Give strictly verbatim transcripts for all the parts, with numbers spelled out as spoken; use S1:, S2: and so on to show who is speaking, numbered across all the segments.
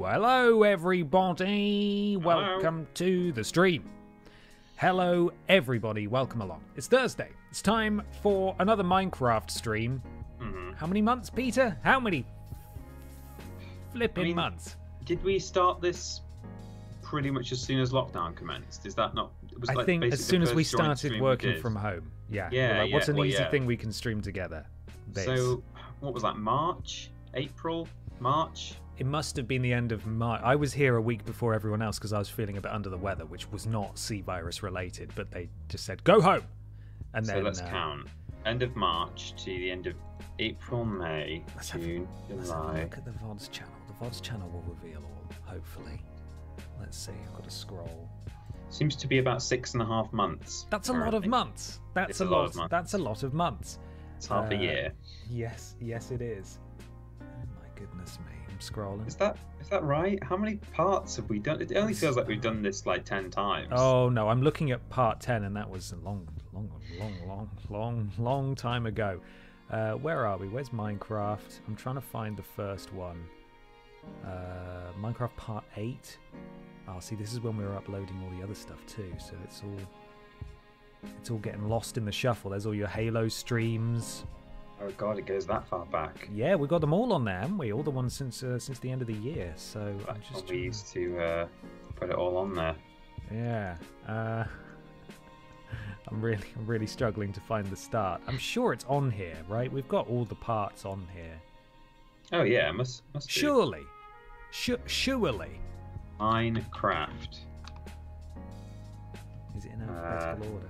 S1: hello everybody.
S2: Hello.
S1: Welcome to the stream. Hello everybody, welcome along. It's Thursday. It's time for another Minecraft stream.
S2: Mm-hmm.
S1: How many months, Peter? How many flipping
S2: I mean,
S1: months?
S2: Did we start this pretty much as soon as lockdown commenced? Is that not? It was
S1: I
S2: like
S1: think as
S2: basically
S1: soon
S2: the
S1: as we
S2: first joint
S1: started
S2: stream we
S1: working
S2: did.
S1: from home. Yeah.
S2: Yeah,
S1: We're like, what's
S2: yeah,
S1: an
S2: well,
S1: easy
S2: yeah.
S1: thing we can stream together? This.
S2: So, what was that? March, April, March.
S1: It must have been the end of March. I was here a week before everyone else because I was feeling a bit under the weather, which was not C virus related, but they just said, go home. And
S2: So
S1: then,
S2: let's
S1: uh,
S2: count. End of March to the end of April, May,
S1: Let's have,
S2: June,
S1: let's have a
S2: July.
S1: look at the V O Ds channel. The V O Ds channel will reveal all, hopefully. Let's see, I've got to scroll.
S2: Seems to be about six and a half months.
S1: That's a lot of
S2: currently.
S1: months. That's
S2: It's
S1: a
S2: a lot
S1: lot.
S2: of months.
S1: That's a lot of months.
S2: It's half
S1: Uh,
S2: a year.
S1: Yes, yes it is. Oh my goodness me. I'm scrolling.
S2: Is that is that right? How many parts have we done? It only feels like we've done this like ten times.
S1: Oh no, I'm looking at part ten and that was a long, long, long, long, long, long time ago. Uh, where are we? Where's Minecraft? I'm trying to find the first one. Uh, Minecraft part eight. Oh, see, this is when we were uploading all the other stuff too, so it's all it's all getting lost in the shuffle. There's all your Halo streams.
S2: Oh god, it goes that far back.
S1: Yeah, we got them all on there, haven't we? All the ones since uh, since the end of the year. So I'm
S2: That's
S1: just
S2: when we
S1: trying-
S2: used to uh, put it all on there.
S1: yeah. Uh, I'm really I'm really struggling to find the start. I'm sure it's on here, right? We've got all the parts on here.
S2: Oh yeah, must must be.
S1: Surely, Su- surely.
S2: Minecraft.
S1: Is it in
S2: Uh,
S1: alphabetical order?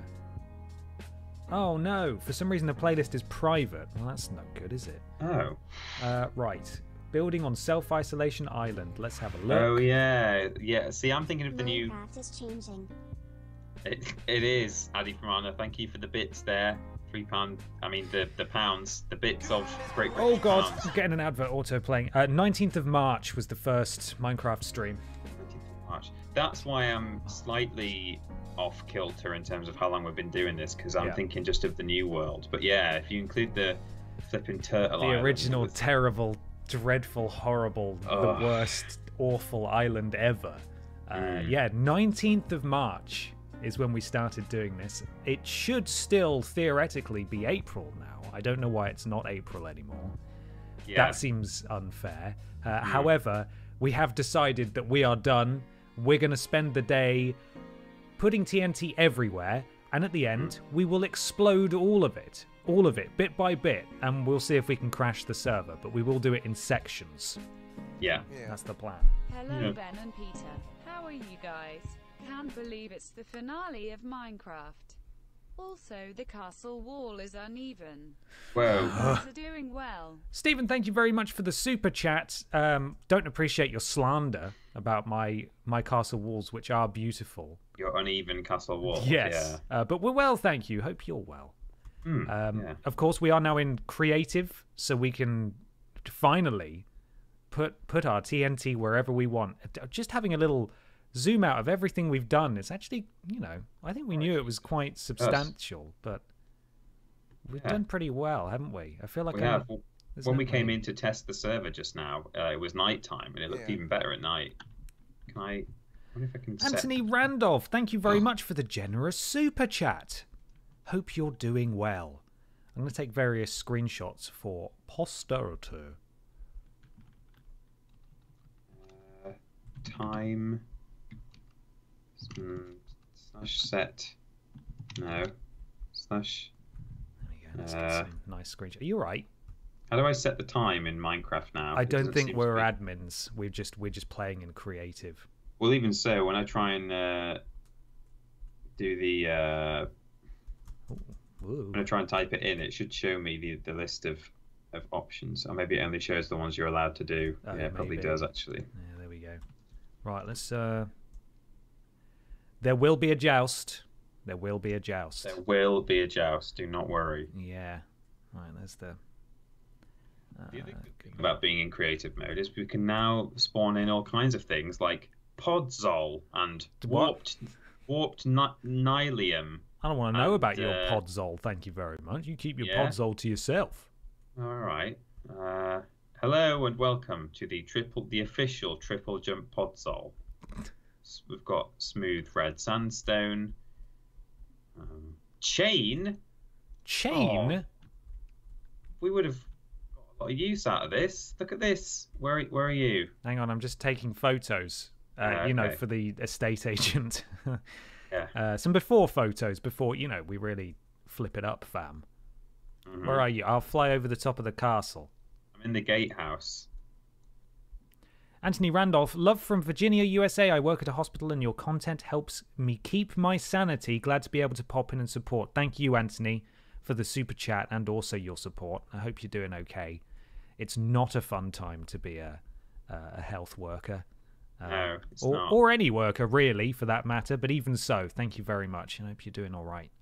S1: Oh no! For some reason the playlist is private. Well, that's not good, is it?
S2: Oh.
S1: Uh, right. Building on Self-Isolation Island. Let's have a look.
S2: Oh yeah, yeah. See, I'm thinking of the new.
S3: Minecraft is changing.
S2: It, it is Addy Ferrana. Thank you for the bits there. Three pound. I mean the the pounds. The bits of Great British
S1: Oh god,
S2: pounds.
S1: I'm getting an advert auto playing. Uh, nineteenth of March was the first Minecraft stream.
S2: nineteenth of March. That's why I'm slightly off kilter in terms of how long we've been doing this, because I'm
S1: Yeah.
S2: thinking just of the new world. But yeah, if you include the flipping turtle
S1: The
S2: island,
S1: original,
S2: with-
S1: terrible, dreadful, horrible,
S2: Ugh.
S1: the worst, awful island ever. Uh,
S2: Mm.
S1: Yeah, nineteenth of March is when we started doing this. It should still theoretically be April now. I don't know why it's not April anymore.
S2: yeah.
S1: That seems unfair. Uh, However, we have decided that we are done. We're going to spend the day putting T N T everywhere, and at the end, we will explode all of it. All of it, bit by bit, and we'll see if we can crash the server, but we will do it in sections.
S2: yeah.
S1: That's the plan.
S4: Hello,
S2: Yeah.
S4: Ben and Peter. How are you guys? Can't believe it's the finale of Minecraft. Also, the castle wall is uneven.
S2: Whoa.
S4: Guys are doing well.
S1: Stephen, thank you very much for the super chat. Um, don't appreciate your slander about my my castle walls, which are beautiful.
S2: Your uneven castle wall.
S1: Yes, uh, but we're well, thank you. Hope you're well.
S2: Yeah. Hmm,
S1: Um,
S2: yeah.
S1: Of course, we are now in creative, so we can finally put put our T N T wherever we want. Just having a little zoom out of everything we've done, it's actually, you know, I think we knew it was quite substantial, but we've
S2: Yeah.
S1: done pretty well, haven't we? I feel like
S2: We
S1: I'm-
S2: have.
S1: there's
S2: When
S1: no
S2: we came
S1: way-
S2: in to test the server just now, uh, it was night time and it looked
S5: Yeah.
S2: even better at night. Can I? I wonder if I can set.
S1: Anthony Randolph, thank you very much for the generous super chat. Hope you're doing well. I'm going to take various screenshots for posterity.
S2: Uh, time. Hmm, slash set. No. Slash.
S1: There we go. Let's
S2: Uh,
S1: get some nice screenshots. Are you all right?
S2: How do I set the time in Minecraft now?
S1: I
S2: It
S1: don't
S2: doesn't
S1: think
S2: seem to
S1: we're
S2: be-
S1: admins. We're just we're just playing in creative.
S2: Well, even so, when I try and uh, do the uh,
S1: Ooh.
S2: when I try and type it in, it should show me the, the list of, of options. Or maybe it only shows the ones you're allowed to do.
S1: Oh,
S2: yeah, it probably
S1: maybe.
S2: does actually.
S1: Yeah, there we go. Right, let's. uh There will be a joust. There will be a joust.
S2: There will be a joust. Do not worry.
S1: Yeah. Right, there's the. Uh,
S2: The other good thing about being in creative mode is we can now spawn in all kinds of things like Podzol and
S1: What?
S2: warped warped ni- Nylium.
S1: I don't want to know
S2: and,
S1: about your
S2: uh,
S1: Podzol. Thank you very much. You keep your
S2: yeah.
S1: Podzol to yourself.
S2: All right. Uh, Hello and welcome to the triple, the official Triple Jump Podzol. S- We've got smooth red sandstone, um, chain.
S1: Chain?
S2: Oh. We would have got a lot of use out of this. Look at this. Where, where are you?
S1: Hang on, I'm just taking photos. Uh,
S2: Ah,
S1: You know,
S2: okay.
S1: for the estate agent.
S2: Yeah.
S1: uh, some before photos, before, you know, we really flip it up, fam.
S2: Mhm.
S1: Where are you? I'll fly over the top of the castle.
S2: I'm in the gatehouse.
S1: Anthony Randolph, love from Virginia, U S A. I work at a hospital and your content helps me keep my sanity. Glad to be able to pop in and support. Thank you, Anthony, for the super chat and also your support. I hope you're doing okay. It's not a fun time to be a, a health worker. Uh,
S2: No, it's
S1: or,
S2: not.
S1: or any worker, really, for that matter. But even so, thank you very much. I hope you're doing all right.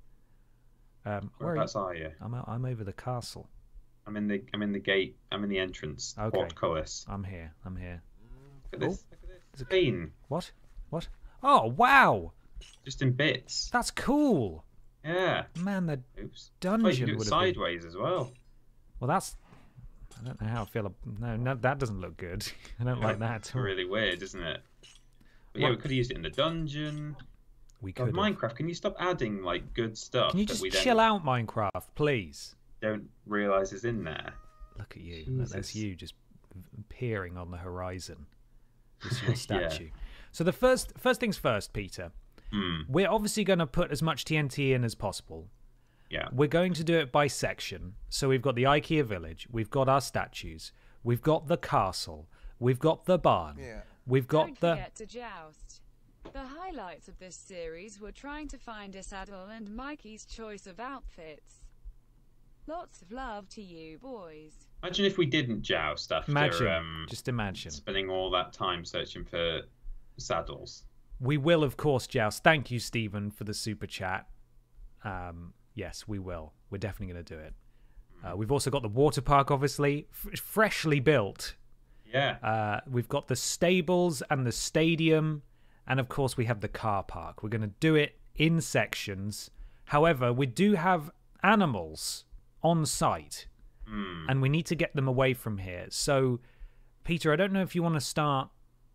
S1: Um, where are you?
S2: Whereabouts are you?
S1: I'm, o- I'm over the castle.
S2: I'm in the I'm in the gate. I'm in the entrance.
S1: Okay.
S2: Portcullis.
S1: I'm here. I'm here.
S2: Look at this.
S1: Oh.
S2: Look at
S1: There's a-
S2: this. Chain.
S1: What? What? Oh, wow!
S2: Just in bits.
S1: That's cool.
S2: Yeah.
S1: Man, the
S2: Oops.
S1: dungeon
S2: Oh, you can do it
S1: would have been...
S2: sideways as well.
S1: Well, that's... I don't know how I feel... ab- No, no, that doesn't look good. I don't like that at
S2: It's
S1: all.
S2: really weird, isn't it? But yeah,
S1: Well-
S2: we could have used it in the dungeon.
S1: We
S2: God,
S1: could.
S2: Minecraft, can you stop adding like good stuff
S1: Can you
S2: that
S1: just
S2: we then
S1: chill out, Minecraft, please?
S2: don't realise is in there?
S1: Look at you. Look, There's
S2: Jesus.
S1: you just peering on the horizon. With your
S2: Yeah.
S1: statue. So the first first things first, Peter.
S2: Hmm.
S1: We're obviously going to put as much T N T in as possible.
S2: Yeah.
S1: We're going to do it by section. So we've got the IKEA village, we've got our statues, we've got the castle, we've got the barn,
S3: Yeah.
S1: we've got
S4: Don't
S1: the...
S4: forget to joust. The highlights of this series were trying to find a saddle and Mikey's choice of outfits. Lots of love to you, boys.
S2: Imagine if we didn't joust after
S1: Imagine,
S2: um,
S1: just imagine.
S2: spending all that time searching for saddles.
S1: We will, of course, joust. Thank you, Stephen, for the super chat. Um, yes, we will. We're definitely going to do it. Uh, we've also got the water park, obviously, f- freshly built.
S2: Yeah.
S1: Uh, we've got the stables and the stadium. And, of course, we have the car park. We're going to do it in sections. However, we do have animals on site.
S2: Hmm.
S1: And we need to get them away from here. So, Peter, I don't know if you want to start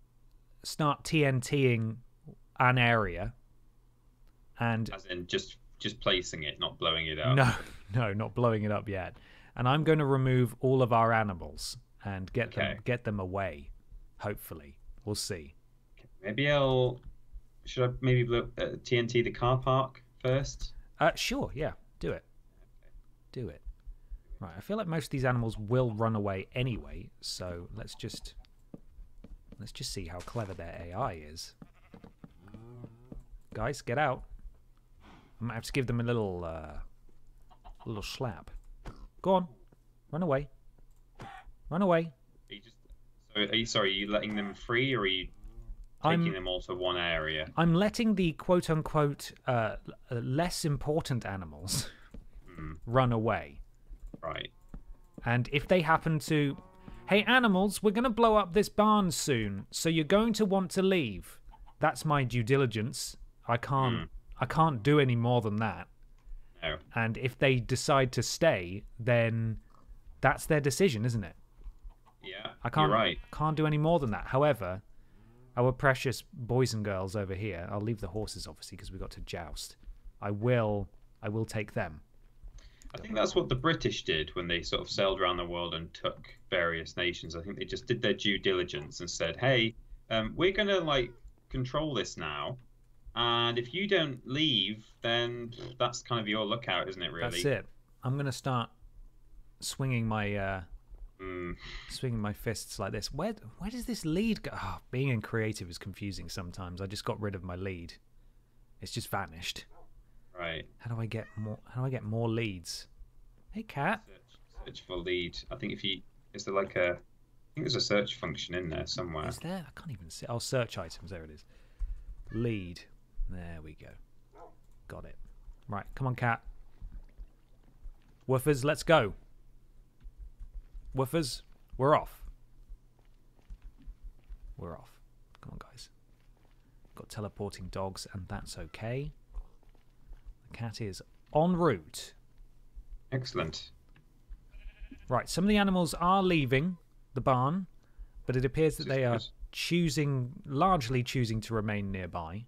S1: start TNTing an area. And
S2: As in just just placing it, not blowing it up.
S1: no, no, not blowing it up yet. And I'm going to remove all of our animals and get
S2: Okay.
S1: them get them away. Hopefully, we'll see.
S2: Maybe I'll. Should I maybe blow, uh, T N T the car park first?
S1: Uh, sure, yeah, do it, do it. Right, I feel like most of these animals will run away anyway. So let's just let's just see how clever their A I is. Guys, get out! I might have to give them a little uh, little slap. Go on, run away, run away.
S2: Are you just? So are you sorry? Are you letting them free, or are you taking
S1: I'm
S2: them all to one area?
S1: I'm letting the quote unquote uh, l- less important animals
S2: Hmm.
S1: run away.
S2: Right.
S1: And if they happen to, hey animals, we're going to blow up this barn soon, so you're going to want to leave. That's my due diligence. I can't
S2: Hmm.
S1: I can't do any more than that.
S2: No.
S1: And if they decide to stay, then that's their decision, isn't it?
S2: Yeah.
S1: I can't
S2: You're right.
S1: can't do any more than that. However, our precious boys and girls over here, I'll leave the horses obviously because we've got to joust. I will I will take them.
S2: I think that's what the British did when they sort of sailed around the world and took various nations. I think they just did their due diligence and said, "Hey, um, we're gonna like control this now, and if you don't leave, then that's kind of your lookout, isn't it? Really."
S1: That's it. I'm going to start swinging my uh
S2: Mm,
S1: swinging my fists like this. Where where does this lead go? Oh, being in creative is confusing sometimes. I just got rid of my lead. It's just vanished.
S2: right.
S1: How do I get more? How do I get more leads? Hey, cat.
S2: Search, search for lead. I think if you is there like a, I think there's a search function in there somewhere.
S1: Is there? I can't even see. Oh, search items. There it is. Lead. There we go. Got it. Right. Come on, cat. Woofers, let's go. Woofers, we're off. We're off. Come on, guys. Got teleporting dogs, and that's okay. The cat is en route.
S2: Excellent.
S1: Right, some of the animals are leaving the the barn, but it appears that
S2: This
S1: they are
S2: is-
S1: choosing, largely choosing to remain nearby.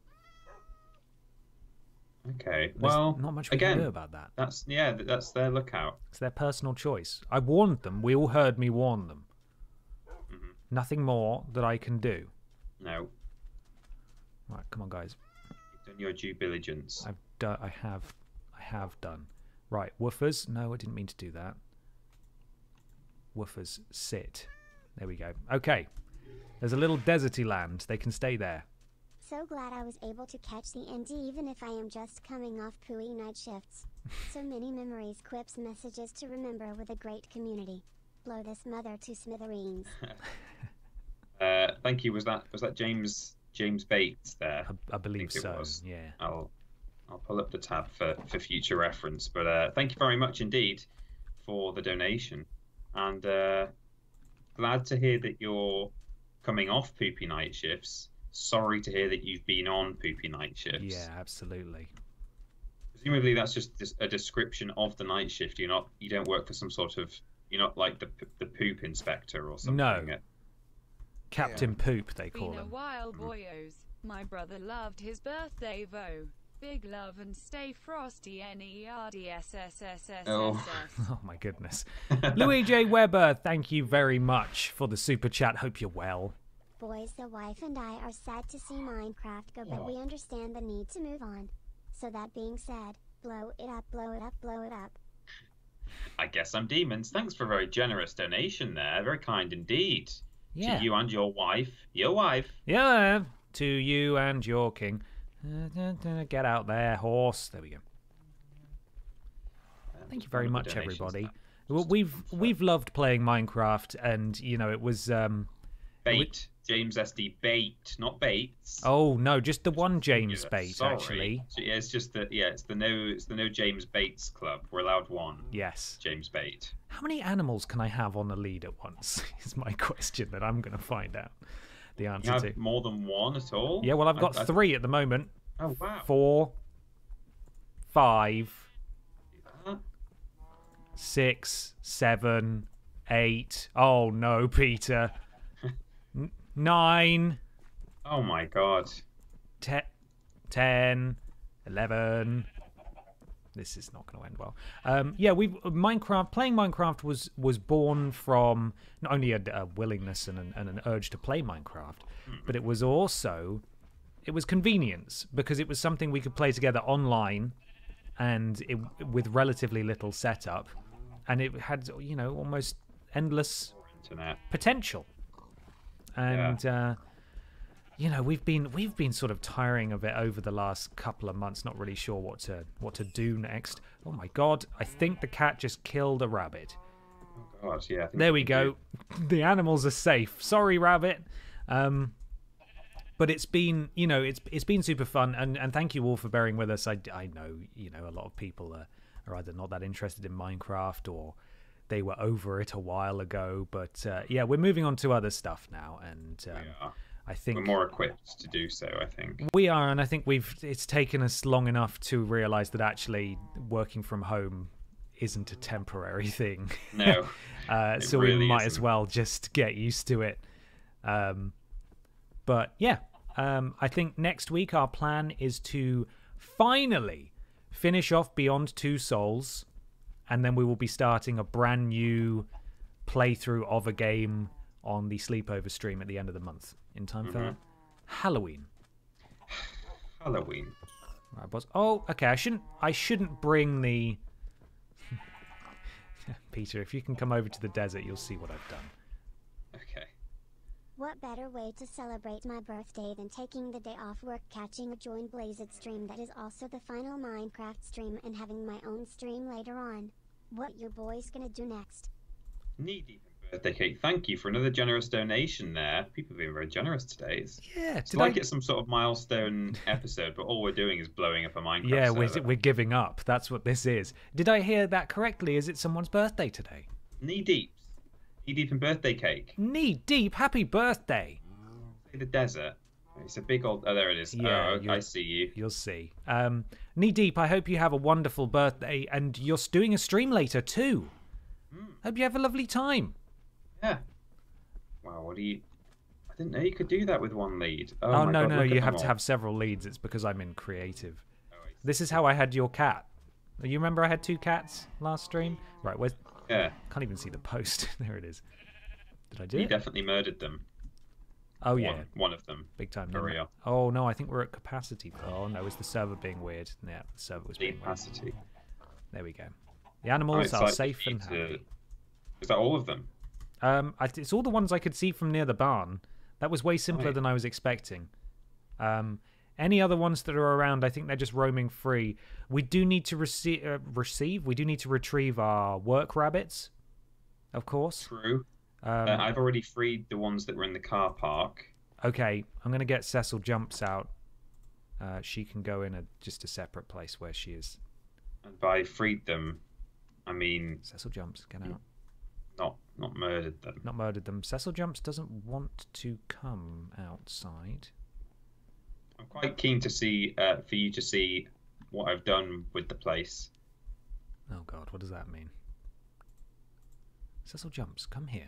S2: Okay.
S1: There's
S2: Well,
S1: not much we
S2: again,
S1: can do about that.
S2: that's yeah, th- that's their lookout.
S1: It's their personal choice. I warned them. We all heard me warn them.
S2: Mhm.
S1: Nothing more that I can do.
S2: No,
S1: Right, come on, guys.
S2: you've done your due diligence.
S1: I've done. I have. I have done. Right, woofers. No, I didn't mean to do that. Woofers, sit. There we go. Okay. There's a little deserty land. They can stay there.
S3: So glad I was able to catch the N D even if I am just coming off pooey night shifts. So many memories, quips, messages to remember with a great community. Blow this mother to smithereens.
S2: Uh, thank you. Was that was that James James Bates there?
S1: I, I believe
S2: think it
S1: so.
S2: was.
S1: Yeah.
S2: I'll I'll pull up the tab for, for future reference. But uh, thank you very much indeed for the donation, and uh, glad to hear that you're coming off poopy night shifts. Sorry to hear that you've been on poopy night shifts.
S1: Yeah, absolutely.
S2: Presumably that's just dis- a description of the night shift. You're not you don't work for some sort of you're not like the p- the poop inspector or something.
S1: No. Captain Poop, they call
S4: Been a
S1: him.
S4: while, boyos. My brother loved his birthday, vo. Big love and stay frosty. N E R D S S S S
S2: Oh.
S4: S.
S1: Oh my goodness. Louis J. Weber, thank you very much for the super chat. Hope you're well.
S3: Boys, the wife and I are sad to see Minecraft go, but we understand the need to move on. So that being said, blow it up, blow it up, blow it up.
S2: I guess I'm demons. Thanks for a very generous donation there. Very kind indeed.
S1: Yeah.
S2: To you and your wife. Your wife.
S1: Yeah, to you and your king. Get out there, horse. There we go.
S2: Um,
S1: Thank you very
S2: one of the
S1: much,
S2: donations
S1: everybody.
S2: that-
S1: Well, we've we've loved playing Minecraft, and you know it was. Um,
S2: Bait. James S D Bait, not Bates.
S1: oh no, just the one James
S2: Yeah,
S1: Bate
S2: sorry.
S1: actually.
S2: Yeah, it's just that. Yeah, it's the no. It's the no James Bates club. We're allowed one.
S1: Yes.
S2: James Bate.
S1: How many animals can I have on a lead at once? Is my question that I'm going to find out the
S2: You
S1: answer
S2: have
S1: to.
S2: more than one at all?
S1: Yeah, well, I've got
S2: I, I,
S1: three at the moment.
S2: Oh wow.
S1: Four, five,
S2: Huh?
S1: six, seven, eight. Oh no, Peter. N- nine,
S2: Oh my god.
S1: te- ten, eleven. This is not going to end well. Um, yeah, we Minecraft. Playing Minecraft was was born from not only a, a willingness and an, and an urge to play Minecraft, but it was also it was convenience because it was something we could play together online, and it, with relatively little setup, and it had you know almost endless
S2: Internet.
S1: potential. And uh, you know we've been we've been sort of tiring of it over the last couple of months, not really sure what to what to do next. Oh my god, I think the cat just killed a rabbit.
S2: Oh god, yeah. I think
S1: There we
S2: you
S1: go. The animals are safe. Sorry, rabbit. Um, but it's been you know it's it's been super fun, and, and thank you all for bearing with us. I, I know you know a lot of people are, are either not that interested in Minecraft or they were over it a while ago, but uh, yeah, we're moving on to other stuff now, and um,
S2: We are.
S1: I think
S2: We're more equipped to do so, I think.
S1: we are, and I think we've. It's taken us long enough to realise that actually working from home isn't a temporary thing.
S2: No.
S1: uh,
S2: it
S1: so we
S2: really
S1: might as
S2: isn't.
S1: well just get used to it. Um, but yeah, um, I think next week our plan is to finally finish off Beyond Two Souls, and then we will be starting a brand new playthrough of a game on the sleepover stream at the end of the month in time for
S2: Mhm.
S1: Halloween.
S2: Halloween.
S1: Right, boss. Oh, okay. I shouldn't. I shouldn't bring the. Peter, if you can come over to the desert, you'll see what I've done.
S2: Okay.
S3: What better way to celebrate my birthday than taking the day off work, catching a Join Blazed stream that is also the final Minecraft stream, and having my own stream later on? What your boys gonna do next?
S2: Knee deep in birthday cake. Thank you for another generous donation there. People have been very generous today. It's,
S1: Yeah.
S2: it's
S1: Did
S2: like
S1: I...
S2: it's some sort of milestone episode, but all we're doing is blowing up a Minecraft
S1: Yeah, we're
S2: server.
S1: we're giving up. That's what this is. Did I hear that correctly? Is it someone's birthday today?
S2: Knee deep. Knee deep in birthday cake.
S1: Knee deep. Happy birthday.
S2: See the desert. It's a big old. Oh, there it is.
S1: Yeah,
S2: oh,
S1: you're-
S2: I see you.
S1: You'll see. Um, Knee deep. I hope you have a wonderful birthday, and you're doing a stream later too.
S2: Mm.
S1: Hope you have a lovely time.
S2: Yeah. what do you? I didn't know you could do that with one lead. Oh,
S1: Oh,
S2: my
S1: no,
S2: God,
S1: no,
S2: look at
S1: you
S2: them
S1: have to
S2: all.
S1: have several leads. It's because I'm in creative.
S2: Oh, I see.
S1: This is how I had your cat. You remember I had two cats last stream? Right, where's...
S2: Yeah,
S1: Can't even see the post. There it is. Did I do
S2: you
S1: it?
S2: definitely murdered them.
S1: Oh, yeah.
S2: One, one of them.
S1: Big time.
S2: For
S1: no, no.
S2: real.
S1: Oh, no, I think we're at capacity. Oh, no, it's the server being weird. Yeah, the server was being weird.
S2: Capacity.
S1: There we go. The animals
S2: I'm
S1: are
S2: excited
S1: safe
S2: for you
S1: and
S2: to-
S1: happy.
S2: Is that all of them?
S1: Um, I, it's all the ones I could see from near the barn. That was way simpler
S2: Right.
S1: than I was expecting. Um, any other ones that are around, I think they're just roaming free. We do need to receive, uh, receive. We do need to retrieve our work rabbits, of course.
S2: True.
S1: Um,
S2: uh, I've already freed the ones that were in the car park.
S1: okay, I'm gonna get Cecil Jumps out. Uh, she can go in a just a separate place where she is.
S2: And by freed them, I mean
S1: Cecil Jumps, get out.
S2: not not murdered them.
S1: Not murdered them. Cecil Jumps doesn't want to come outside.
S2: I'm quite keen to see uh, for you to see what I've done with the place.
S1: Oh God, what does that mean? Cecil Jumps, come here.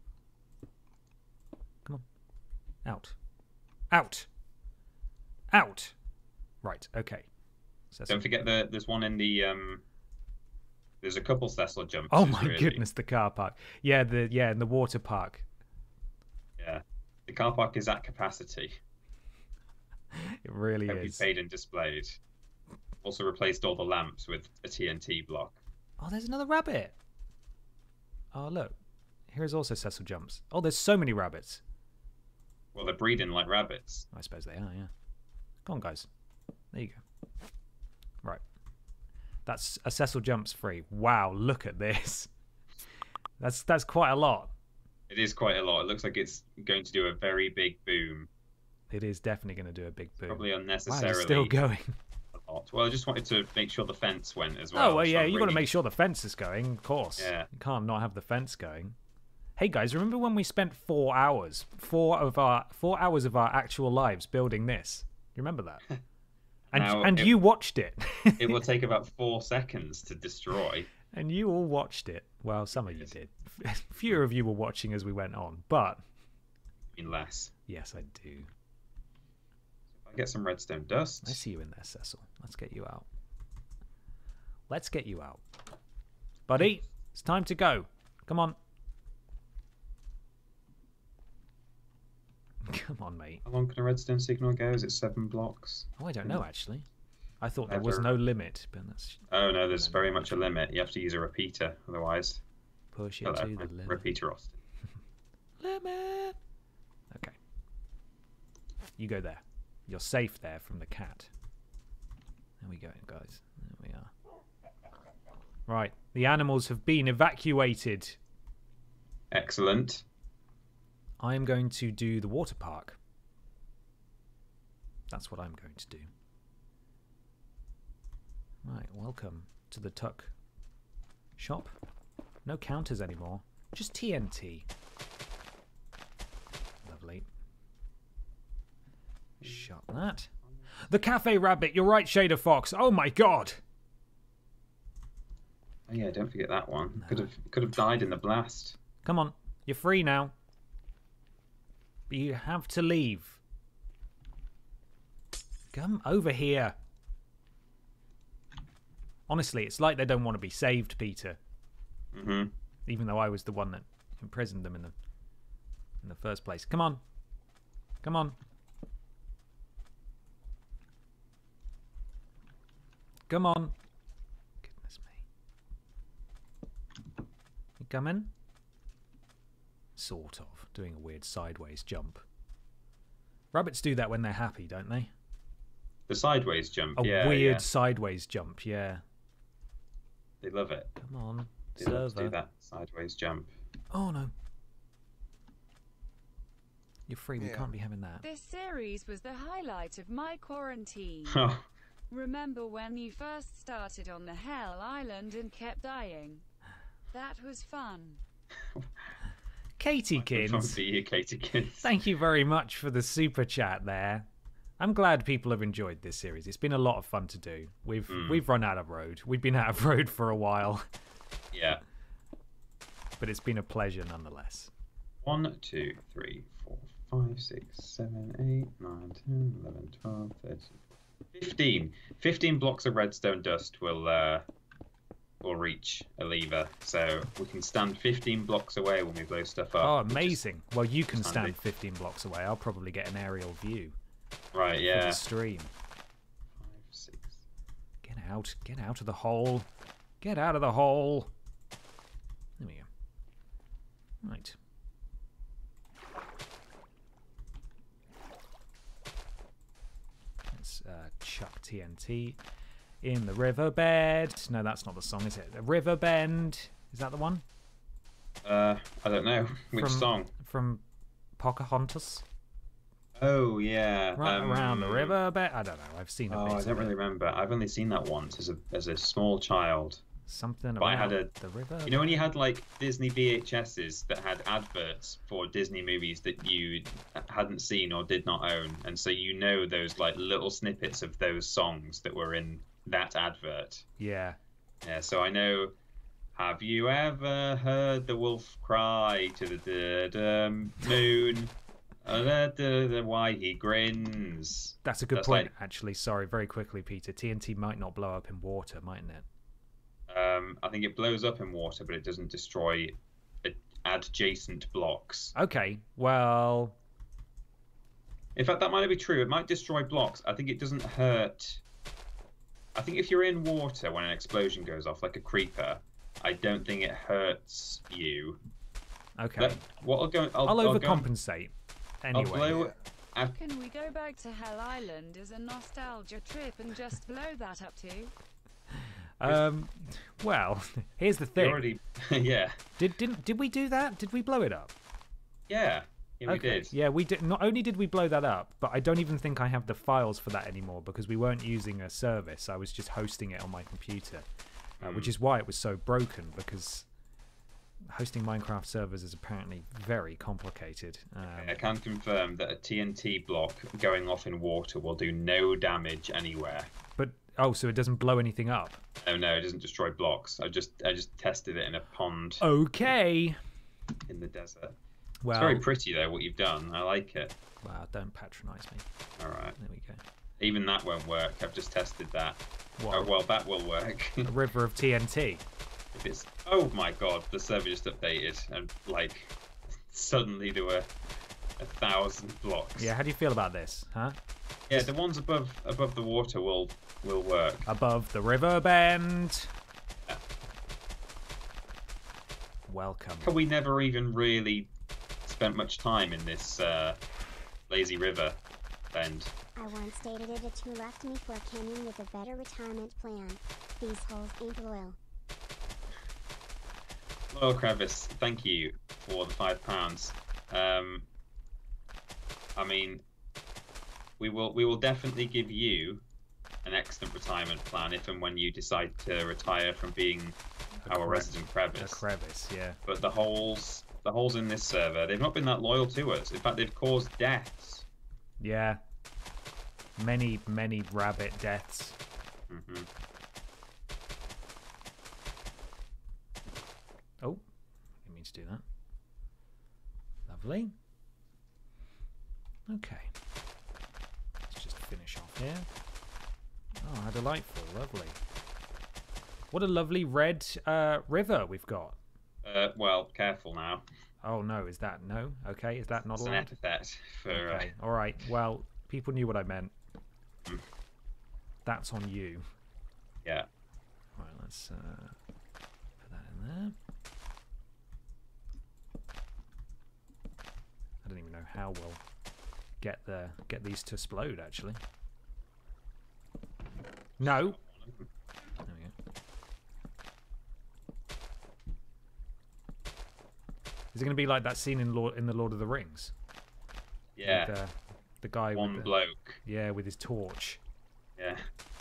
S1: Come on. Out. Out. Out. Right, okay. Cecil.
S2: Don't forget the there's one in the um. There's a couple Cecil jumps.
S1: Oh my
S2: really.
S1: goodness, the car park. Yeah, the yeah, in the water park.
S2: Yeah, the car park is at capacity.
S1: It really
S2: Can be
S1: is.
S2: paid and displayed. Also replaced all the lamps with a T N T block.
S1: Oh, there's another rabbit. Oh look. Here's also Cecil Jumps. Oh, there's so many rabbits.
S2: Well, they're breeding like rabbits.
S1: I suppose they are, yeah. Come on, guys. There you go. Right. That's a Cecil Jumps free. Wow, look at this. That's that's quite a lot.
S2: It is quite a lot. It looks like it's going to do a very big boom.
S1: It is definitely going to do a big boom.
S2: Probably
S1: Wow,
S2: unnecessarily
S1: it's still going.
S2: a lot. Well, I just wanted to make sure the fence went as well.
S1: Oh, well,
S2: so
S1: yeah,
S2: I'm
S1: you got to
S2: really-
S1: make sure the fence is going, of course.
S2: Yeah.
S1: You can't not have the fence going. Hey, guys, remember when we spent four hours, four of our, four hours of our actual lives building this? You remember that? And,
S2: Now,
S1: and
S2: it-
S1: you watched it.
S2: It will take about four seconds to destroy.
S1: And you all watched it. Well, some of you did. Fewer of you were watching as we went on, but
S2: I mean, less.
S1: yes, I do.
S2: If I get some redstone dust.
S1: I see you in there, Cecil. Let's get you out. Let's get you out. Buddy, it's time to go. Come on. Come on, mate.
S2: How long can a redstone signal go? Is it seven blocks?
S1: Oh, I don't know, actually. I thought there was
S2: Ever.
S1: no limit, but that's
S2: Oh no, there's very much a limit. You have to use a repeater, otherwise.
S1: push it
S2: Hello,
S1: to the
S2: I'm
S1: limit.
S2: repeater Austin.
S1: Limit. Okay. You go there. You're safe there from the cat. There we go, guys. There we are. Right. The animals have been evacuated.
S2: Excellent.
S1: I am going to do the water park. That's what I'm going to do. Right, welcome to the Tuck shop. No counters anymore. Just T N T. Lovely. Shut that. The Cafe Rabbit, you're right, Shader Fox. Oh my god!
S2: Oh yeah, don't forget that one. Could have could have died in the blast.
S1: Come on, you're free now. But you have to leave. Come over here. Honestly, it's like they don't want to be saved, Peter.
S2: Mm-hmm.
S1: Even though I was the one that imprisoned them in the in the first place. Come on. Come on. Come on. Goodness me. You coming? Sort of. Doing a weird sideways jump. Rabbits do that when they're happy, don't they?
S2: The sideways jump.
S1: A
S2: yeah,
S1: weird
S2: yeah.
S1: sideways jump, yeah.
S2: They love it.
S1: Come on.
S2: They love to
S1: Server.
S2: do that sideways jump.
S1: Oh no. You're free, we
S5: Yeah.
S1: can't be having that.
S4: This series was the highlight of my quarantine.
S2: Oh,
S4: Remember when you first started on the Hell Island and kept dying? That was fun.
S1: Katie
S2: good fun
S1: Kins,
S2: for you, Katie Kins.
S1: thank you very much for the super chat there. I'm glad people have enjoyed this series. It's been a lot of fun to do. We've
S2: Mm.
S1: we've run out of road. We've been out of road for a while,
S2: Yeah.
S1: but it's been a pleasure nonetheless.
S2: one, two, three, four, five, six, seven, eight, nine, ten, eleven, twelve, thirteen, fifteen. fifteen blocks of redstone dust will uh, will reach a lever, so we can stand fifteen blocks away when we blow stuff up.
S1: Oh, amazing. Well, you can
S2: handy.
S1: stand fifteen blocks away. I'll probably get an aerial view
S2: Right,
S1: for
S2: yeah.
S1: the stream.
S2: Five, six.
S1: Get out. Get out of the hole. Get out of the hole. There we go. Right. Let's uh, chuck T N T in the riverbed. No, that's not the song, is it? The River Bend. Is that the one?
S2: Uh, I don't know. Which
S1: From-
S2: song?
S1: From Pocahontas?
S2: Oh, yeah.
S1: Right
S2: um,
S1: around the riverbed? I don't know. I've seen a
S2: Oh,
S1: bit
S2: I
S1: of
S2: don't
S1: it.
S2: really remember. I've only seen that once as a as a small child.
S1: Something
S2: But I
S1: about
S2: had a-
S1: the river.
S2: You know when you had like Disney V H S's that had adverts for Disney movies that you hadn't seen or did not own, and so you know those like little snippets of those songs that were in that advert.
S1: Yeah.
S2: Yeah, so I know. Have you ever heard the wolf cry to the da- da- moon? Uh, da- da- da- why he grins?
S1: That's a good
S2: That's
S1: point,
S2: like-
S1: actually. Sorry, very quickly, Peter. T N T might not blow up in water, mightn't it?
S2: Um, I think it blows up in water, but it doesn't destroy ad- adjacent blocks.
S1: Okay, well,
S2: In fact, that might not be true. It might destroy blocks. I think it doesn't hurt. I think if you're in water when an explosion goes off, like a creeper, I don't think it hurts you.
S1: okay.
S2: But what I'll go, I'll,
S1: I'll
S2: I'll go-
S1: overcompensate.
S2: I'll
S1: Anyway,
S2: blow. I,
S4: Can we go back to Hell Island as a nostalgia trip and just blow that up too?
S1: um, well, here's the
S2: you
S1: thing.
S2: already, yeah,
S1: Did didn't did we do that? Did we blow it up?
S2: yeah, yeah, we
S1: okay.
S2: did.
S1: Yeah, we did. Not only did we blow that up, but I don't even think I have the files for that anymore because we weren't using a service. I was just hosting it on my computer, uh, which is why it was so broken. Because hosting Minecraft servers is apparently very complicated. Um,
S2: I can confirm that a T N T block going off in water will do no damage anywhere.
S1: But oh, so it doesn't blow anything up?
S2: Oh no, it doesn't destroy blocks. I just I just tested it in a pond
S1: Okay.
S2: in the desert.
S1: Well,
S2: It's very pretty though what you've done. I like it.
S1: well, don't patronise me.
S2: All right.
S1: There we go.
S2: Even that won't work. I've just tested that.
S1: What?
S2: Oh, well, that will work.
S1: A river of T N T.
S2: If it's oh my god, the server just updated and like suddenly there were a thousand blocks.
S1: Yeah, how do you feel about this, huh?
S2: Yeah, the ones above above the water will will work.
S1: Above the river bend.
S2: Yeah.
S1: Welcome.
S2: But we never even really spent much time in this uh, lazy river bend.
S3: I once dated a two left me for a canyon with a better retirement plan. These holes ain't loyal.
S2: Loyal Crevice, thank you for the five pounds. Um, I mean, we will we will definitely give you an excellent retirement plan if and when you decide to retire from being
S1: A
S2: our
S1: cre-
S2: resident
S1: A
S2: crevice.
S1: crevice, yeah.
S2: But the holes, the holes in this server, they've not been that loyal to us. In fact, they've caused deaths.
S1: Yeah. Many, many rabbit deaths.
S2: hmm
S1: Oh, didn't mean to do that. Lovely. Okay. Let's just finish off here. Oh, how delightful. Lovely. What a lovely red uh, river we've got.
S2: Uh, well, careful now.
S1: Oh, no, is that no? Okay, is that not
S2: It's an
S1: allowed?
S2: epithet for.
S1: Okay, all right. Well, people knew what I meant.
S2: Mm.
S1: That's on you.
S2: Uh, yeah.
S1: Right, let's uh, put that in there. I don't even know how we'll get the get these to explode. Actually, no. There we go. Is it going to be like that scene in Lord in the Lord of the Rings?
S2: Yeah.
S1: With, uh, the guy
S2: One
S1: with the,
S2: bloke.
S1: yeah, with his torch.
S2: Yeah.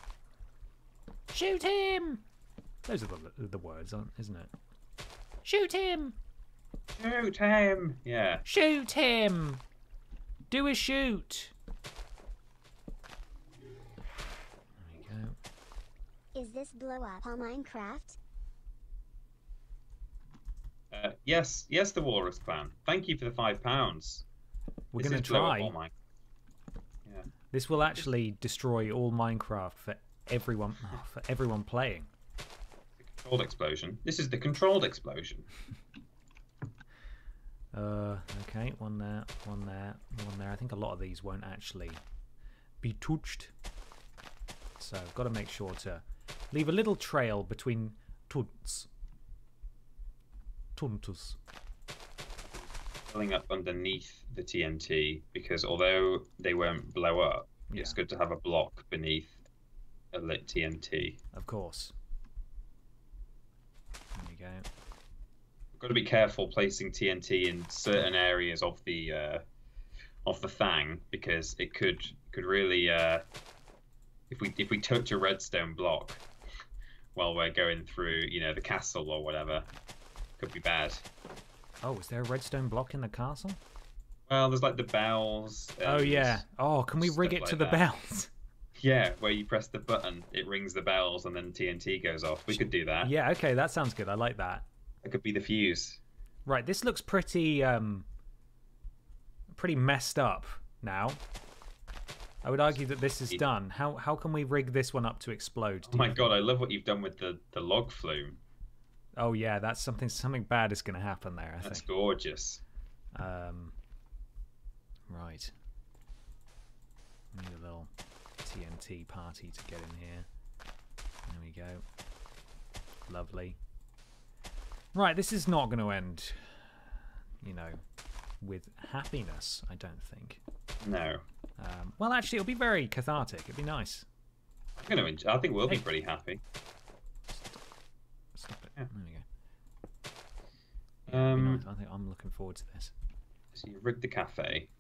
S1: Shoot him! Those are the the words, aren't isn't it? Shoot him!
S2: Shoot him! Yeah.
S1: Shoot him! Do a shoot! There we go.
S3: Is this blow up on Minecraft?
S2: Uh, yes, yes, the Walrus Clan. Thank you for the five pounds.
S1: We're
S2: This
S1: going
S2: is
S1: to
S2: blow up
S1: try.
S2: all mine. Yeah.
S1: This will actually destroy all Minecraft for everyone oh, for everyone playing.
S2: The controlled explosion. This is the controlled explosion.
S1: Uh, okay, one there, one there, one there. I think a lot of these won't actually be touched. So I've got to make sure to leave a little trail between tunts. Tuntus.
S2: Filling up underneath the T N T because although they won't blow up,
S1: Yeah.
S2: it's good to have a block beneath a lit T N T.
S1: Of course. There we go.
S2: Got to be careful placing T N T in certain areas of the uh, of the thing because it could could really uh, if we if we touch a redstone block while we're going through you know the castle or whatever, could be bad.
S1: Oh, is there a redstone block in the castle?
S2: Well, there's like the bells.
S1: Oh
S2: and
S1: yeah. Oh, can we rig
S2: stuff
S1: it to
S2: like
S1: the
S2: that.
S1: bells?
S2: Yeah, where you press the button, it rings the bells, and then T N T goes off. We could do that.
S1: Yeah. Okay, that sounds good. I like that.
S2: That could be the fuse.
S1: Right, this looks pretty um pretty messed up now. I would argue that this is done. How how can we rig this one up to explode?
S2: Oh my god, I love what you've done with the, the log flume.
S1: Oh yeah, that's something something bad is going to happen there, I
S2: That's
S1: think.
S2: gorgeous.
S1: Um right. Need a little T N T party to get in here. There we go. Lovely. Right, this is not going to end, you know, with happiness, I don't think.
S2: No.
S1: Um, well, actually, it'll be very cathartic. It'd be nice.
S2: I'm gonna enjoy, I think we'll
S1: Hey.
S2: be pretty happy.
S1: Stop it.
S2: Yeah.
S1: There we go. Yeah, it'd be
S2: Um,
S1: nice. I think I'm looking forward to this.
S2: So you rigged the cafe.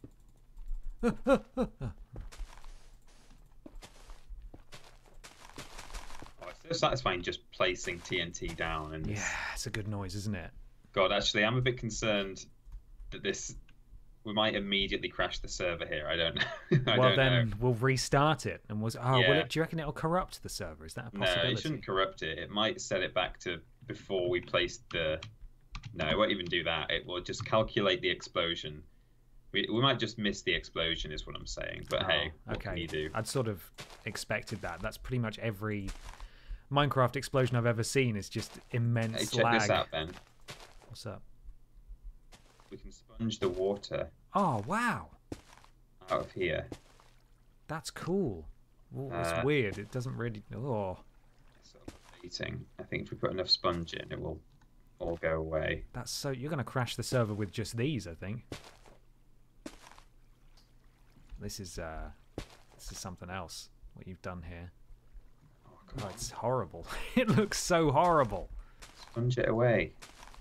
S2: Oh, it's so satisfying just placing T N T down and
S1: Yeah, it's a good noise, isn't it?
S2: God, actually, I'm a bit concerned that this we might immediately crash the server here. I don't know. I
S1: well,
S2: don't
S1: then
S2: know.
S1: we'll restart it. And was oh, will
S2: Yeah.
S1: it, do you reckon it'll corrupt the server? Is that a
S2: No,
S1: possibility?
S2: it shouldn't corrupt it. It might set it back to before we placed the. No, it won't even do that. It will just calculate the explosion. We we might just miss the explosion, is what I'm saying. But
S1: Oh,
S2: hey, what
S1: okay.
S2: can you do?
S1: I'd sort of expected that. That's pretty much every Minecraft explosion I've ever seen is just immense
S2: Hey, check
S1: lag.
S2: this out, Ben.
S1: What's up?
S2: We can sponge the water
S1: Oh wow,
S2: out of here.
S1: that's cool. Oh, it's
S2: Uh,
S1: weird. It doesn't really. Oh,
S2: It's sort of eating. I think if we put enough sponge in, it will all go away.
S1: that's so. You're gonna crash the server with just these, I think. This is uh, this is something else. What you've done here.
S2: Oh, come
S1: Oh,
S2: on.
S1: it's horrible. It looks so horrible.
S2: Sponge it away.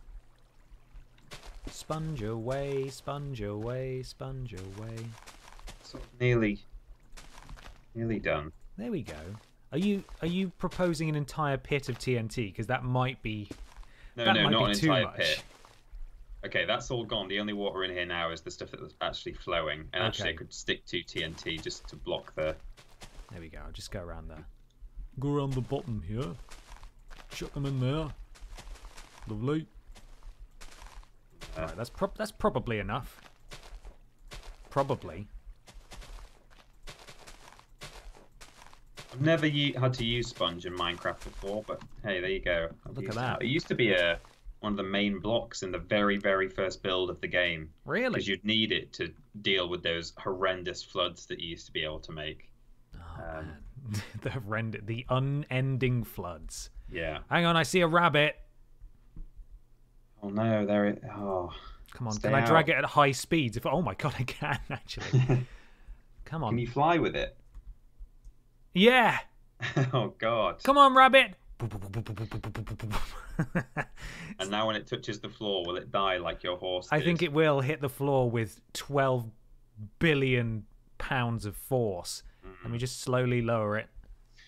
S1: Sponge away, sponge away, sponge away.
S2: Sort of nearly, nearly done.
S1: There we go. Are you are you proposing an entire pit of T N T? Because that might be
S2: No,
S1: that
S2: no,
S1: might
S2: not
S1: be
S2: an
S1: too
S2: entire
S1: much.
S2: pit. Okay, that's all gone. The only water in here now is the stuff that's actually flowing, and actually I
S1: Okay.
S2: could stick to T N T just to block the.
S1: There we go. I'll just go around there. Go around the bottom here. Chuck them in there. Lovely.
S2: Uh,
S1: Right, that's prob that's probably enough. Probably.
S2: I've never u- had to use sponge in Minecraft before, but hey, there you go. I've
S1: Look at
S2: used it
S1: that.
S2: now. It used to be a one of the main blocks in the very, very first build of the game
S1: Really?
S2: because you'd need it to deal with those horrendous floods that you used to be able to make.
S1: Oh,
S2: um,
S1: man. the rend the unending floods.
S2: Yeah.
S1: Hang on, I see a rabbit.
S2: Oh no, there it. Oh.
S1: Come on,
S2: Stay
S1: can I drag
S2: out.
S1: it at high speeds? If oh my god, I can actually. Come on.
S2: Can you fly with it?
S1: Yeah.
S2: Oh god.
S1: Come on, rabbit.
S2: And now when it touches the floor, will it die like your horse
S1: I
S2: did?
S1: think it will hit the floor with twelve billion pounds of force. Let me just slowly lower it.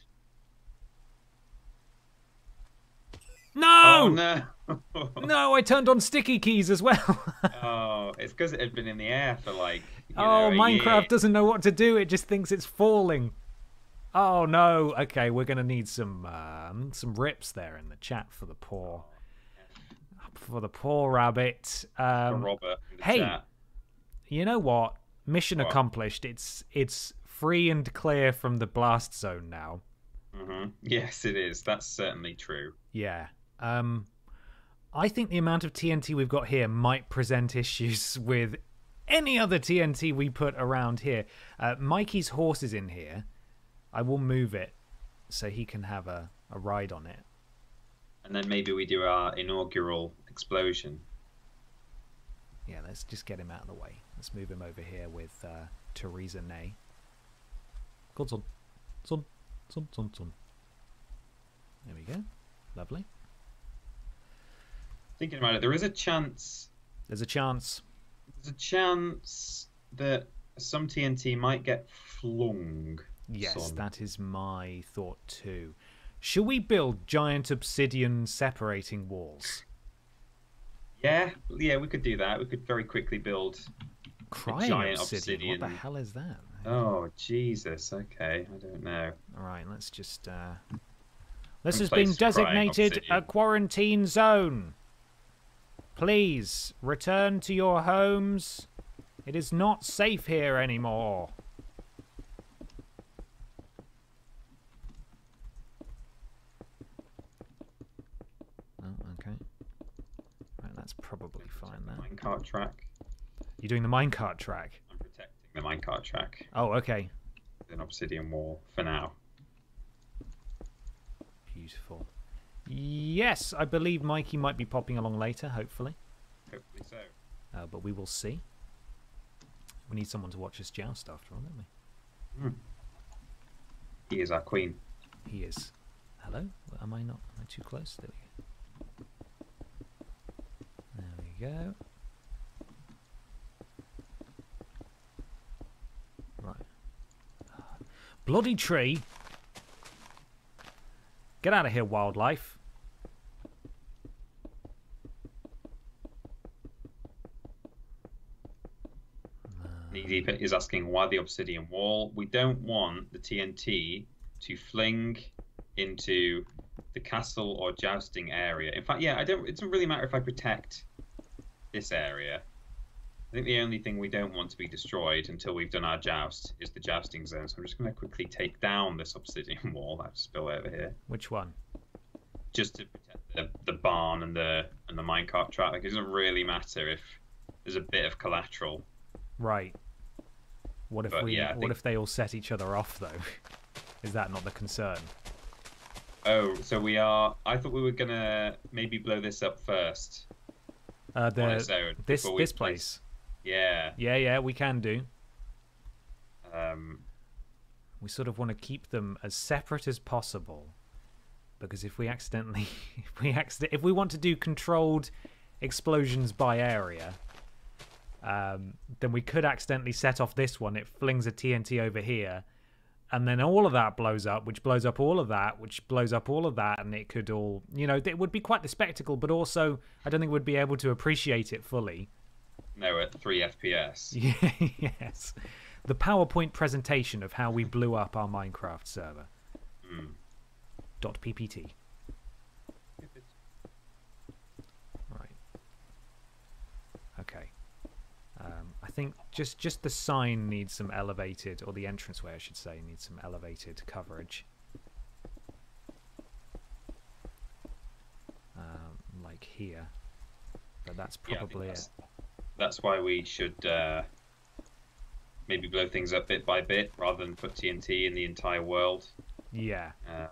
S2: Oh
S1: No!
S2: no!
S1: No, I turned on sticky keys as well.
S2: Oh, it's because it had been in the air for like. You
S1: Oh,
S2: know, a
S1: Minecraft
S2: year.
S1: doesn't know what to do. It just thinks it's falling. Oh no. Okay, we're gonna need some um, some rips there in the chat for the poor for the poor rabbit.
S2: For
S1: Um,
S2: Robert in the
S1: hey,
S2: chat.
S1: you know what? Mission
S2: What?
S1: accomplished. It's it's free and clear from the blast zone now.
S2: hmm Yes, it is. That's certainly true.
S1: Yeah. Um, I think the amount of T N T we've got here might present issues with any other T N T we put around here. Uh, Mikey's horse is in here. I will move it so he can have a, a ride on it.
S2: And then maybe we do our inaugural explosion.
S1: Yeah, let's just get him out of the way. Let's move him over here with uh, Theresa Ney. Good son. Son. Son, son, son. There we go. Lovely.
S2: Thinking about it, there is a chance.
S1: There's a chance.
S2: There's a chance that some T N T might get flung.
S1: Yes,
S2: son.
S1: that is my thought too. Should we build giant obsidian separating walls?
S2: Yeah, yeah, we could do that. We could very quickly build.
S1: Crying
S2: giant
S1: obsidian. What the
S2: obsidian.
S1: hell is that?
S2: Oh Jesus! Okay, I don't know.
S1: All right, let's just. Uh... This has
S2: Place
S1: been
S2: crying
S1: designated a
S2: obsidian.
S1: quarantine zone. Please return to your homes. It is not safe here anymore. Oh, okay. Right, that's probably fine there.
S2: Minecart track.
S1: You're doing the minecart track.
S2: I'm protecting the minecart track.
S1: Oh, okay.
S2: With an obsidian wall for now.
S1: Beautiful. Yes, I believe Mikey might be popping along later, hopefully.
S2: Hopefully so.
S1: Uh, but we will see. We need someone to watch us joust after all, don't we?
S2: Hmm. He is our queen.
S1: He is. Hello? Am I not? Am I too close? There we go. There we go. Right. Bloody tree! Get out of here, wildlife.
S2: Knee Deep is asking why the obsidian wall. We don't want the T N T to fling into the castle or jousting area. In fact, yeah, I don't. It doesn't really matter if I protect this area. I think the only thing we don't want to be destroyed until we've done our joust is the jousting zone. So I'm just going to quickly take down this obsidian wall. I've just built over here,
S1: Which one?
S2: just to protect the, the barn and the and the minecart track. Like, it doesn't really matter if there's a bit of collateral.
S1: Right. What if
S2: But,
S1: we?
S2: yeah, I
S1: what
S2: think-
S1: if they all set each other off, though? Is that not the concern?
S2: Oh, so we are. I thought we were gonna maybe blow this up first.
S1: Uh,
S2: on its
S1: the
S2: own
S1: this
S2: before we
S1: this
S2: place-
S1: place.
S2: Yeah.
S1: Yeah, yeah, we can do.
S2: Um,
S1: We sort of want to keep them as separate as possible, because if we accidentally, if we accident, if we want to do controlled explosions by area, um, then we could accidentally set off this one. It flings a T N T over here, and then all of that blows up, which blows up all of that, which blows up all of that, and it could all, you know, it would be quite the spectacle. But also, I don't think we'd be able to appreciate it fully.
S2: no, at three F P S.
S1: Yes, the PowerPoint presentation of how we blew up our Minecraft server.
S2: Mm.
S1: Dot ppt. Right. Okay. Um, I think just just the sign needs some elevated, or the entranceway, I should say, needs some elevated coverage. Um, like here. But that's
S2: Yeah, I think
S1: probably
S2: that's,
S1: it.
S2: that's why we should uh, maybe blow things up bit by bit rather than put T N T in the entire world.
S1: Yeah.
S2: Um,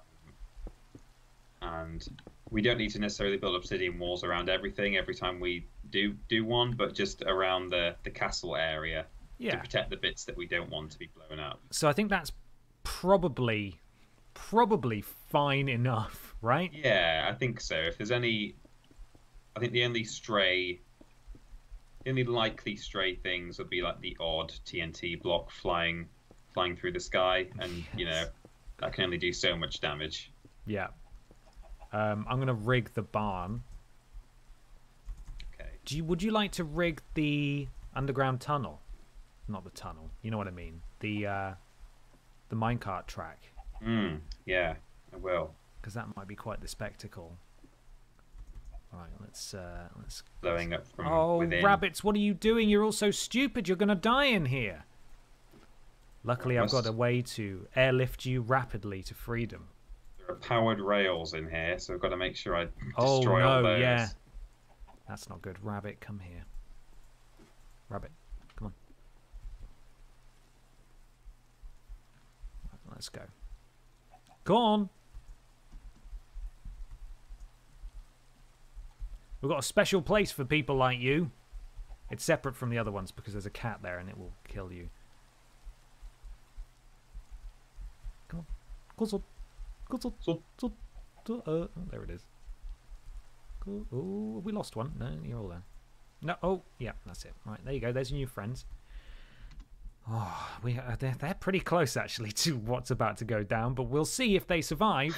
S2: and we don't need to necessarily build obsidian walls around everything every time we do do one, but just around the, the castle area to
S1: Yeah.
S2: protect the bits that we don't want to be blown up.
S1: So I think that's probably probably fine enough, right?
S2: Yeah, I think so. If there's any, I think the only stray, the only likely stray things would be like the odd T N T block flying, flying through the sky, and you know,
S1: Yes.
S2: that can only do so much damage.
S1: Yeah. Um, I'm gonna rig the barn.
S2: Okay.
S1: Do you, would you like to rig the underground tunnel? Not the tunnel. You know what I mean. The uh, the minecart track,
S2: Hmm. Yeah, I will.
S1: because that might be quite the spectacle. Right, let's uh, let's.
S2: blowing up from
S1: Oh,
S2: within.
S1: rabbits! What are you doing? You're all so stupid. You're gonna die in here. Luckily,
S2: Well,
S1: I've got
S2: must-
S1: a way to airlift you rapidly to freedom.
S2: There are powered rails in here, so I've got to make sure I
S1: Oh
S2: destroy all
S1: no!
S2: those.
S1: Yeah, that's not good. Rabbit, come here. Rabbit, come on. Right, let's go. Go on. We've got a special place for people like you. It's separate from the other ones because there's a cat there and it will kill you. Come on. Guzzle. Guzzle.
S2: So-
S1: Guzzle. Guzzle. Uh, oh, there it is. Go- Oh, we lost one. No, you're all there. No. Oh, yeah, that's it. Right, there you go. There's your new friends. Oh, we uh, they're, they're pretty close actually to what's about to go down, but we'll see if they survive.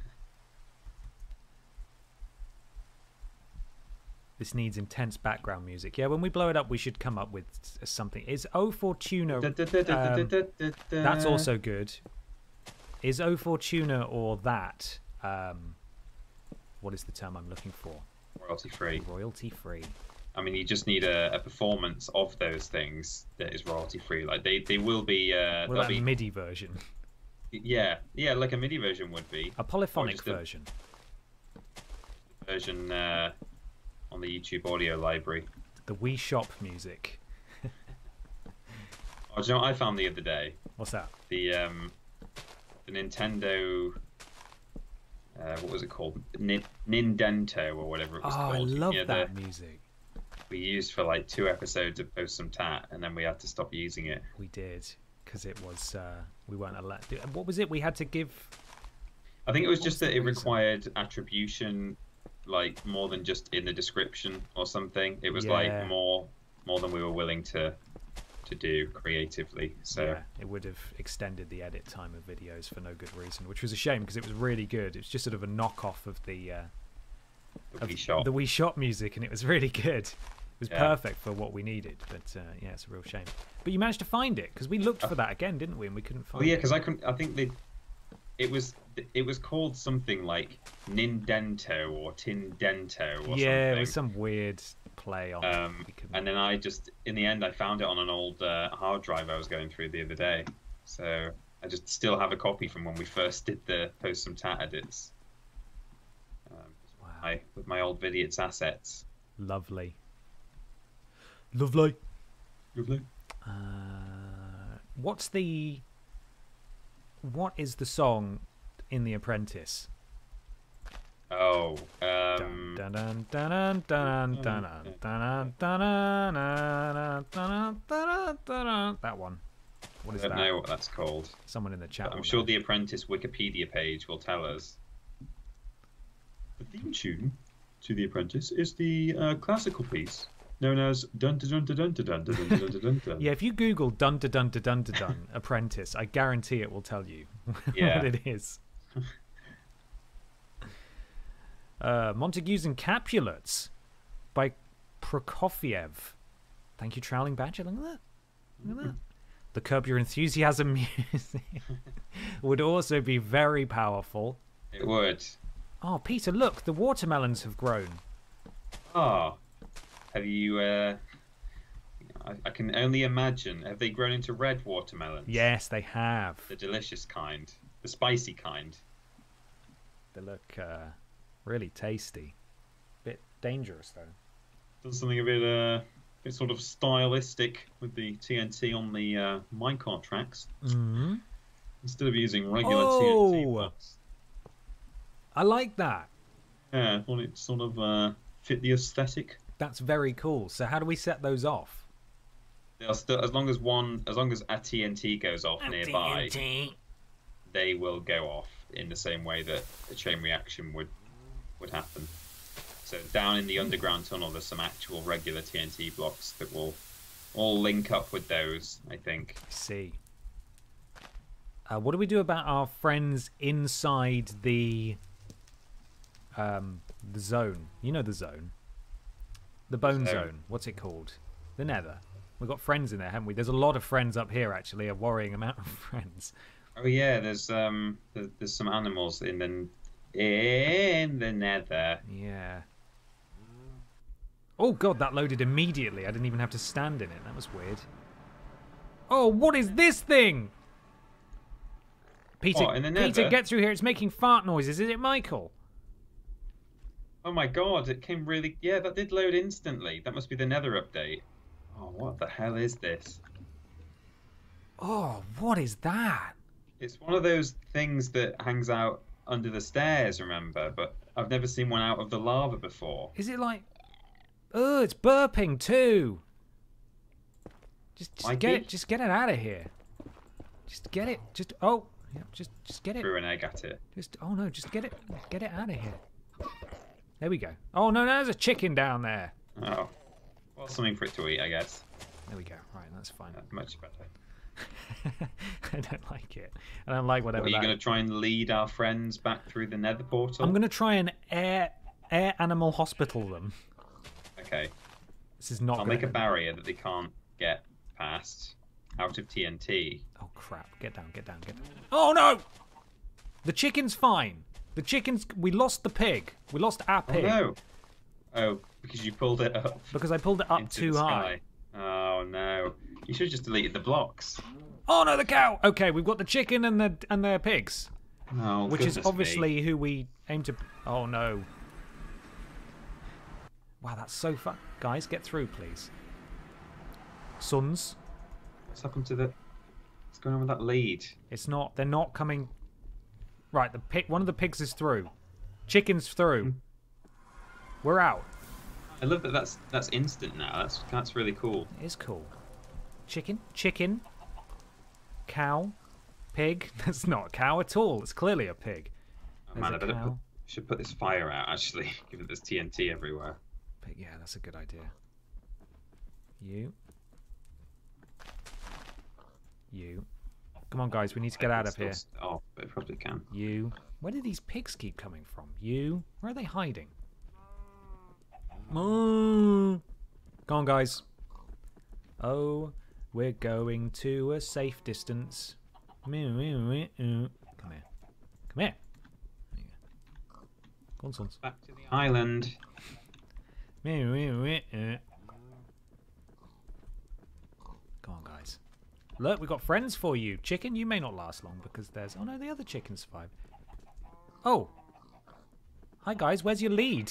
S1: This needs intense background music. Yeah, when we blow it up, we should come up with s- something. Is O Fortuna... Um, that's also good. Is O Fortuna or that... Um, what is the term I'm looking for?
S2: royalty free.
S1: Royalty free.
S2: I mean, you just need a, a performance of those things that is royalty free. Like they, they will be. Uh,
S1: What
S2: they'll
S1: about
S2: be
S1: a MIDI version?
S2: yeah, yeah, like a MIDI version would be.
S1: A polyphonic
S2: just a-
S1: version.
S2: Version uh, on the YouTube audio library.
S1: The Wii Shop music.
S2: Oh, do you know what I found the other day?
S1: What's that?
S2: The um, the Nintendo. Uh, what was it called? Nin- Nintendo or whatever it was
S1: Oh,
S2: called.
S1: I love
S2: Yeah,
S1: that
S2: the-
S1: music.
S2: we used for like two episodes of Post Some Tat, and then we had to stop using it.
S1: We did. Because it was... Uh, we weren't allowed... to- What was it? We had to give...
S2: I think it was
S1: What
S2: just
S1: was the
S2: that it
S1: reason?
S2: required attribution, like more than just in the description or something. It was
S1: Yeah.
S2: like more more than we were willing to to do creatively. So
S1: Yeah, it would have extended the edit time of videos for no good reason, which was a shame because it was really good. It was just sort of a knockoff of the uh,
S2: the
S1: of
S2: Wii Shop.
S1: the Wii Shop music, and it was really good. It was
S2: Yeah.
S1: perfect for what we needed. But uh, yeah, it's a real shame. But you managed to find it because we looked for that again, didn't we? And we couldn't find
S2: Oh yeah,
S1: it.
S2: because I couldn't. I think they. It was it was called something like Nindento or Tindento or
S1: Yeah,
S2: something.
S1: it was some weird play on. it.
S2: Um,
S1: We couldn't-
S2: and then I just, in the end, I found it on an old uh, hard drive I was going through the other day. So I just still have a copy from when we first did the Post Some Tat edits. Um,
S1: Wow.
S2: I, with my old Vidiots assets.
S1: Lovely. Lovely.
S2: Lovely.
S1: Uh, what's the... What is the song in The Apprentice?
S2: Oh,
S1: Dun,
S2: um,
S1: dun, dun, dun, dun, dun, dun, dun, dun, dun, dun, dun, dun, dun. That one. What
S2: I
S1: is
S2: don't
S1: that?
S2: know what that's called.
S1: Someone in the chat.
S2: But I'm
S1: will
S2: sure
S1: know.
S2: the Apprentice Wikipedia page will tell us. The theme tune to The Apprentice is the uh, classical piece known as Dun Dun Dun Dun Dun Dun Dun Dun Dun Dun Dun.
S1: Yeah, if you Google dun dun dun dun dun dun dun Apprentice, I guarantee it will tell you
S2: Yeah.
S1: what it is. Uh, Montagues and Capulets by Prokofiev. Thank you, Trowling Badger. Look at that. Look at that. The Curb Your Enthusiasm music would also be very powerful.
S2: It would.
S1: Oh, Peter, look, the watermelons have grown.
S2: Ah, have you? Uh, I, I can only imagine. Have they grown into red watermelons?
S1: Yes, they have.
S2: The delicious kind, the spicy kind.
S1: They look uh, really tasty. Bit dangerous, though.
S2: Does something a bit, uh, bit sort of stylistic with the T N T on the uh, minecart tracks
S1: Mm-hmm.
S2: instead of using regular
S1: Oh!
S2: T N T blocks.
S1: I like that.
S2: Yeah, I thought it sort of uh, fit the aesthetic.
S1: That's very cool. So how do we set those off?
S2: They'll still, as long as one, as long as a T N T goes off nearby, they will go off in the same way that a chain reaction would would happen. So down in the underground tunnel, there's some actual regular T N T blocks that will all link up with those, I think.
S1: I see. Uh, what do we do about our friends inside the um the zone? You know the zone. The bone
S2: Zone.
S1: zone. What's it called? The Nether. We've got friends in there, haven't we? There's a lot of friends up here, actually, a worrying amount of friends.
S2: Oh yeah, there's um there's, there's some animals in the in the nether.
S1: Yeah. Oh god, that loaded immediately. I didn't even have to stand in it. That was weird. Oh, what is this thing? Peter,
S2: What, in the
S1: Peter,
S2: nether?
S1: get through here. It's making fart noises. Is it Michael?
S2: Oh my god, it came really... Yeah, that did load instantly. That must be the Nether update. Oh, what the hell is this?
S1: Oh, what is that?
S2: It's one of those things that hangs out under the stairs, remember? But I've never seen one out of the lava before.
S1: Is it like... Oh, it's burping too. Just, just
S2: Mikey?
S1: get it. Just get it out of here. Just get it. Just oh, yeah, just, just get it.
S2: Threw an egg at it.
S1: Just oh no, just get it. Get it out of here. There we go. Oh no, there's a chicken down there.
S2: Oh. Well, something for it to eat, I guess.
S1: There we go. Right, that's fine.
S2: That's much better.
S1: I don't like it. I don't like whatever.
S2: What, are you
S1: that
S2: going to try and lead our friends back through the Nether portal?
S1: I'm going to try and air air animal hospital them.
S2: Okay.
S1: This is not.
S2: I'll
S1: gonna...
S2: make a barrier that they can't get past out of T N T.
S1: Oh crap! Get down! Get down! Get down! Oh no! The chicken's fine. The chicken's. We lost the pig. We lost our
S2: Oh
S1: pig.
S2: no! Oh, because you pulled it up
S1: Because I pulled it up
S2: into
S1: too
S2: the
S1: high.
S2: sky. Oh no! You should have just deleted the blocks.
S1: Oh no, the cow! Okay, we've got the chicken and the and their pigs,
S2: Oh,
S1: which is
S2: goodness
S1: obviously
S2: me.
S1: who we aim to. Oh no! Wow, that's so fun, guys. Get through, please. Sons,
S2: What's happened to the? What's going on with that lead?
S1: it's not. They're not coming. Right, the pig. One of the pigs is through. Chicken's through. We're out.
S2: I love that. That's that's instant now. That's that's really cool.
S1: It is cool. Chicken, chicken, cow, pig. That's not a cow at all. It's clearly a pig.
S2: Oh,
S1: There's
S2: man,
S1: a
S2: I better
S1: cow.
S2: put, should put this fire out. Actually, given there's T N T everywhere.
S1: But yeah, that's a good idea. You. You. Come on, guys. We need to get
S2: I
S1: out
S2: can
S1: of here.
S2: still st- Oh, but it probably can.
S1: You. Where do these pigs keep coming from? You. Where are they hiding? Moo. Come on, guys. Oh, we're going to a safe distance. Meow, meow, meow, meow. Come here. Come here. There you go. Go on, sons.
S2: Back to the island.
S1: Meow, meow, meow, meow. Come on, guys. Look, we've got friends for you. Chicken, you may not last long because there's... Oh, no, the other chicken survived. Oh. Hi, guys. Where's your lead?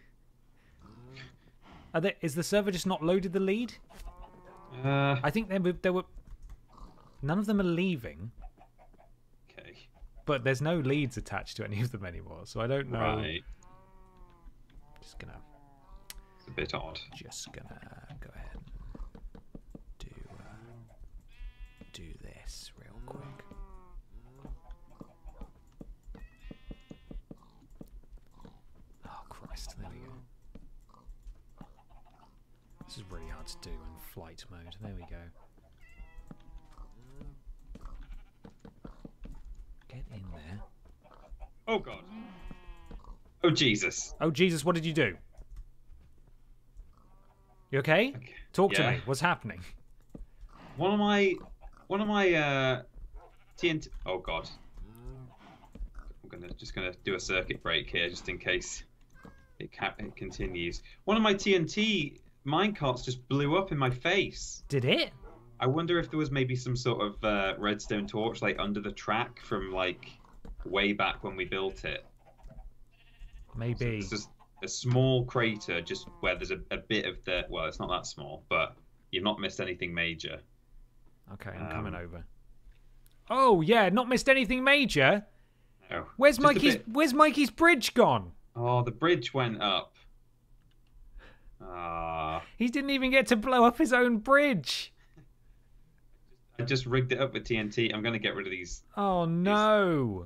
S1: Are they, is the server just not loaded the lead?
S2: Uh,
S1: I think they were, they were... None of them are leaving,
S2: okay.
S1: but there's no leads attached to any of them anymore, so I don't know.
S2: Right.
S1: Just gonna...
S2: It's a bit odd.
S1: Just gonna go ahead and do, uh, do this real quick. Oh, Christ. There we go. This is really hard to do in flight mode. There we go. Get in there.
S2: Oh god. Oh Jesus.
S1: Oh, Jesus, what did you do? You okay?
S2: Okay.
S1: Talk to
S2: Yeah.
S1: me. What's happening?
S2: One of my, one of my uh, T N T. Oh god. I'm gonna just gonna do a circuit break here, just in case it ca- it continues. One of my T N T minecarts just blew up in my face.
S1: Did it?
S2: I wonder if there was maybe some sort of uh, redstone torch like under the track from like way back when we built it.
S1: Maybe.
S2: It's just a small crater, just where there's a, a bit of the. Well, it's not that small, but you've not missed anything major.
S1: Okay, I'm
S2: Um,
S1: coming over. Oh yeah, not missed anything major.
S2: No.
S1: Where's
S2: Just a
S1: Mikey's?
S2: bit.
S1: Where's Mikey's bridge gone?
S2: Oh, the bridge went up. Ah,
S1: He didn't even get to blow up his own bridge.
S2: I just rigged it up with T N T. I'm gonna get rid of these.
S1: Oh no!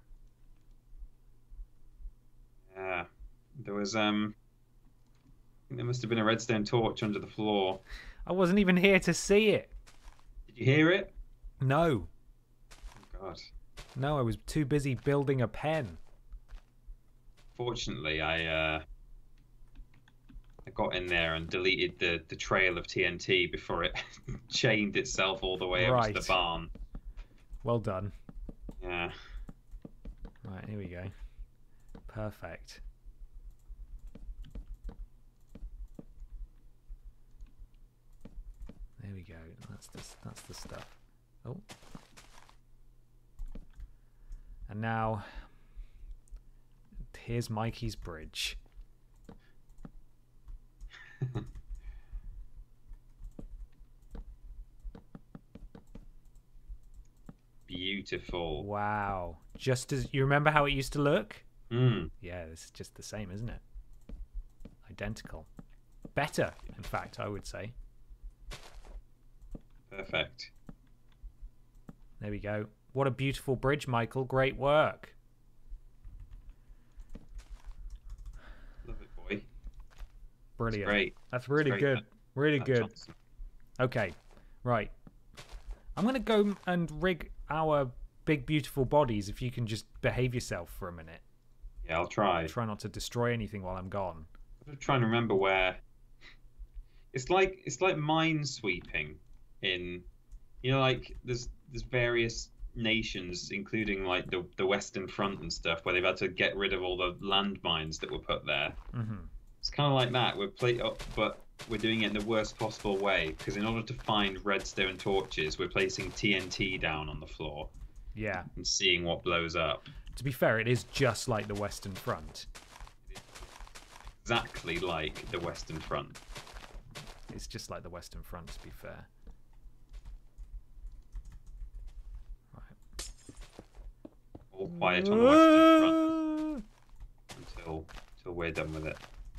S2: Yeah, there was um. I think there must have been a redstone torch under the floor.
S1: I wasn't even here to see it.
S2: Did you hear it?
S1: No,
S2: Oh God.
S1: no, I was too busy building a pen.
S2: Fortunately, I uh. I got in there and deleted the, the trail of T N T before it chained itself all the way over to
S1: Right.
S2: the barn.
S1: Well done.
S2: Yeah.
S1: Right, here we go. Perfect. There we go. That's the, that's the stuff. Oh. And now, here's Mikey's bridge.
S2: Beautiful.
S1: Wow. Just as you remember how it used to look?
S2: Mm.
S1: Yeah, it's just the same, isn't it? Identical. Better, in fact, I would say.
S2: Perfect.
S1: There we go. What a beautiful bridge, Michael. Great work.
S2: Love it, boy.
S1: Brilliant.
S2: That's great.
S1: That's really
S2: That's
S1: good.
S2: great.
S1: Really
S2: That's
S1: good.
S2: awesome.
S1: Okay. Right. I'm going to go and rig our big, beautiful bodies if you can just behave yourself for a minute.
S2: Yeah, I'll try.
S1: Try not to destroy anything while I'm gone.
S2: I'm trying to remember where. It's like it's like mine sweeping in, you know, like there's there's various nations, including like the the Western Front and stuff, where they've had to get rid of all the landmines that were put there.
S1: Mm-hmm.
S2: It's kind of like that. We're play, oh, but we're doing it in the worst possible way because in order to find redstone torches, we're placing T N T down on the floor.
S1: Yeah.
S2: And seeing what blows up.
S1: To be fair, it is just like the Western Front.
S2: Exactly like the Western Front.
S1: It's just like the Western Front, to be fair. Right.
S2: All quiet on the Western Front until until we're done with it.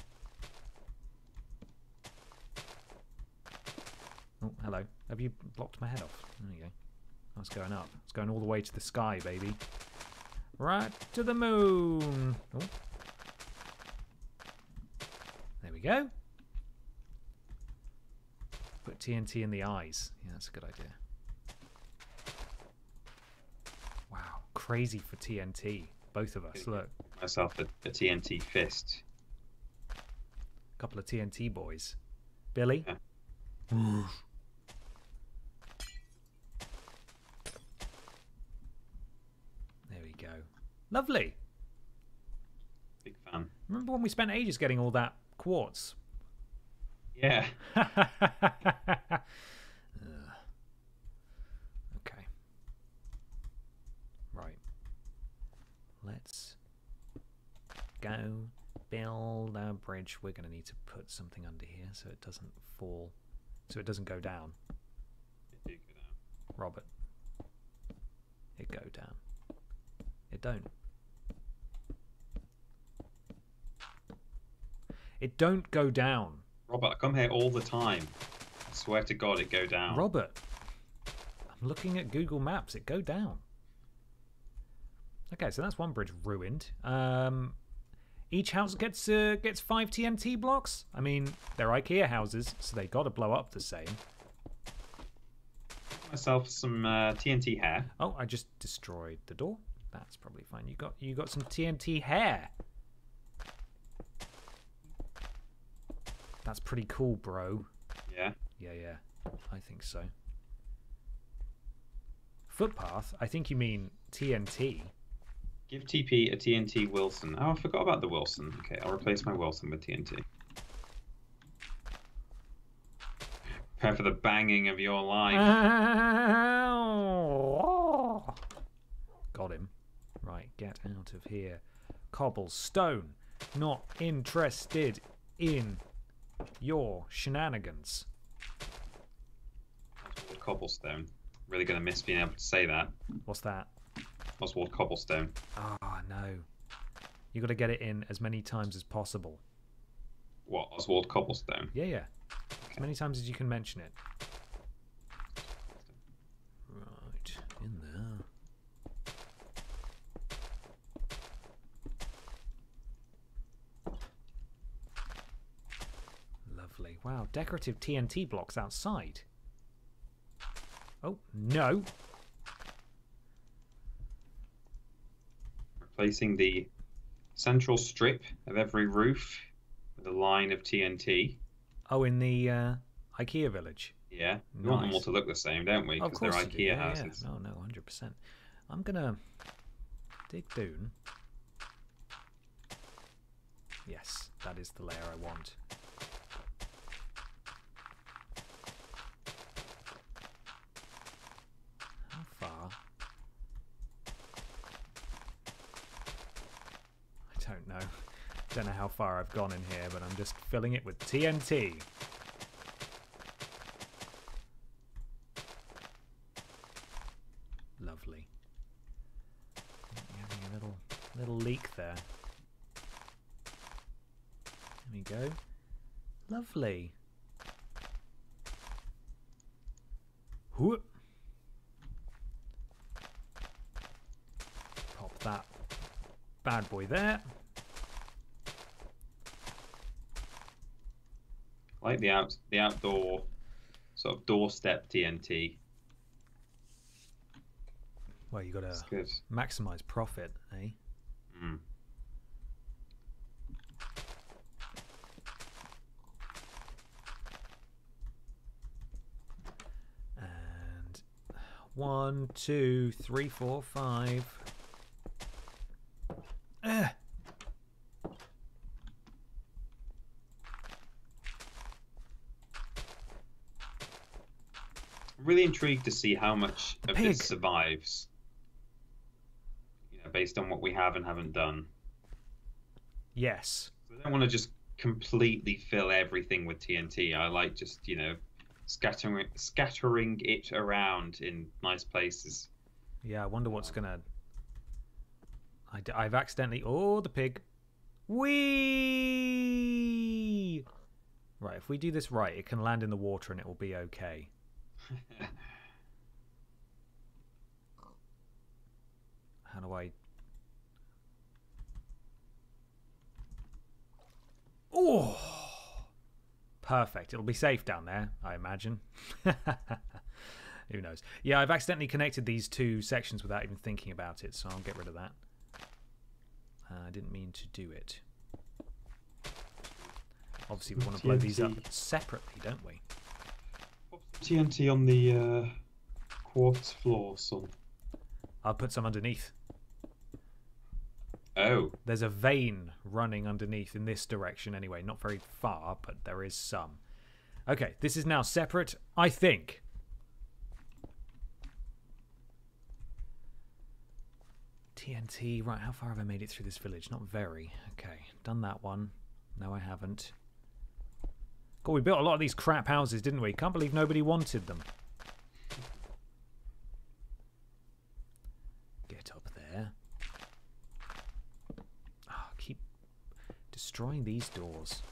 S1: Oh, hello. Have you blocked my head off? There you go. That's going up. It's going all the way to the sky, baby. Right to the moon. Oh. There we go. Put T N T in the eyes. Yeah, that's a good idea. Wow, crazy for T N T. Both of us, look.
S2: Myself a, a T N T fist.
S1: A couple of T N T boys. Billy?
S2: Yeah.
S1: There we go. Lovely.
S2: Big fan.
S1: Remember when we spent ages getting all that quartz?
S2: Yeah.
S1: Okay. Right. Let's go build our bridge. We're going to need to put something under here so it doesn't fall, so it doesn't go down.
S2: It did go down.
S1: Robert. It go down. It don't. It don't go down.
S2: Robert, I come here all the time. I swear to God, it go down.
S1: Robert, I'm looking at Google Maps. It go down. Okay, so that's one bridge ruined. Um, each house gets uh, gets five T N T blocks. I mean, they're IKEA houses, so they got to blow up the same.
S2: Myself some uh, T N T hair.
S1: Oh, I just destroyed the door. That's probably fine. You got you got some T N T hair. That's pretty cool, bro.
S2: Yeah.
S1: Yeah, yeah. I think so. Footpath? I think you mean T N T.
S2: Give T P a T N T Wilson. Oh, I forgot about the Wilson. Okay, I'll replace my Wilson with T N T. Prepare for the banging of your life.
S1: Got him. Right, get out of here. Cobblestone. Not interested in your shenanigans.
S2: Oswald Cobblestone. Really going to miss being able to say that.
S1: What's that?
S2: Oswald Cobblestone.
S1: Ah, oh, no. You got to get it in as many times as possible.
S2: What, Oswald Cobblestone?
S1: Yeah, yeah. As many times as you can mention it. Right, in there. Lovely. Wow, decorative T N T blocks outside. Oh, no.
S2: Replacing the central strip of every roof with a line of T N T.
S1: Oh, in the uh, IKEA village.
S2: Yeah, we want them
S1: Nice.
S2: all to look the same, don't we?
S1: Of
S2: Because they're
S1: course you do.
S2: IKEA
S1: Yeah,
S2: houses.
S1: yeah. No, no, one hundred percent. I'm going to dig down. Yes, that is the layer I want. know. Don't know how far I've gone in here, but I'm just filling it with T N T. Lovely. Having a little little leak there. There we go. Lovely. Whoop. Pop that bad boy there.
S2: I like the out the outdoor sort of doorstep T N T.
S1: Well, you got
S2: It's
S1: to
S2: good.
S1: maximize profit, eh?
S2: Mm.
S1: And one, two, three, four, five. Eh.
S2: I'm really intrigued to see how much of
S1: Pig.
S2: this survives. You know, based on what we have and haven't done.
S1: Yes.
S2: I don't want to just completely fill everything with T N T. I like just, you know, scattering scattering it around in nice places.
S1: Yeah, I wonder what's gonna. I, d- I've accidentally. Oh, the pig. Whee! Right, if we do this right, it can land in the water and it will be okay. How do I... Oh! Perfect. It'll be safe down there, I imagine. Who knows? Yeah, I've accidentally connected these two sections without even thinking about it, so I'll get rid of that. Uh, I didn't mean to do it. Obviously, we want to blow these up separately, don't we?
S2: T N T on the uh, quartz floor, son.
S1: I'll put some underneath.
S2: Oh.
S1: There's a vein running underneath in this direction anyway. Not very far, but there is some. Okay, this is now separate, I think. T N T. Right, how far have I made it through this village? Not very. Okay, done that one. No, I haven't. God, we built a lot of these crap houses, didn't we? Can't believe nobody wanted them. Get up there. Oh, keep destroying these doors.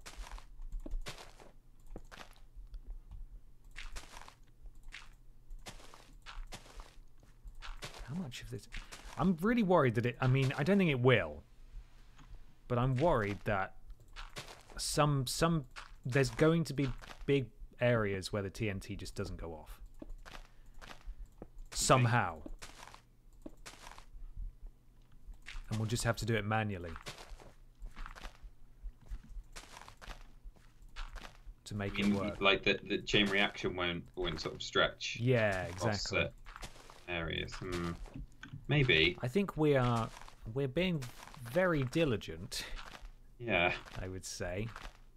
S1: How much of this... I'm really worried that it... I mean, I don't think it will. But I'm worried that some... some there's going to be big areas where the T N T just doesn't go off. Somehow. And we'll just have to do it manually. To make it
S2: In,
S1: work.
S2: like the, the chain reaction won't, won't sort of stretch.
S1: Yeah,
S2: across
S1: exactly.
S2: the areas. Hmm. Maybe.
S1: I think we are... We're being very diligent,
S2: Yeah.
S1: I would say.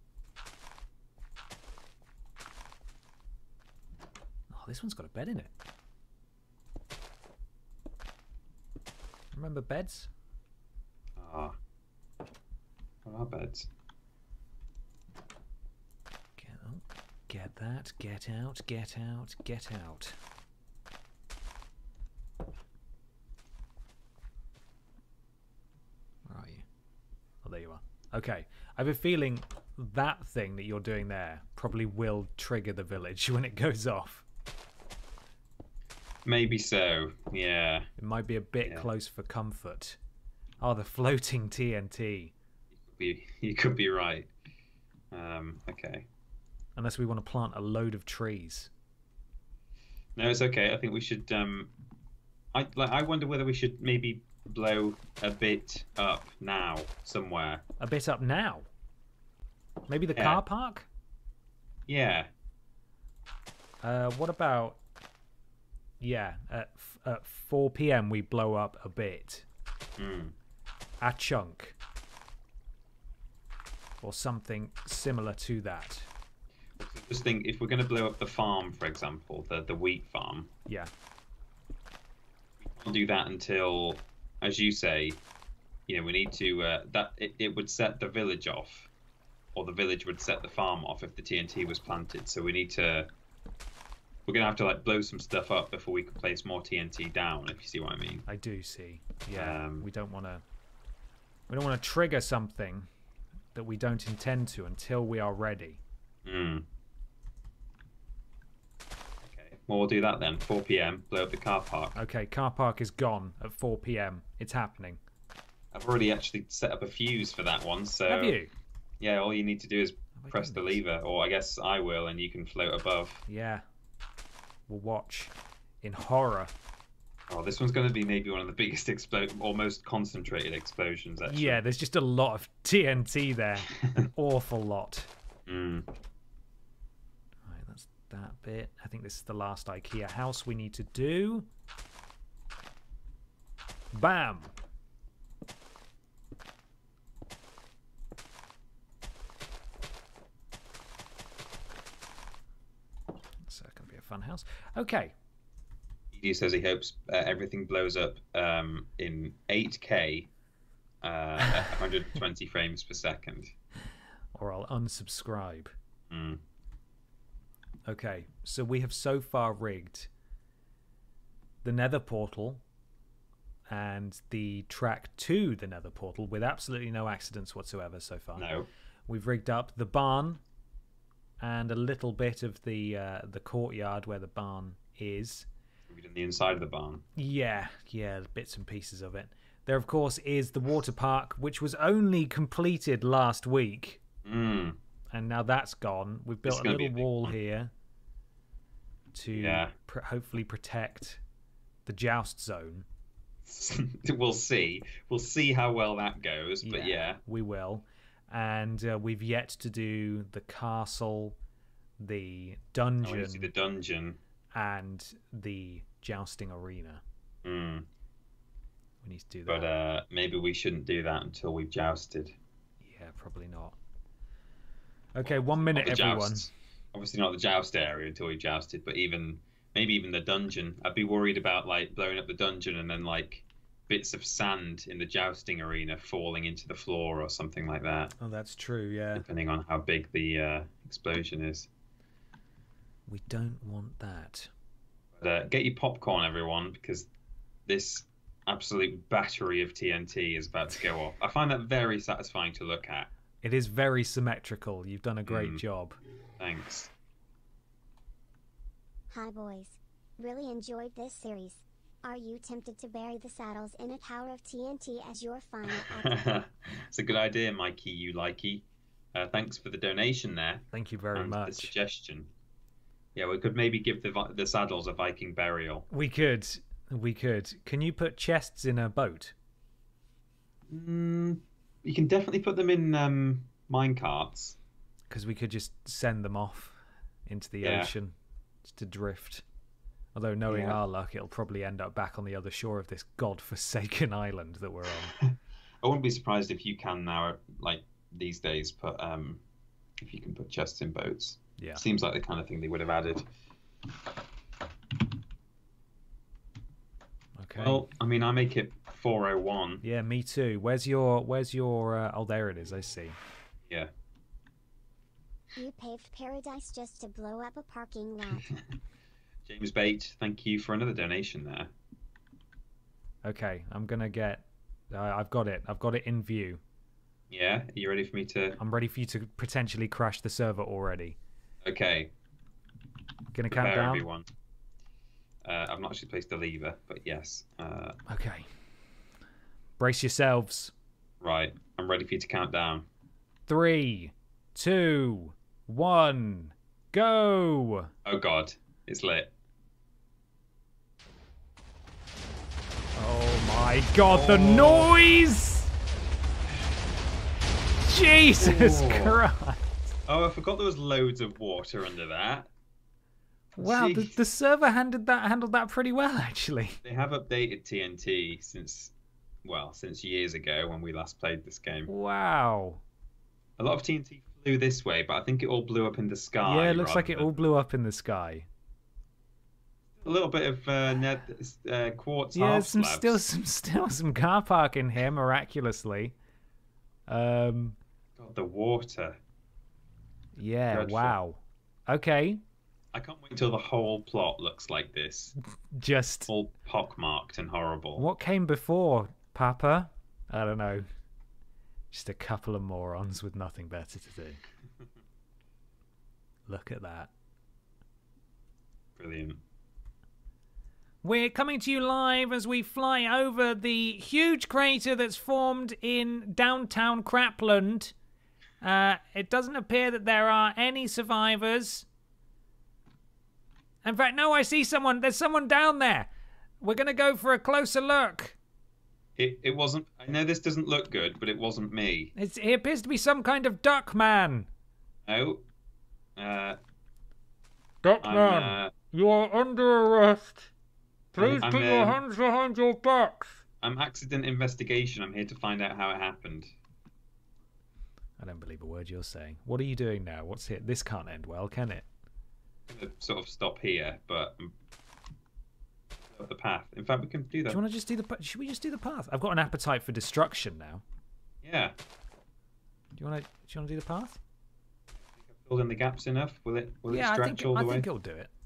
S1: Oh, this one's got a bed in it. Remember beds?
S2: Ah. What are beds?
S1: Get, oh, get that. Get out. Get out. Get out. Where are you? Oh, there you are. Okay. I have a feeling that thing that you're doing there probably will trigger the village when it goes off.
S2: Maybe so. Yeah.
S1: It might be a bit
S2: Yeah.
S1: close for comfort. Oh, the floating T N T.
S2: You, you could be right. Um, okay.
S1: Unless we want to plant a load of trees.
S2: No, it's okay. I think we should. Um, I like. I wonder whether we should maybe blow a bit up now somewhere.
S1: A bit up now. Maybe the
S2: Yeah.
S1: car park?
S2: Yeah.
S1: Uh, what about... Yeah, at, f- at four p m we blow up a bit.
S2: Mm.
S1: A chunk. Or something similar to that.
S2: Just think, if we're going to blow up the farm, for example, the the wheat farm,
S1: Yeah.
S2: we'll do that until, as you say, you know, we need to uh, that it, it would set the village off, or the village would set the farm off if the T N T was planted. So we need to. We're gonna have to like blow some stuff up before we can place more T N T down. If you see what I mean.
S1: I do see. Yeah.
S2: Um,
S1: we don't want to. We don't want to trigger something that we don't intend to until we are ready.
S2: Hmm. Okay. Well, we'll do that then. four P M. Blow up the car park.
S1: Okay, car park is gone at four P M. It's happening.
S2: I've already actually set up a fuse for that one. So.
S1: Have you?
S2: Yeah. All you need to do is
S1: I
S2: press the
S1: done this?
S2: lever, or I guess I will, and you can float above.
S1: Yeah. We'll watch in horror.
S2: Oh, this one's going to be maybe one of the biggest explode, or most concentrated explosions. Actually.
S1: Yeah, there's just a lot of T N T there. An awful lot.
S2: Mm.
S1: Right, that's that bit. I think this is the last IKEA house we need to do. Bam! It's uh, going to be a fun house. Okay.
S2: He says he hopes uh, everything blows up um, in eight K uh, at one hundred twenty frames per second.
S1: Or I'll unsubscribe.
S2: Mm.
S1: Okay, so we have so far rigged the nether portal and the track to the nether portal with absolutely no accidents whatsoever so far.
S2: No.
S1: We've rigged up the barn and a little bit of the uh, the courtyard where the barn is.
S2: We've done the inside of the barn.
S1: Yeah, yeah, bits and pieces of it. There, of course, is the water park, which was only completed last week.
S2: Mm.
S1: And now that's gone. We've built
S2: It's
S1: a
S2: gonna be
S1: little
S2: a big
S1: wall
S2: one.
S1: here to
S2: Yeah.
S1: pr- hopefully protect the joust zone.
S2: We'll see. We'll see how well that goes. But yeah.
S1: we will. And uh, we've yet to do the castle, the
S2: I
S1: dungeon,
S2: want to see the dungeon.
S1: and the jousting arena.
S2: Mm.
S1: We need to do that.
S2: But uh, maybe we shouldn't do that until we've jousted.
S1: Yeah, probably not. Okay, one minute,
S2: Not the
S1: everyone.
S2: joust. Obviously not the joust area until we've jousted, but even maybe even the dungeon. I'd be worried about like blowing up the dungeon and then like bits of sand in the jousting arena falling into the floor or something like that,
S1: Oh, that's true, yeah.
S2: depending on how big the uh, explosion is.
S1: We don't want that.
S2: But, uh, get your popcorn, everyone, because this absolute battery of T N T is about to go off. I find that very satisfying to look at.
S1: It is very symmetrical. You've done a great
S2: Mm.
S1: job.
S2: Thanks.
S3: Hi boys. Really enjoyed this series. Are you tempted to bury the saddles in a tower of T N T as your final act?
S2: It's a good idea, Mikey, you likey. Uh, thanks for the donation there.
S1: Thank you very
S2: and the
S1: much.
S2: suggestion. Yeah, we could maybe give the Vi- the saddles a Viking burial.
S1: We could. We could. Can you put chests in a boat?
S2: Mm, you can definitely put them in um, mine carts.
S1: Because we could just send them off into the
S2: Yeah.
S1: ocean just to drift. Although, knowing
S2: Yeah.
S1: our luck, it'll probably end up back on the other shore of this god-forsaken island that we're on.
S2: I wouldn't be surprised if you can now, like these days, put um, if you can put chests in boats.
S1: Yeah.
S2: Seems like the kind of thing they would have added.
S1: Okay.
S2: Well, I mean, I make it four oh one.
S1: Yeah, me too. Where's your? Where's your? Uh, oh, there it is. I see.
S2: Yeah.
S3: You paved paradise just to blow up a parking lot.
S2: James Bate, thank you for another donation there.
S1: Okay, I'm gonna get. Uh, I've got it. I've got it in view.
S2: Yeah, are you ready for me to?
S1: I'm ready for you to potentially crash the server already.
S2: Okay.
S1: Gonna count
S2: Prepare
S1: down.
S2: everyone. Uh, I've not actually placed the lever, but yes. Uh,
S1: Okay. Brace yourselves.
S2: right, I'm ready for you to count down.
S1: Three, two, one, go!
S2: Oh God, it's lit.
S1: Oh my God! The
S2: Oh.
S1: noise! Jesus
S2: Oh.
S1: Christ!
S2: Oh, I forgot there was loads of water under that.
S1: Wow, the,
S2: Jeez.
S1: the server handled that handled that pretty well, actually.
S2: They have updated T N T since, well, since years ago when we last played this game.
S1: Wow.
S2: A lot of T N T flew this way, but I think it all blew up in the sky.
S1: Yeah, it looks
S2: rather
S1: like it
S2: than-
S1: all blew up in the sky.
S2: a little bit of uh, net, uh, quartz
S1: Yeah,
S2: half
S1: some
S2: slabs.
S1: still some still some car park in here miraculously. Um,
S2: God, the water.
S1: yeah,
S2: Dreadful.
S1: wow. Okay,
S2: I can't wait until the whole plot looks like this.
S1: just
S2: All pockmarked and horrible.
S1: what came before, Papa? I don't know. Just a couple of morons with nothing better to do. Look at that.
S2: Brilliant.
S1: We're coming to you live as we fly over the huge crater that's formed in downtown Crapland. Uh, it doesn't appear that there are any survivors. In fact, no, I see someone. There's someone down there. We're going to go for a closer look.
S2: It it wasn't. I know this doesn't look good, but it wasn't me.
S1: It's, it appears to be some kind of duck man.
S2: No. Uh,
S1: Duck
S2: I'm,
S1: man,
S2: uh,
S1: you are under arrest. Please
S2: I'm,
S1: put your
S2: um,
S1: hands behind your backs.
S2: I'm accident investigation. I'm here to find out how it happened.
S1: I don't believe a word you're saying. What are you doing now? What's it? This can't end well, can it?
S2: I'm gonna sort of stop here, but I'm up the path. In fact, we can do
S1: Do
S2: that.
S1: you want to just do the? pa- Should we just do the path? I've got an appetite for destruction now.
S2: Yeah.
S1: Do you want to? Do you want to do the path?
S2: Fill in the gaps enough. Will it? Will
S1: yeah,
S2: it
S1: I
S2: stretch
S1: think
S2: all the
S1: I
S2: way?
S1: think it'll do it.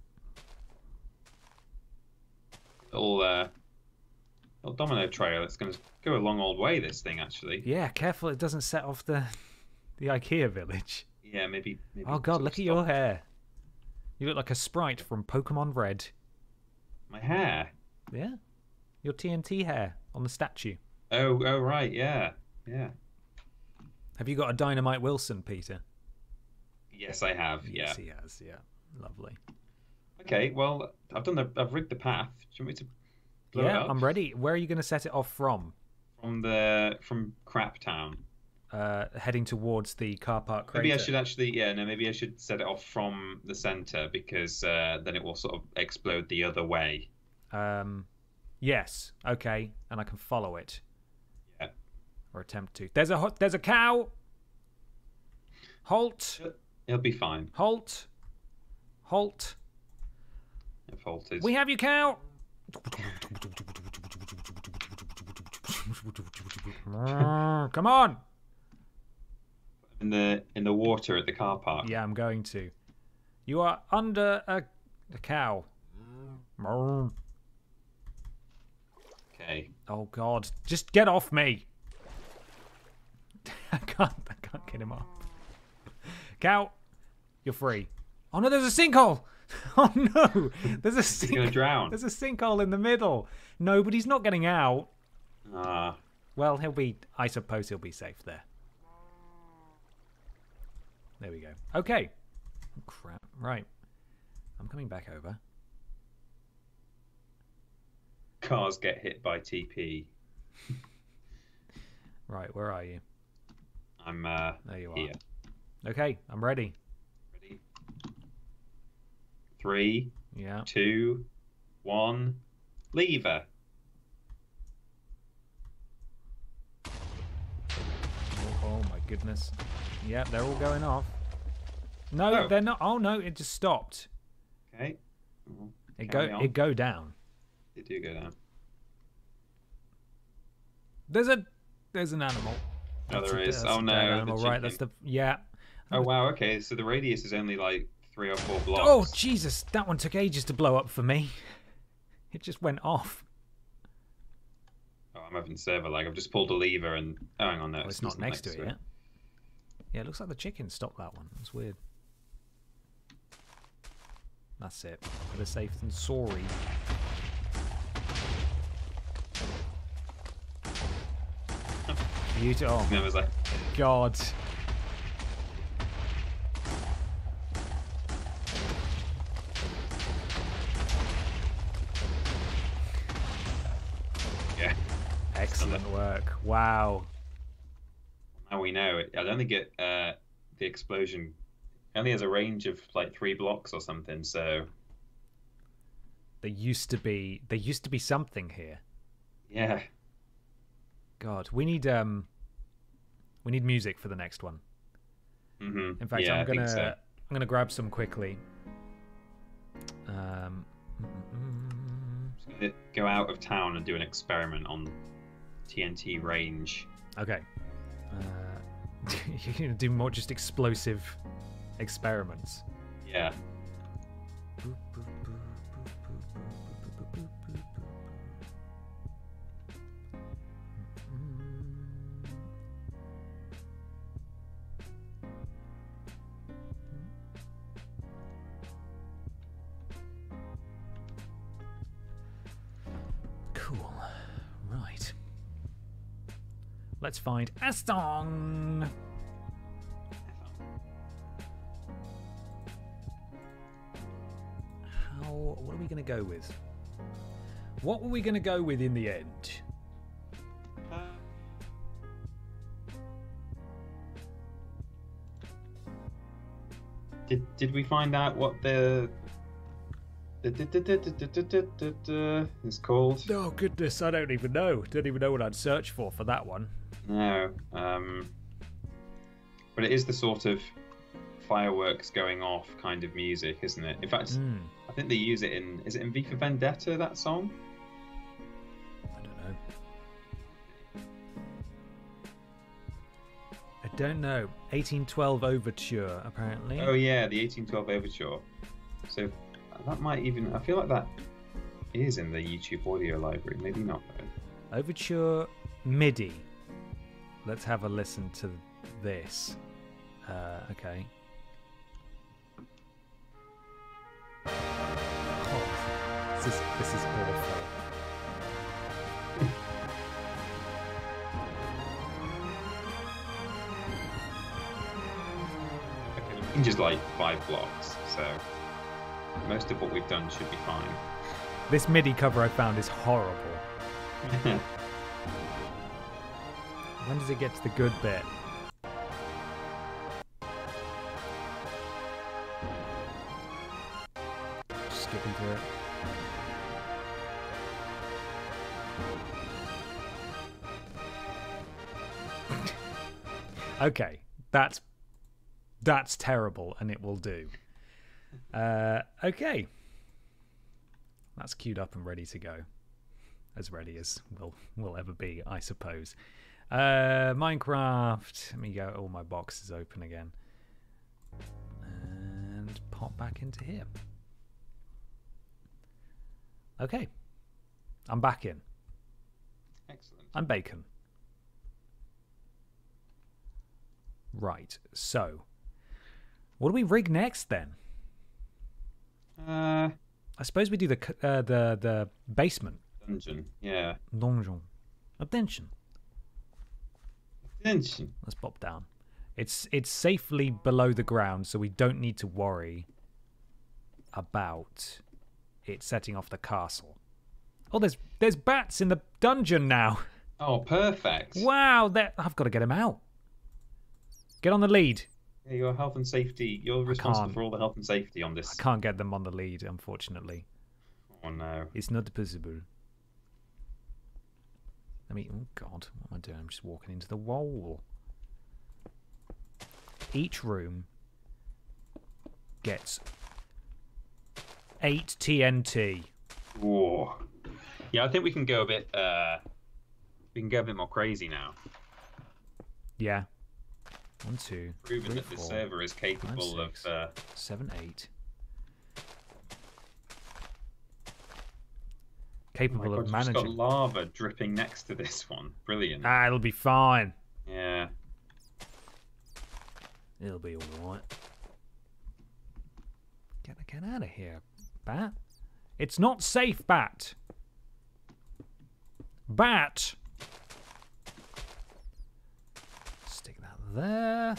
S2: Little uh, little domino trail. It's going to go a long old way. This thing actually.
S1: Yeah, careful it doesn't set off the the IKEA village.
S2: Yeah, maybe. maybe
S1: Oh God,
S2: sort of
S1: look at
S2: stop.
S1: your hair. You look like a sprite from Pokemon Red.
S2: My hair.
S1: Yeah, your T N T hair on the statue.
S2: Oh, oh right, yeah, yeah.
S1: Have you got a Dynamite Wilson, Peter?
S2: Yes, I have. Yeah.
S1: Yes, he has. Yeah, lovely.
S2: Okay. Well, I've done the. I've rigged the path. Do you want me to blow it
S1: Yeah,
S2: up?
S1: I'm ready. Where are you going to set it off from?
S2: From the from Crap Town.
S1: Uh, heading towards the car park crater.
S2: Maybe I should actually. Yeah. No. Maybe I should set it off from the center because uh, then it will sort of explode the other way.
S1: Um, yes. Okay, and I can follow it.
S2: Yeah.
S1: Or attempt to. There's a ho- there's a cow. Halt.
S2: It'll be fine.
S1: Halt. Halt.
S2: If halted.
S1: We have you, cow. Come on.
S2: in the in the water at the car park.
S1: Yeah, I'm going to. You are under a, a cow.
S2: Okay.
S1: Oh God! Just get off me! I can't. I can't get him off. Cow, you're free. Oh no! There's a sinkhole. Oh no! There's a
S2: He's gonna
S1: sink.
S2: drown.
S1: There's a sinkhole in the middle. No, but he's not getting out.
S2: Ah.
S1: Well, he'll be. I suppose he'll be safe there. There we go. Okay. Oh, crap. Right. I'm coming back over.
S2: Cars get hit by T P.
S1: Right. Where are you?
S2: I'm uh
S1: There you are.
S2: here.
S1: Okay. I'm ready.
S2: Ready? Three,
S1: Yeah.
S2: two, one, lever.
S1: Oh, oh my goodness. Yeah, they're all going off. No,
S2: Oh.
S1: they're not. Oh no, it just stopped.
S2: Okay. Well,
S1: It go.
S2: carry on.
S1: It go down.
S2: They do go down.
S1: There's a. There's an animal.
S2: Oh,
S1: That's
S2: there
S1: a-
S2: is.
S1: that's
S2: Oh,
S1: a
S2: no,
S1: dead
S2: the
S1: animal. Right. That's the.
S2: chicken.
S1: Yeah.
S2: Oh wow. Okay. So the radius is only like three or four blocks.
S1: Oh Jesus! That one took ages to blow up for me. It just went off.
S2: Oh, I'm having server lag. I've just pulled a lever and oh, hang on, no,
S1: Oh, it's not next to it yet. Yeah, it looks like the chicken stopped that one. That's weird. That's it. Better safe than sorry. Beautiful. Oh
S2: And I was like,
S1: God.
S2: yeah.
S1: Excellent work. Wow.
S2: Now we know it. I don't think it. Uh, the explosion only has a range of like three blocks or something. So
S1: There used to be there used to be something here.
S2: yeah.
S1: God, we need um we need music for the next one.
S2: hmm
S1: In fact,
S2: yeah,
S1: I'm
S2: I think
S1: gonna
S2: so.
S1: I'm gonna grab some quickly. Um
S2: Just gonna go out of town and do an experiment on T N T range.
S1: Okay. Uh, you're going to do more just explosive experiments.
S2: Yeah.
S1: Cool. Right. Let's find Aston. How? What are we going to go with? What were we going to go with in the end?
S2: Uh, did did we find out what the is called?
S1: Oh goodness, I don't even know. Don't even know what I'd search for for that one.
S2: No. Um, but it is the sort of fireworks going off kind of music, isn't it? In fact,
S1: Mm,
S2: I think they use it in. Is it in V for Vendetta, that song?
S1: I don't know. I don't know. eighteen twelve Overture, apparently.
S2: Oh yeah, the eighteen twelve Overture. So that might even. I feel like that is in the YouTube audio library. Maybe not though.
S1: Overture MIDI. Let's have a listen to this. Uh, okay. Oh, this is this is awful.
S2: Okay, the range is like five blocks, so most of what we've done should be fine.
S1: This MIDI cover I found is horrible. When does it get to the good bit? Just skipping through it. Okay, that's that's terrible, and it will do. Uh, okay, that's queued up and ready to go, as ready as we'll will ever be, I suppose. Uh, Minecraft. Let me get all my boxes open again and pop back into here. Okay, I'm back in.
S2: Excellent.
S1: I'm bacon. Right, so what do we rig next then?
S2: Uh,
S1: I suppose we do the c- uh, the the basement
S2: dungeon. Yeah.
S1: donjon. Attention.
S2: Dungeon.
S1: Let's pop down. It's it's safely below the ground, so we don't need to worry about it setting off the castle. Oh, there's there's bats in the dungeon now.
S2: Oh, perfect.
S1: Wow, that I've got to get him out. Get on the lead.
S2: Yeah, your health and safety. You're responsible
S1: can't.
S2: for all the health and safety on this.
S1: I can't get them on the lead, unfortunately.
S2: Oh no.
S1: It's not possible. Let me. Oh God, what am I doing? I'm just walking into the wall. Each room gets eight T N T.
S2: Whoa. Yeah, I think we can go a bit. Uh, we can go a bit more crazy now.
S1: Yeah. One, two,
S2: Proven
S1: three,
S2: that the
S1: four,
S2: server is capable
S1: five,
S2: of.
S1: six,
S2: Uh,
S1: seven, eight. Capable
S2: oh my
S1: of
S2: God, you've just
S1: managing.
S2: got lava dripping next to this one. Brilliant.
S1: Ah, it'll be fine.
S2: Yeah.
S1: It'll be all right. Get get out of here, Bat. It's not safe, Bat. Bat. Stick that there.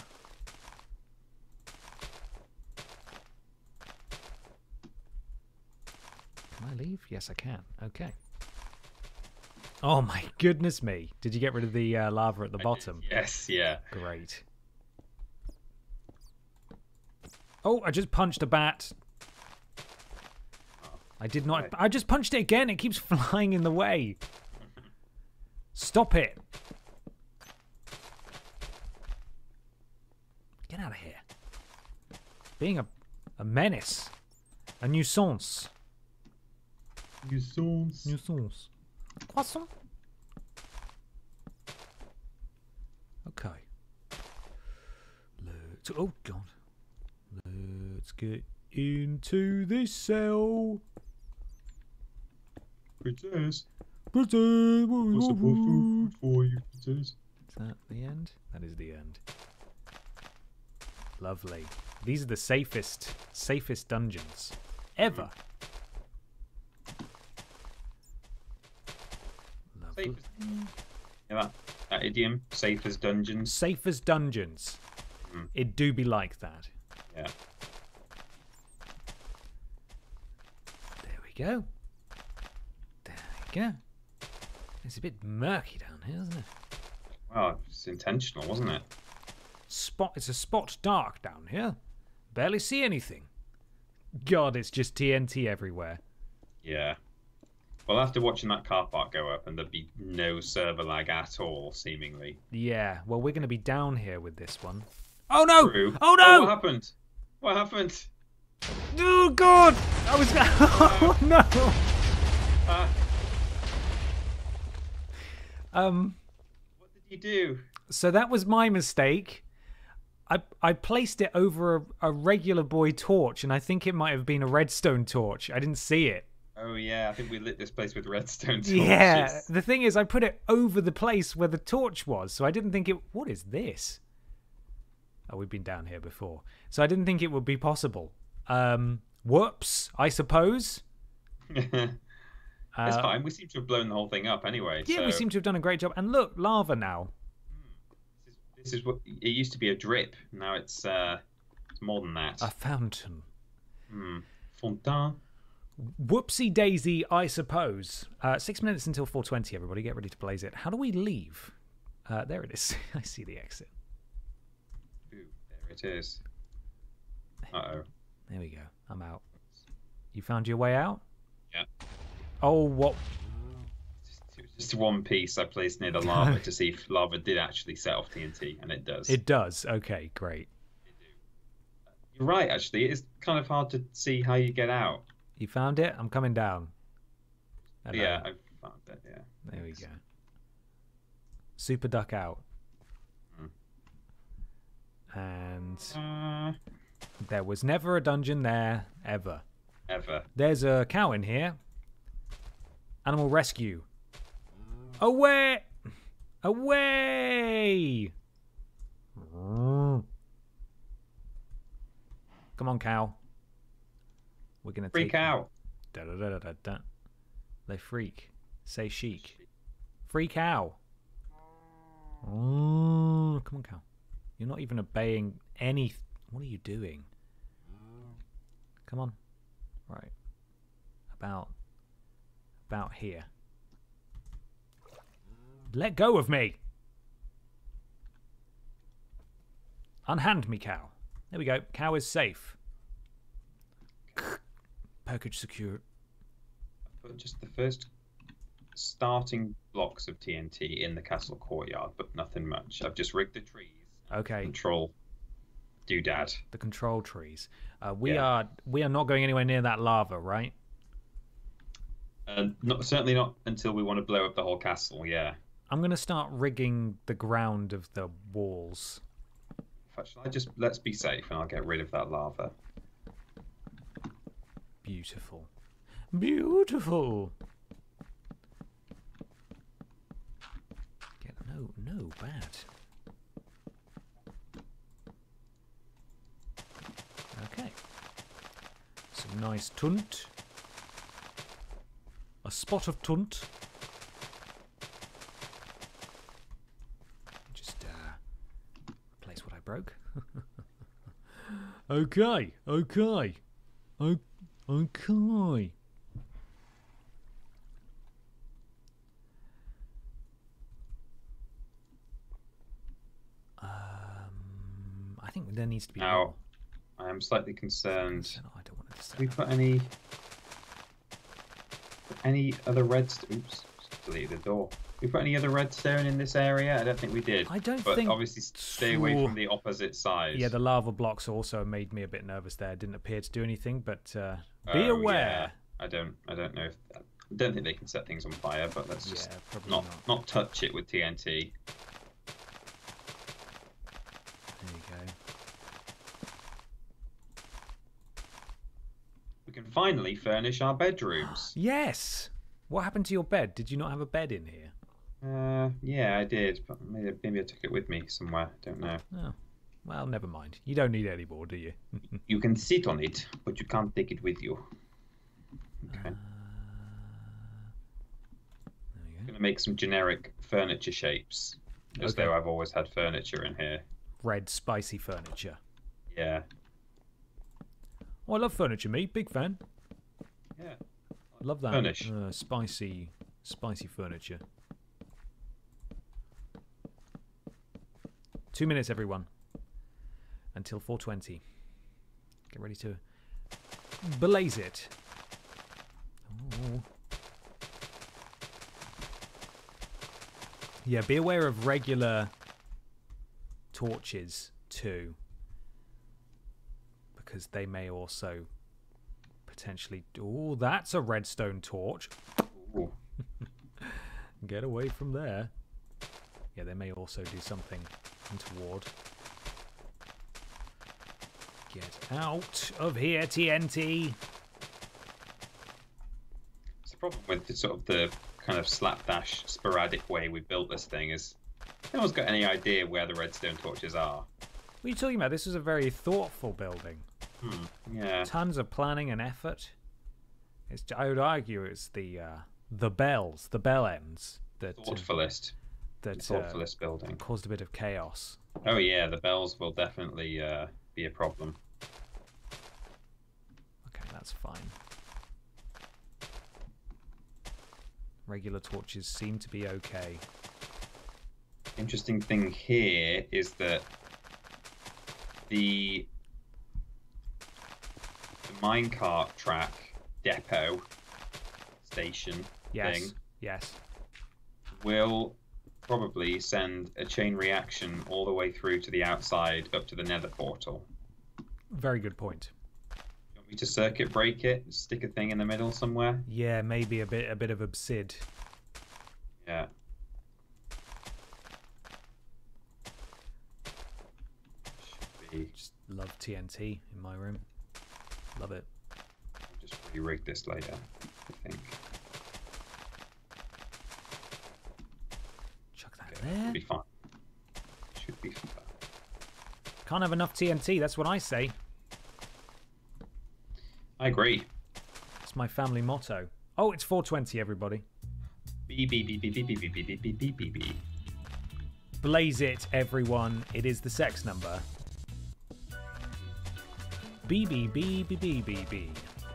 S1: Can I leave? Yes, I can. Okay. Oh my goodness me. Did you get rid of the uh, lava at the
S2: I
S1: bottom?
S2: did. Yes, yeah.
S1: Great. Oh, I just punched a bat. I did not.
S2: Right.
S1: I just punched it again. It keeps flying in the way. Stop it. Get out of here. Being a, a menace. A nuisance.
S2: Nuisance.
S1: Nuisance. Croissant. Okay. Let's. Oh God. Let's get into this cell.
S2: Princess,
S1: Princess,
S2: what's the food for you, princess?
S1: Is that the end? That is the end. Lovely. These are the safest, safest dungeons ever. Lovely.
S2: Safe as... Yeah, that, that idiom, safe as dungeons.
S1: Safe as dungeons.
S2: Mm.
S1: It do be like that.
S2: Yeah.
S1: There we go. There we go. It's a bit murky down here, isn't it?
S2: Well, it's intentional, wasn't it?
S1: Spot. It's a spot dark down here. Barely see anything. God, it's just T N T everywhere.
S2: Yeah. Well, after watching that car park go up, and there'd be no server lag at all, seemingly.
S1: Yeah. Well, we're going to be down here with this one. Oh no!
S2: True.
S1: Oh no!
S2: Oh, what happened? What happened?
S1: Oh God! I was. Oh no!
S2: Ah,
S1: Um.
S2: what did you do?
S1: So that was my mistake. I I placed it over a, a regular boy torch, and I think it might have been a redstone torch. I didn't see it.
S2: Oh yeah, I think we lit this place with redstone torches.
S1: Yeah. The thing is, I put it over the place where the torch was, so I didn't think it. What is this? Oh, we've been down here before, so I didn't think it would be possible. Um. Whoops. I suppose.
S2: It's
S1: Uh,
S2: fine. We seem to have blown the whole thing up anyway.
S1: Yeah,
S2: so...
S1: we seem to have done a great job. And look, lava now.
S2: This is, this is what it used to be, a drip. Now it's uh, it's more than that.
S1: A fountain.
S2: Hmm. Fontaine.
S1: Whoopsie daisy, I suppose. Uh, six minutes until four twenty, everybody. Get ready to blaze it. How do we leave? Uh, there it is. I see the exit.
S2: Ooh, there it is. Uh-oh.
S1: There we go. I'm out. You found your way out?
S2: Yeah.
S1: Oh, what?
S2: Just, just one piece I placed near the lava to see if lava did actually set off T N T, and it does.
S1: It does. Okay, great.
S2: You're right, actually. It is kind of hard to see how you get out.
S1: You found it? I'm coming down. Hello.
S2: Yeah, I found it, yeah.
S1: There we go. Super duck out.
S2: Hmm.
S1: And
S2: Uh,
S1: there was never a dungeon there, ever.
S2: ever.
S1: There's a cow in here. Animal rescue. Away! Away! Come on, cow. We're gonna
S2: Freak
S1: take you.
S2: out.
S1: Da, da, da, da, da, da. They freak. Say chic. Freak out. Oh, come on, cow. You're not even obeying any. What are you doing? Come on. Right. About. About here. Let go of me. Unhand me, cow. There we go. Cow is safe. Package secure.
S2: But just the first starting blocks of T N T in the castle courtyard, but nothing much. I've just rigged the trees.
S1: Okay.
S2: Control doodad.
S1: The control trees. Uh, we
S2: Yeah.
S1: are we are not going anywhere near that lava, right?
S2: And not certainly not until we want to blow up the whole castle. Yeah.
S1: I'm going to start rigging the ground of the walls.
S2: In fact, shall I just let's be safe and I'll get rid of that lava.
S1: Beautiful. Beautiful. Get no, no, bad. Okay. Some nice tunt. A spot of tunt. Just uh, replace what I broke. Okay, okay. O- Okay. Um, I think there needs to be
S2: Now, I am slightly concerned.
S1: more. I don't want to
S2: Have we put any any other redstone? Oops, delete the door. We put any other redstone in this area? I don't think we did.
S1: I don't
S2: but
S1: think
S2: obviously stay away
S1: so.
S2: from the opposite side.
S1: Yeah, the lava blocks also made me a bit nervous there. Didn't appear to do anything, but uh, be
S2: Oh,
S1: aware.
S2: yeah. I don't. I don't know if that, I don't think they can set things on fire, but let's just
S1: Yeah, probably
S2: not,
S1: not.
S2: not touch it with T N T.
S1: There you go.
S2: We can finally furnish our bedrooms.
S1: Yes! What happened to your bed? Did you not have a bed in here?
S2: Uh, yeah, I did, but maybe, maybe I took it with me somewhere. Don't know.
S1: Oh. Well, never mind. You don't need any more, do you?
S2: You can sit on it, but you can't take it with you. Okay.
S1: Uh, there we
S2: I'm
S1: go.
S2: gonna make some generic furniture shapes, as
S1: Okay.
S2: though I've always had furniture in here.
S1: Red, spicy furniture.
S2: Yeah.
S1: Oh, I love furniture, me. Big fan.
S2: Yeah.
S1: Love that.
S2: Furnish.
S1: Uh, spicy, spicy furniture. Two minutes, everyone. Until four twenty. Get ready to blaze it. Oh. Yeah, be aware of regular torches too, because they may also potentially. Oh, that's a redstone torch.
S2: Ooh.
S1: Get away from there. Yeah, they may also do something untoward. Get out of here, T N T.
S2: It's the problem with the sort of the kind of slapdash, sporadic way we built this thing is no one's got any idea where the redstone torches are.
S1: What are you talking about? This was a very thoughtful building.
S2: Hmm. Yeah.
S1: Tons of planning and effort. It's, I would argue it's the uh, the bells, the bell ends that uh,
S2: Thoughtfulest.
S1: that uh,
S2: Thoughtfulest building.
S1: caused a bit of chaos.
S2: Oh yeah, the bells will definitely uh, be a problem.
S1: Okay, that's fine. Regular torches seem to be okay.
S2: Interesting thing here is that the, the minecart track depot station
S1: Yes,
S2: thing
S1: yes.
S2: will probably send a chain reaction all the way through to the outside up to the nether portal.
S1: Very good point.
S2: You want me to circuit break it, stick a thing in the middle somewhere?
S1: Yeah, maybe a bit a bit of obsid.
S2: Yeah. Should be.
S1: Just love T N T in my room. Love it.
S2: I'll just re-rig this later, I think.
S1: Chuck that
S2: Okay,
S1: there.
S2: should be fine. Should be fine.
S1: Can't have enough T N T, that's what I say.
S2: I agree.
S1: It's my family motto. Oh, it's four twenty, everybody.
S2: B B B B B B B B B B B B B.
S1: Blaze it, everyone. It is the sex number. B B B B B B B.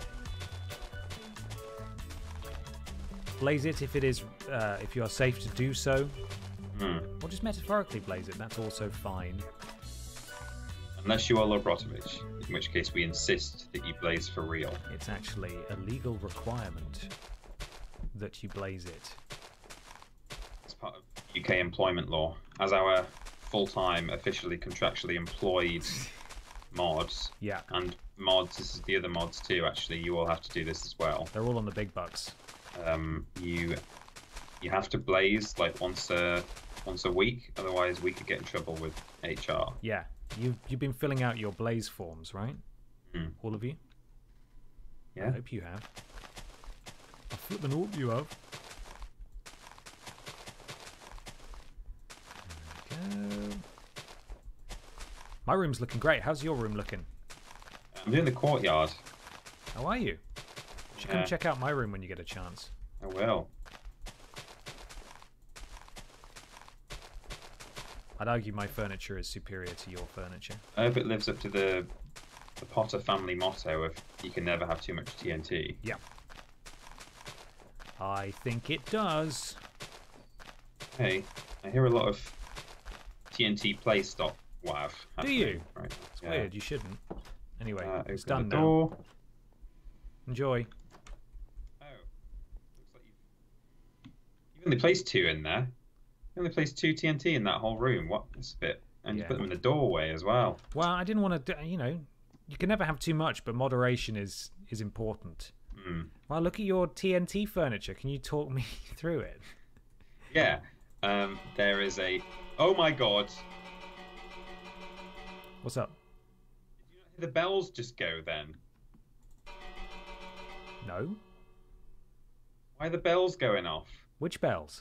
S1: Blaze it if it is, uh, if you are safe to do so,
S2: Hmm.
S1: or just metaphorically blaze it. That's also fine.
S2: Unless you are Lobrotovich, in which case we insist that you blaze for real.
S1: It's actually a legal requirement that you blaze it.
S2: It's part of U K employment law. As our full-time, officially contractually employed mods,
S1: Yeah,
S2: and mods, this is the other mods too, actually, you all have to do this as well.
S1: they're all on the big bucks.
S2: Um, you you have to blaze like once a, once a week, otherwise we could get in trouble with H R.
S1: Yeah, you you've been filling out your blaze forms, right?
S2: Hmm.
S1: All of you. I
S2: Yeah?
S1: hope you have. I flipping hope you have. There we go. My room's looking great. How's your room looking?
S2: I'm doing the courtyard.
S1: How are you? You should come
S2: Yeah.
S1: check out my room when you get a chance.
S2: I will.
S1: I'd argue my furniture is superior to your furniture.
S2: I hope it lives up to the the Potter family motto of you can never have too much T N T.
S1: Yeah. I think it does.
S2: Hey, I hear a lot of T N T play stop wav.
S1: Do you?
S2: happening Right.
S1: It's weird. You shouldn't. Anyway,
S2: Uh,
S1: it's
S2: open
S1: done
S2: the
S1: now.
S2: door.
S1: Enjoy.
S2: Oh, looks like you've, you've only placed two in there. You only placed two T N T in that whole room. What? That's a bit. And
S1: Yeah.
S2: you put them in the doorway as well.
S1: Well, I didn't want to. You know, you can never have too much, but moderation is is important.
S2: Hmm.
S1: Well, look at your T N T furniture. Can you talk me through it?
S2: Yeah. Um, there is a. Oh my god!
S1: What's up?
S2: Did the bells just go then?
S1: No.
S2: Why are the bells going off?
S1: Which bells?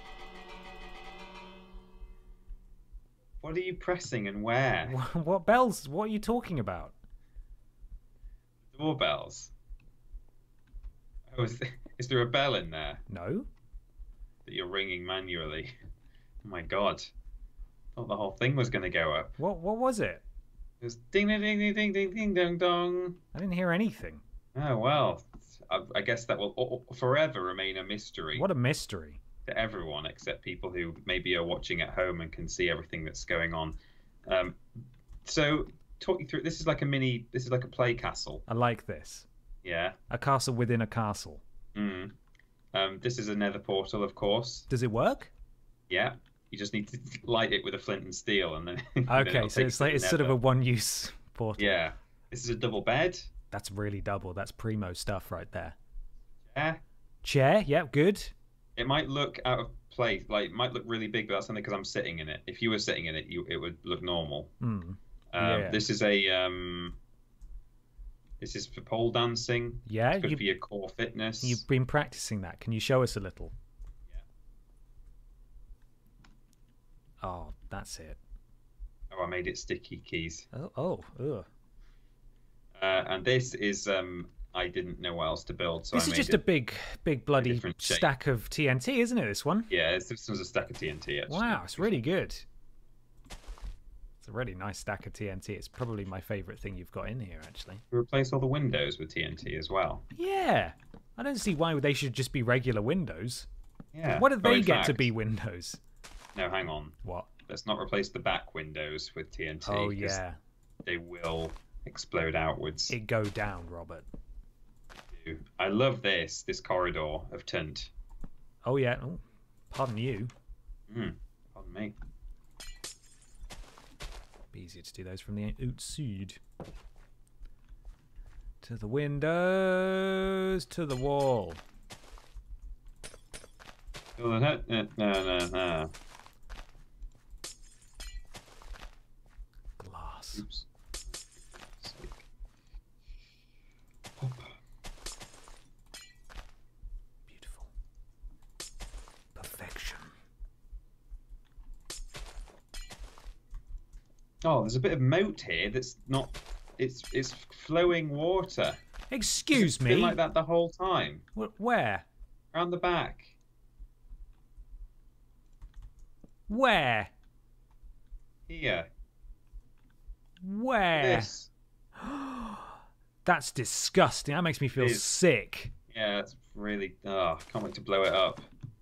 S2: What are you pressing and where?
S1: What, what bells? What are you talking about?
S2: Doorbells. Oh, is, is there a bell in there
S1: No.
S2: that you're ringing manually? Oh my god! I thought the whole thing was going to go up.
S1: What? What was it?
S2: It was ding ding ding ding ding ding ding dong dong.
S1: I didn't hear anything.
S2: Oh well, I, I guess that will forever remain a mystery
S1: What a mystery.
S2: to everyone except people who maybe are watching at home and can see everything that's going on. Um, so talk you through. This is like a mini. This is like a play castle.
S1: I like this.
S2: Yeah.
S1: A castle within a castle.
S2: Mm. Um, this is a nether portal, of course.
S1: Does it work?
S2: Yeah. You just need to light it with a flint and steel, and then. and then
S1: Okay,
S2: it'll
S1: so
S2: take
S1: it's
S2: you
S1: like
S2: to
S1: it's
S2: the
S1: sort of a
S2: nether.
S1: one-use portal.
S2: Yeah. This is a double bed.
S1: That's really double. That's primo stuff right there.
S2: Yeah.
S1: Chair. Yep. Good.
S2: It might look out of place, like it might look really big, but that's only because I'm sitting in it. If you were sitting in it, you it would look normal.
S1: Hmm.
S2: Um,
S1: Yeah.
S2: This is a um, this is for pole dancing.
S1: Yeah.
S2: It's good
S1: You,
S2: for your core fitness.
S1: you've been practicing that. Can you show us a little? Oh, that's it.
S2: Oh, I made it sticky keys.
S1: Oh. Oh. Ugh.
S2: Uh, and this is um, I didn't know what else to build, so
S1: This
S2: I
S1: is
S2: made
S1: just
S2: it.
S1: a big, big bloody
S2: different shape.
S1: stack of T N T, isn't it? This one.
S2: Yeah, this, this was a stack of T N T. Actually.
S1: Wow, it's really good. It's a really nice stack of T N T. It's probably my favourite thing you've got in here, actually.
S2: We replace all the windows with T N T as well.
S1: Yeah, I don't see why they should just be regular windows.
S2: Yeah.
S1: What do
S2: Oh,
S1: they
S2: in
S1: get to
S2: fact-
S1: be windows?
S2: No, hang on.
S1: What?
S2: Let's not replace the back windows with T N T.
S1: Oh
S2: 'cause
S1: yeah,
S2: They will explode outwards.
S1: it go down, Robert.
S2: I love this, this corridor of tint.
S1: Oh yeah. Oh, pardon you.
S2: Mm, pardon me.
S1: Be easier to do those from the outside. To the windows, to the wall.
S2: No, no, no, no, no.
S1: Glass.
S2: Oops. Pop.
S1: Beautiful. Perfection.
S2: Oh, there's a bit of moat here that's not. It's it's flowing water.
S1: Excuse
S2: It's been
S1: me.
S2: like that the whole time.
S1: Wh- Where?
S2: Around the back.
S1: Where?
S2: Here.
S1: Where?
S2: This.
S1: That's disgusting. That makes me feel
S2: It is.
S1: sick.
S2: Yeah, it's really. Oh, I can't wait to blow it up.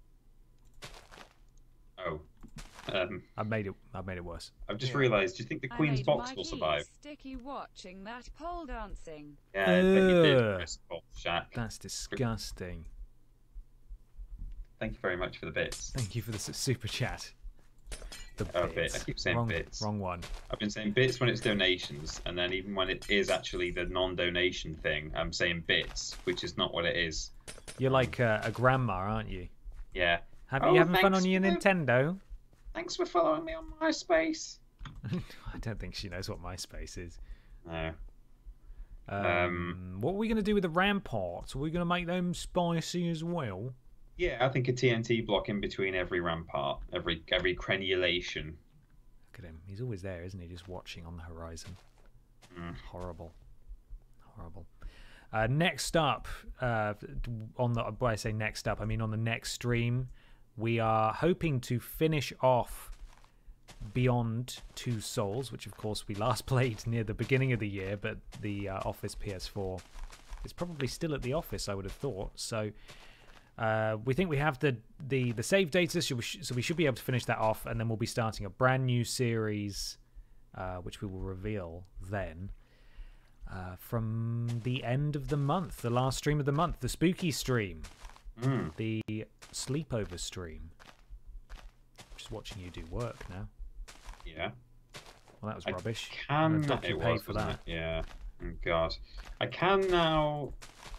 S2: Oh. Um,
S1: I've made it. I've made it worse.
S2: I've just
S1: Yeah.
S2: realised. Do you think the
S4: I
S2: Queen's
S4: made
S2: box
S4: my
S2: will
S4: keys
S2: survive?
S4: Sticky watching that pole dancing.
S2: Yeah, I bet you did,
S1: Ugh.
S2: Chris Paul Shack.
S1: That's disgusting.
S2: Thank you very much for the bits.
S1: Thank you for the s- super chat. The
S2: Oh, bit.
S1: bits.
S2: I keep saying
S1: wrong,
S2: bits.
S1: Wrong one.
S2: I've been saying bits when it's donations, and then even when it is actually the non-donation thing, I'm saying bits, which is not what it is.
S1: You're like uh, a grandma, aren't you?
S2: Yeah.
S1: Have
S2: Oh,
S1: you having fun
S2: thanks
S1: on your
S2: for the-
S1: Nintendo?
S2: Thanks for following me on MySpace.
S1: I don't think she knows what MySpace is.
S2: No.
S1: Um,
S2: Um,
S1: what are we going to do with the ramparts? Are we going to make them spicy as well?
S2: Yeah, I think a T N T block in between every rampart, every every crenulation.
S1: Look at him. He's always there, isn't he? Just watching on the horizon.
S2: Mm.
S1: Horrible. Horrible. Uh, next up, uh, on the, when I say next up, I mean on the next stream, we are hoping to finish off Beyond Two Souls, which of course we last played near the beginning of the year, but the uh, Office P S four is probably still at the office, I would have thought. So uh, we think we have the, the, the save data, so we, sh- so we should be able to finish that off, and then we'll be starting a brand new series, uh, which we will reveal then. Uh, from the end of the month, the last stream of the month, the spooky stream,
S2: Mm.
S1: the sleepover stream. Just watching you do work now.
S2: Yeah.
S1: Well, that was
S2: I
S1: rubbish.
S2: Can
S1: I'm gonna dock
S2: it
S1: you pay
S2: was,
S1: for
S2: wasn't
S1: that.
S2: it? Yeah. Oh, God. I can now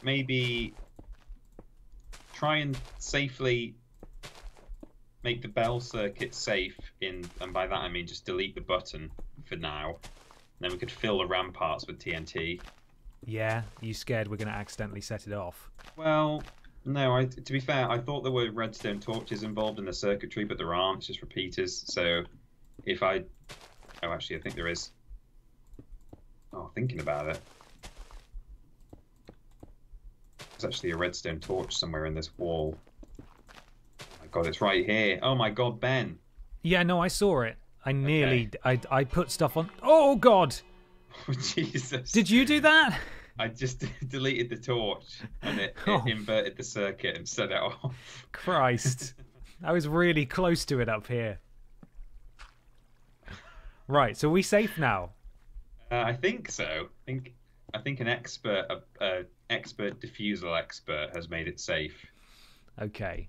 S2: maybe try and safely make the bell circuit safe in, and by that I mean just delete the button for now. Then we could fill the ramparts with T N T.
S1: Yeah, you scared we're going to accidentally set it off?
S2: Well, no. I, to be fair, I thought there were redstone torches involved in the circuitry, but there aren't. It's just repeaters. So, if I, oh, actually, I think there is. Oh, thinking about it, there's actually a redstone torch somewhere in this wall. Oh my god, it's right here. Oh my god, Ben.
S1: Yeah, no, I saw it. I nearly, okay. I, I put stuff on. Oh god!
S2: Oh, Jesus.
S1: Did you do that?
S2: I just deleted the torch and it,
S1: Oh.
S2: it inverted the circuit and set it off.
S1: Christ. I was really close to it up here. Right, so are we safe now?
S2: Uh, I think so. I think I think an expert, a, a expert diffusal expert, has made it safe.
S1: Okay.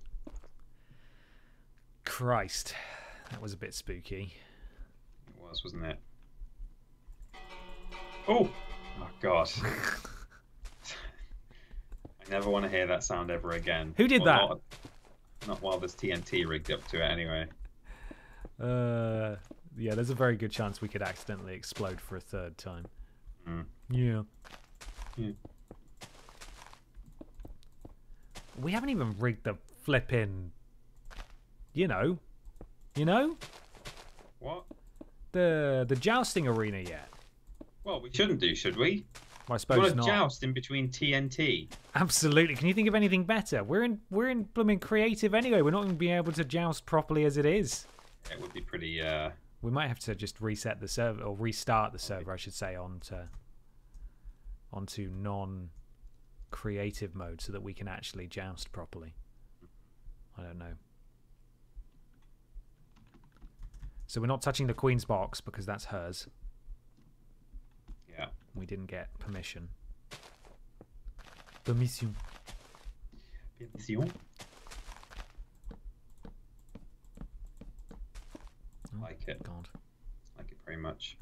S1: Christ, that was a bit spooky.
S2: It was, wasn't it? Oh, oh God! I never want to hear that sound ever again.
S1: Who did
S2: Well,
S1: that?
S2: Not, not while there's T N T rigged up to it, anyway.
S1: Uh, yeah, there's a very good chance we could accidentally explode for a third time.
S2: Mm.
S1: Yeah.
S2: Yeah.
S1: We haven't even rigged the flipping, you know, you know,
S2: What?
S1: the the jousting arena yet.
S2: Well, we shouldn't do, should we?
S1: Well, I
S2: You
S1: suppose
S2: want to
S1: not.
S2: joust in between T N T?
S1: Absolutely. Can you think of anything better? We're in we're in blooming creative anyway. We're not going to be able to joust properly as it is.
S2: It would be pretty. Uh...
S1: We might have to just reset the server or restart the server, I should say, onto onto non-creative mode so that we can actually joust properly. I don't know. So we're not touching the Queen's box because that's hers.
S2: Yeah.
S1: We didn't get permission. Permission.
S2: Permission.
S1: Oh,
S2: Like it.
S1: God.
S2: Like it very much.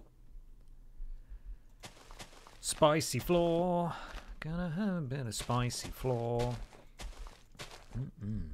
S1: Spicy floor. Gonna have a bit of spicy floor. Mm-mm.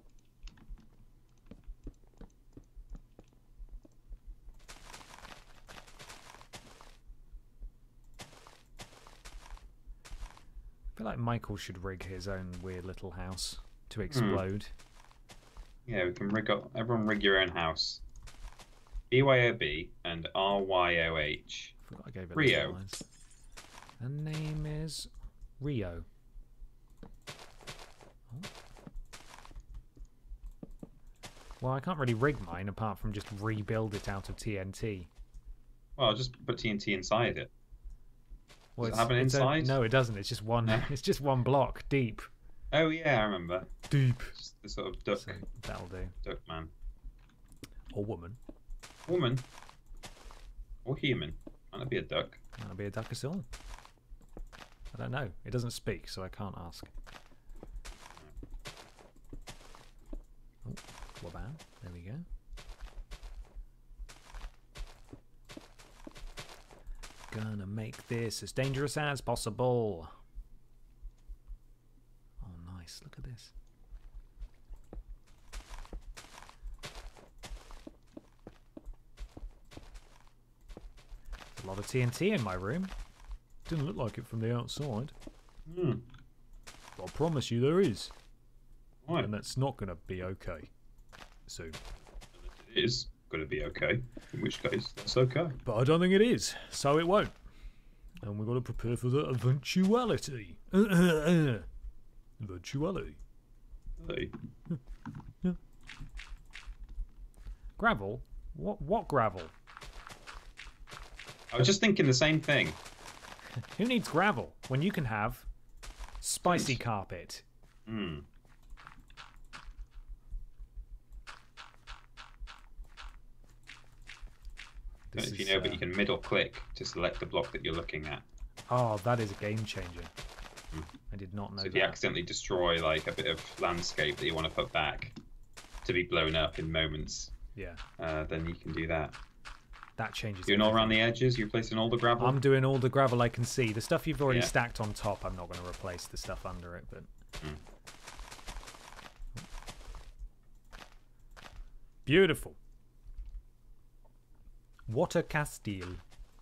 S1: I feel like Michael should rig his own weird little house to explode.
S2: Yeah, we can rig up. Everyone rig your own house. B Y O B and R Y O H.
S1: I forgot I gave it
S2: Rio.
S1: the lines. Her name is Rio. Oh. Well, I can't really rig mine apart from just rebuild it out of T N T.
S2: Well, just put T N T inside it.
S1: Well,
S2: Does it have an
S1: it's a-
S2: inside?
S1: no, it doesn't. It's just one.
S2: No?
S1: It's just one block deep.
S2: Oh yeah, I remember.
S1: Deep.
S2: Just the sort of duck,
S1: So that'll do.
S2: duck man.
S1: Or woman.
S2: Woman. Or human. Might not be a duck.
S1: That'll be a duck as well. I don't know. It doesn't speak, so I can't ask. Oh, what about? There we go. Gonna make this as dangerous as possible. Oh, nice. Look at this. There's a lot of T N T in my room. Didn't look like it from the outside.
S2: Hmm.
S1: But I promise you there is.
S2: Right.
S1: And that's not going to be okay. So,
S2: It is going to be okay. In which case, that's okay.
S1: but I don't think it is. So it won't. And we've got to prepare for the eventuality. Eventuality.
S2: Hey.
S1: Gravel? What? What gravel?
S2: I was just thinking the same thing.
S1: Who needs gravel when you can have spicy carpet?
S2: Hmm. I don't know if you
S1: is,
S2: know, but
S1: uh,
S2: you can middle click to select the block that you're looking at.
S1: Oh, that is a game changer.
S2: Hmm.
S1: I did not know
S2: So if
S1: that.
S2: you accidentally destroy like a bit of landscape that you want to put back to be blown up in moments,
S1: Yeah.
S2: uh, then you can do that.
S1: That changes.
S2: Doing all
S1: everything.
S2: around the edges. You're placing all the gravel.
S1: I'm doing all the gravel I can see. The stuff you've already
S2: Yeah.
S1: stacked on top, I'm not going to replace the stuff under it, but.
S2: Mm.
S1: Beautiful. Water Castile.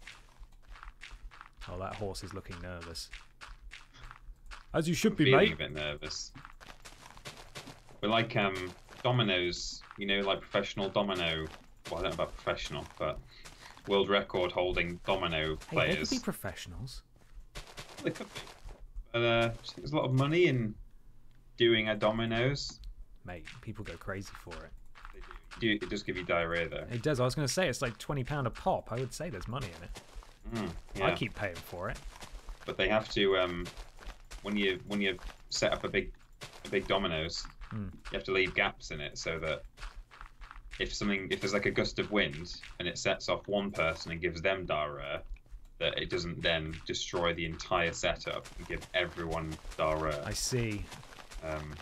S1: Oh, that horse is looking nervous. As you should
S2: I'm
S1: be,
S2: feeling
S1: mate.
S2: a bit nervous. We're like um, dominoes, you know, like professional domino. Well, I don't know about professional, but world record holding domino
S1: Hey, they
S2: players.
S1: could be professionals.
S2: They could be. But uh, there's a lot of money in doing a dominoes.
S1: Mate, people go crazy for it.
S2: They do. It does give you diarrhea, though.
S1: It does. I was going to say, it's like twenty pounds a pop. I would say there's money in it.
S2: Mm, yeah.
S1: I keep paying for it.
S2: But they have to um, when you when you set up a big a big dominoes,
S1: Mm.
S2: you have to leave gaps in it so that if something if there's like a gust of wind and it sets off one person and gives them diarrhea, that it doesn't then destroy the entire setup and give everyone diarrhea.
S1: I see.
S2: Um,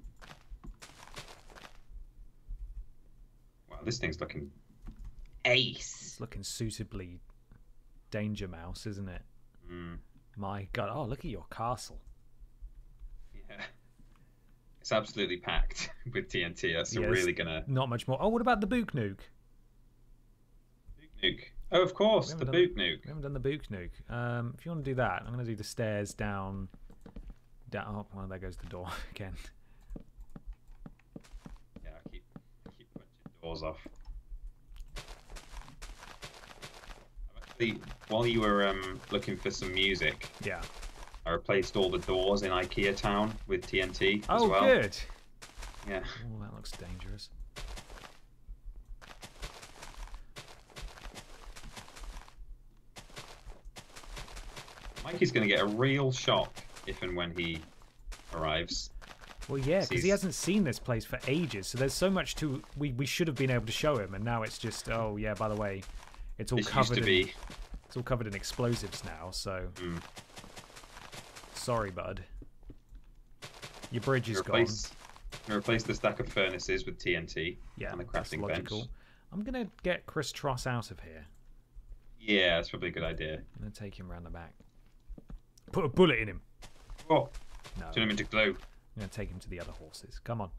S2: wow, this thing's looking ace.
S1: It's looking suitably Danger Mouse, isn't it?
S2: Mm,
S1: My God. Oh, look at your castle.
S2: yeah. It's absolutely packed with T N T. That's
S1: Yes.
S2: really gonna
S1: Not much more. Oh, what about the Book Nuke?
S2: nuke. Oh, of course,
S1: We
S2: the
S1: haven't
S2: boot nuke.
S1: We haven't done the Book Nuke. Um, if you want to do that, I'm going to do the stairs down. Down. Oh, well, there goes the door again.
S2: Yeah, I keep I keep punching doors off. I've actually, while you were um, looking for some music,
S1: Yeah.
S2: I replaced all the doors in IKEA Town with T N T as
S1: Oh,
S2: well.
S1: good.
S2: Yeah.
S1: Oh, that looks dangerous.
S2: Mikey's going to get a real shock if and when he arrives.
S1: Well, yeah, because he
S2: Sees-
S1: hasn't seen this place for ages, so there's so much to we we should have been able to show him, and now it's just oh yeah. By the way, it's all
S2: This used
S1: covered
S2: to
S1: in
S2: be.
S1: it's all covered in explosives now. So
S2: Mm,
S1: sorry, bud. Your bridge is
S2: you
S1: gone.
S2: replace, you replace the stack of furnaces with T N T
S1: Yeah,
S2: and the
S1: that's
S2: crafting
S1: logical.
S2: bench.
S1: I'm gonna get Chris Tross out of here.
S2: Yeah, that's probably a good idea.
S1: I'm gonna take him round the back. Put a bullet in him.
S2: Oh,
S1: No,
S2: turn him into glue.
S1: I'm going to take him to the other horses. Come on.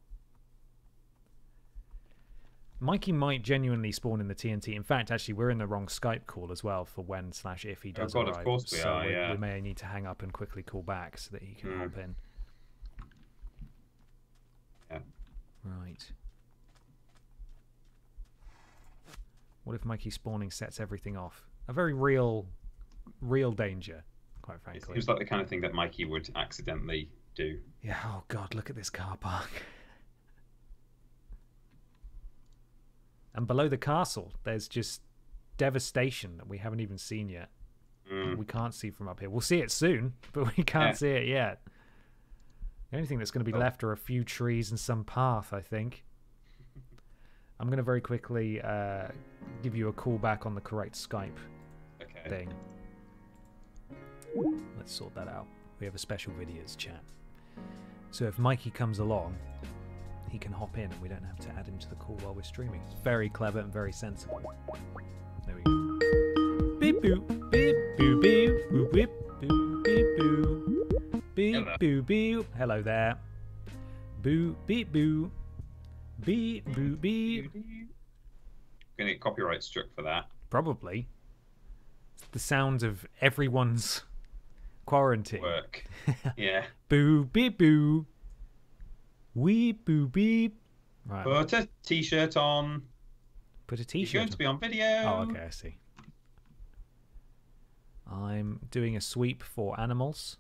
S1: Mikey might genuinely spawn in the T N T. In fact, actually, we're in the wrong Skype call as well for when slash if he
S2: Oh
S1: does
S2: God,
S1: arrive.
S2: of course we
S1: so
S2: are,
S1: we,
S2: yeah.
S1: we may need to hang up and quickly call back so that he can
S2: Mm.
S1: hop in.
S2: Yeah.
S1: Right. What if Mikey spawning sets everything off? A very real, real danger, quite
S2: It
S1: frankly.
S2: seems like the kind of thing that Mikey would accidentally do.
S1: Yeah, oh God, look at this car park. And below the castle, there's just devastation that we haven't even seen yet.
S2: Mm.
S1: We can't see from up here. We'll see it soon, but we can't
S2: Yeah.
S1: see it yet. The only thing that's going to be
S2: Oh.
S1: left are a few trees and some path, I think. I'm going to very quickly uh, give you a call back on the correct Skype
S2: Okay.
S1: thing. Let's sort that out. We have a special videos chat. So if Mikey comes along, he can hop in and we don't have to add him to the call while we're streaming. It's very clever and very sensible. There we go. Beep boop, beep boo beep boop beep boo beep boo. Beep
S2: Hello.
S1: boo beep. Hello there. Boo beep boo. Beep boo beep.
S2: Gonna get copyright struck for that.
S1: Probably. It's the sound of everyone's quarantine.
S2: Work. Yeah.
S1: Boo beep boo. Weep boo beep. Right.
S2: Put a t-shirt on.
S1: Put a
S2: You're
S1: t-shirt
S2: going to be on video.
S1: Oh, okay, I see. I'm doing a sweep for animals.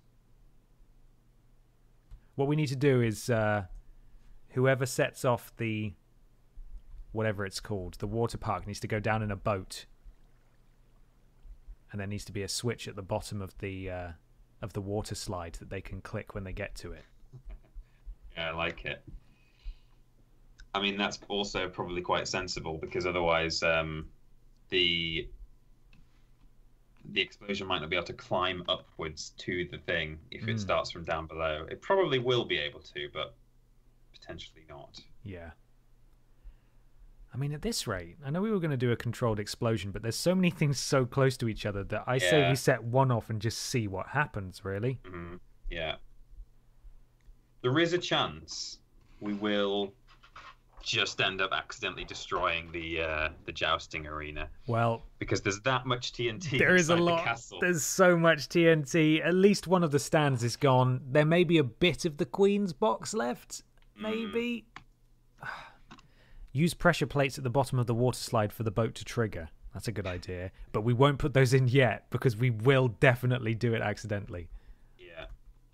S1: What we need to do is uh, whoever sets off the whatever it's called, the water park, needs to go down in a boat, and there needs to be a switch at the bottom of the uh, of the water slide that they can click when they get to it.
S2: Yeah, I like it. I mean, that's also probably quite sensible because otherwise, um, the the explosion might not be able to climb upwards to the thing if it
S1: Mm.
S2: starts from down below. It probably will be able to, but potentially not.
S1: Yeah. I mean, at this rate, I know we were going to do a controlled explosion, but there's so many things so close to each other that I say
S2: Yeah.
S1: we set one off and just see what happens, really.
S2: Mhm. Yeah. There is a chance we will just end up accidentally destroying the uh, the jousting arena
S1: Well,
S2: because there's that much T N T
S1: there is a
S2: inside the
S1: lot.
S2: castle.
S1: There's so much T N T. At least one of the stands is gone. There may be a bit of the Queen's box left. Maybe. Use pressure plates at the bottom of the water slide for the boat to trigger. That's a good idea. But we won't put those in yet because we will definitely do it accidentally.
S2: Yeah.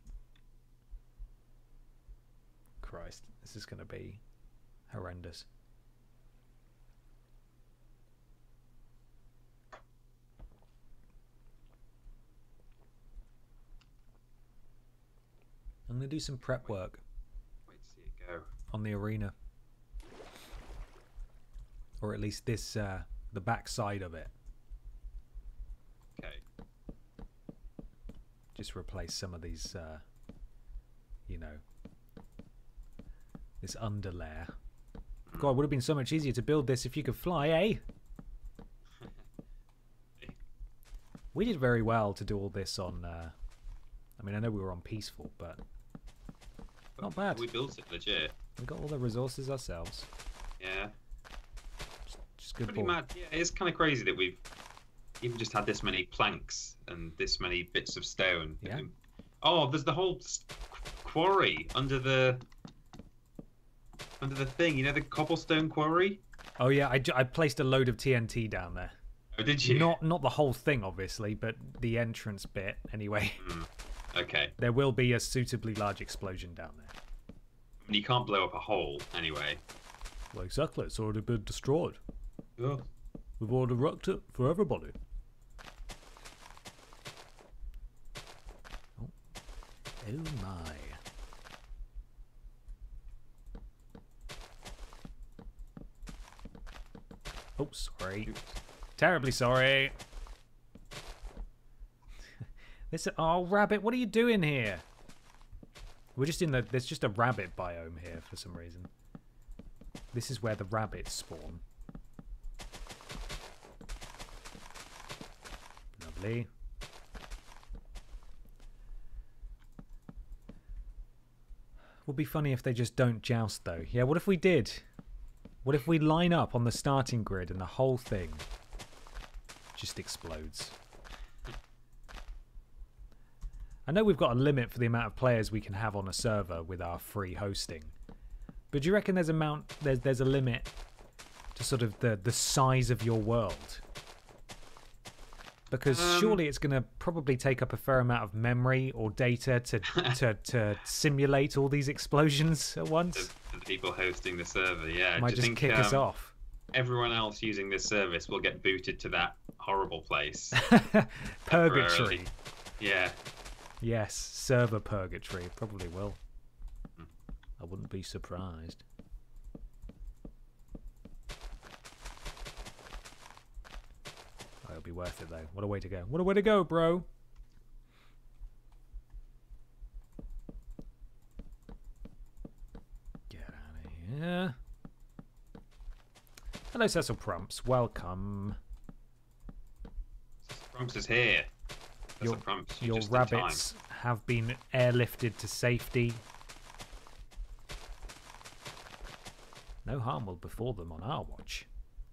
S1: Christ, this is going to be horrendous. I'm going to do some prep work
S2: Wait to see it go.
S1: on the arena. Or at least this, uh, the back side of it.
S2: Okay.
S1: Just replace some of these, uh, you know, this underlayer. God, it would have been so much easier to build this if you could fly, eh? We did very well to do all this on, uh, I mean, I know we were on Peaceful, but not bad.
S2: We built it legit.
S1: We got all the resources ourselves.
S2: Yeah.
S1: Just good
S2: Pretty
S1: ball.
S2: mad. Yeah, it's kind of crazy that we've even just had this many planks and this many bits of stone.
S1: Yeah.
S2: Oh, there's the whole s- quarry under the under the thing. You know the cobblestone quarry?
S1: Oh yeah, I, j- I placed a load of T N T down there.
S2: Oh, did you?
S1: Not not the whole thing, obviously, but the entrance bit. Anyway,
S2: Mm. Okay.
S1: there will be a suitably large explosion down there.
S2: And you can't blow up a hole anyway.
S1: Well, exactly. It's already been destroyed.
S2: Oh.
S1: We've already wrecked it for everybody. Oh, oh my. Oh, sorry. Terribly sorry. This. Oh, rabbit, what are you doing here? We're just in the. There's just a rabbit biome here for some reason. This is where the rabbits spawn. Lovely. Would be funny if they just don't joust, though. Yeah, what if we did? What if we line up on the starting grid and the whole thing just explodes? I know we've got a limit for the amount of players we can have on a server with our free hosting, but do you reckon there's a amount there's there's a limit to sort of the the size of your world? Because
S2: Um,
S1: surely it's going to probably take up a fair amount of memory or data to to to simulate all these explosions at once.
S2: The, the people hosting the server, yeah.
S1: Might
S2: Do you
S1: just
S2: think,
S1: kick us
S2: um,
S1: off.
S2: Everyone else using this service will get booted to that horrible place.
S1: Purgatory.
S2: temporarily. Yeah.
S1: Yes, server purgatory. Probably will. I wouldn't be surprised. Oh, it'll be worth it though. What a way to go. What a way to go, bro. Get out of here. Hello, Cecil Prumps. Welcome.
S2: Prumps is here. That's
S1: Your,
S2: a Prumps. You're
S1: your
S2: just in time.
S1: rabbits have been airlifted to safety. No harm will befall them on our watch.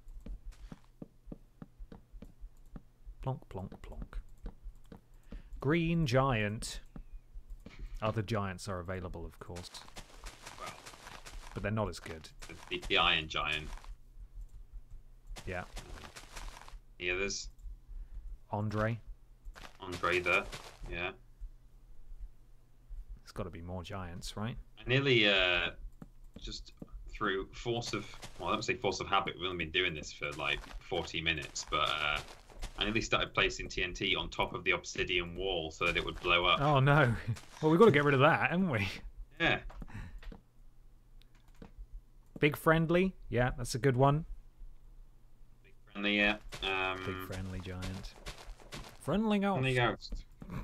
S1: Plonk, plonk, plonk. Green giant. Other giants are available, of course,
S2: Well,
S1: but they're not as good.
S2: the, the Iron Giant.
S1: Yeah.
S2: The others.
S1: Andre.
S2: Andre there. Yeah.
S1: There's got to be more giants, right?
S2: I nearly uh, just through force of, well, I don't say force of habit. We've only been doing this for like forty minutes, but uh, I nearly started placing T N T on top of the obsidian wall so that it would blow up.
S1: Oh no. Well, we've got to get rid of that, haven't we?
S2: Yeah.
S1: Big friendly. Yeah, that's a good one.
S2: Big friendly, yeah. Um,
S1: Big friendly giant. Friendly ghost.
S2: friendly ghost.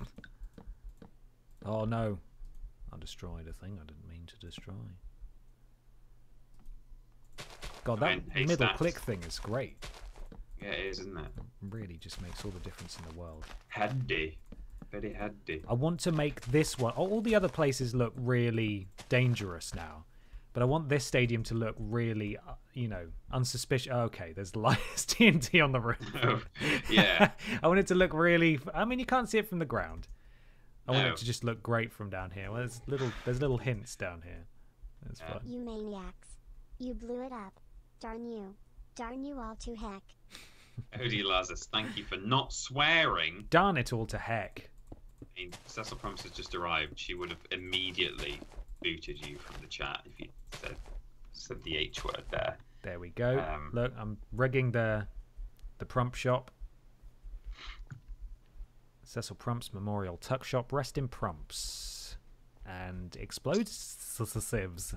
S1: Oh no. I destroyed a thing I didn't mean to destroy. God, that
S2: I mean, hey,
S1: middle
S2: stats.
S1: click thing is great.
S2: Yeah, it is, isn't it?
S1: Really just makes all the difference in the world.
S2: Handy. Very handy.
S1: I want to make this one... All the other places look really dangerous now. But I want this stadium to look really, uh, you know, unsuspicious. Okay, there's lights T N T on the roof.
S2: Oh, yeah.
S1: I want it to look really... I mean, you can't see it from the ground. I want
S2: No.
S1: it to just look great from down here. Well, there's little, there's little hints down here. That's
S2: Yeah.
S1: fun.
S3: You maniacs. You blew it up. Darn you. Darn you all to heck.
S2: Odie Lazarus, thank you for not swearing.
S1: Darn it all to heck.
S2: I mean, Cecil Prumps has just arrived. She would have immediately booted you from the chat if you said, said the H word there.
S1: There we go.
S2: Um,
S1: Look, I'm rigging the the Prump shop. Cecil Prumps Memorial Tuck Shop. Rest in Prumps. And explosives.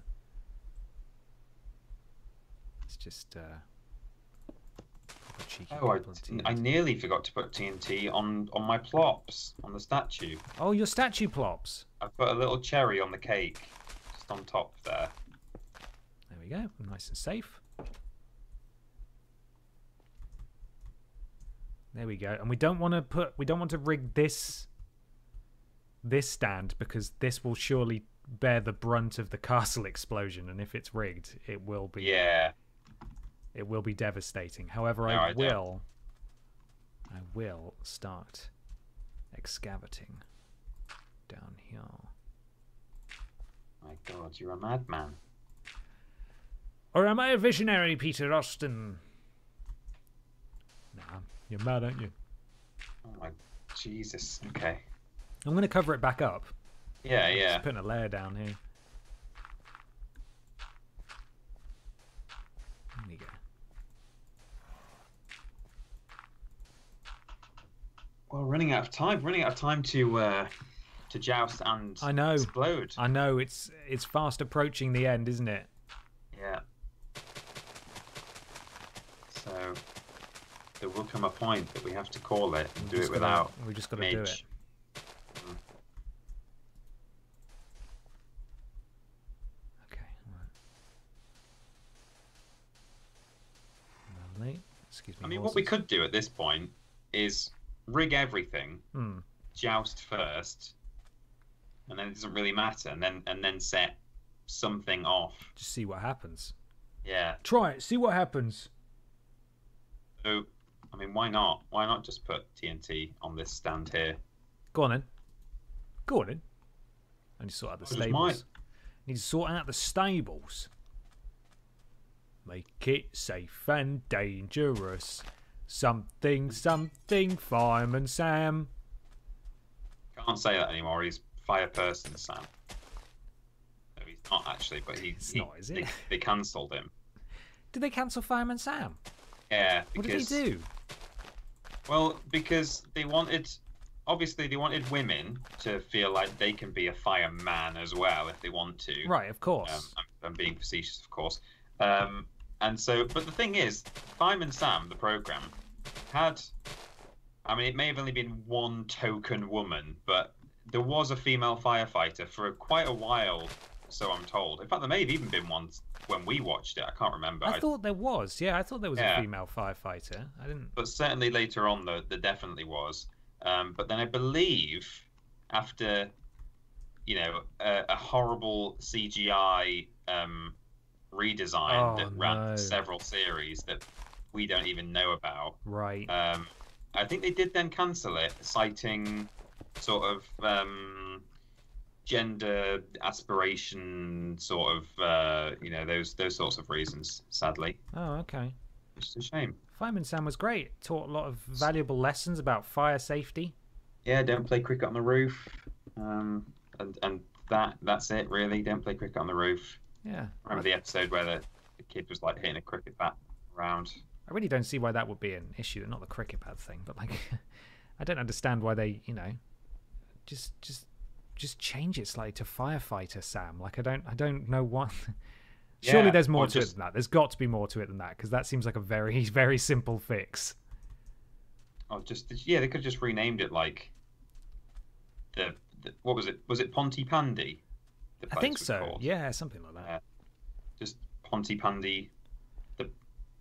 S1: It's just... Uh, a cheeky
S2: Oh, I,
S1: couple of T N T.
S2: I nearly forgot to put T N T on, on my plops, on the statue.
S1: Oh, your statue plops.
S2: I put a little cherry on the cake, just on top there.
S1: There we go. Nice and safe. There we go. And we don't want to put... We don't want to rig this... This stand, because this will surely bear the brunt of the castle explosion. And if it's rigged, it will be...
S2: Yeah.
S1: It will be devastating. However,
S2: No,
S1: I,
S2: I don't.
S1: will... I will start excavating down here.
S2: My God, you're a madman.
S1: Or am I a visionary, Peter Austin? Nah, you're mad, aren't you?
S2: Oh my Jesus. Okay.
S1: I'm going to cover it back up.
S2: Yeah, yeah.
S1: Just putting a layer down here. There we go.
S2: Well, running out of time. Running out of time to uh, to joust and
S1: I know.
S2: explode.
S1: I know it's it's fast approaching the end, isn't it?
S2: Yeah. So there will come a point that we have to call it and do
S1: Just
S2: it
S1: gotta-
S2: without
S1: We just got to do it.
S2: Midge.
S1: Okay. Right. Lovely. Excuse me.
S2: I mean, what we
S1: horses.
S2: could do at this point is rig everything,
S1: Hmm.
S2: joust first, and then it doesn't really matter, and then and then set something off.
S1: Just see what happens.
S2: Yeah.
S1: Try it. See what happens.
S2: So, I mean, why not? Why not just put T N T on this stand here?
S1: Go on then. Go on then. I need to sort out the
S2: What is
S1: stables.
S2: mine?
S1: Need to sort out the stables. Make it safe and dangerous. Something, something, Fireman Sam.
S2: Can't say that anymore. He's fire person Sam. No, he's not actually, but he.
S1: It's
S2: he-
S1: not, is
S2: They,
S1: it?
S2: they cancelled him.
S1: Did they cancel Fireman Sam?
S2: Yeah.
S1: What
S2: Because,
S1: did he do?
S2: Well, because they wanted, obviously, they wanted women to feel like they can be a fireman as well if they want to.
S1: Right, of course.
S2: Um, I'm, I'm being facetious, of course. Um, and so, but the thing is, Fireman Sam, the program, had, I mean, it may have only been one token woman, but there was a female firefighter for quite a while, so I'm told. In fact, there may have even been one when we watched it. I can't remember.
S1: I
S2: I-
S1: thought there was. Yeah, I thought there was
S2: Yeah.
S1: a female firefighter. I didn't.
S2: but certainly later on, there, there definitely was. Um, but then I believe after, you know, a, a horrible C G I um, redesign
S1: Oh,
S2: that ran
S1: no.
S2: for several series that we don't even know about,
S1: Right.
S2: um, I think they did then cancel it, citing sort of um, gender aspiration, sort of, uh, you know, those those sorts of reasons. Sadly,
S1: Oh, okay.
S2: it's a shame.
S1: Fireman Sam was great. Taught a lot of valuable lessons about fire safety.
S2: Yeah, don't play cricket on the roof, um, and and that that's it really. Don't play cricket on the roof.
S1: Yeah.
S2: Remember the episode where the, the kid was like hitting a cricket bat around?
S1: I really don't see why that would be an issue. Not the cricket bat thing, but like, I don't understand why they, you know, just just just change it slightly to firefighter Sam. Like, I don't I don't know what. Surely
S2: Yeah,
S1: there's more
S2: or
S1: to it
S2: just-
S1: than that. There's got to be more to it than that, because that seems like a very very simple fix.
S2: Oh, just yeah, they could have just renamed it like the, the what was it? Was it Pontypandy? The
S1: I
S2: place
S1: think
S2: was
S1: so.
S2: called?
S1: Yeah, something like that.
S2: Yeah. Just Pontypandy, the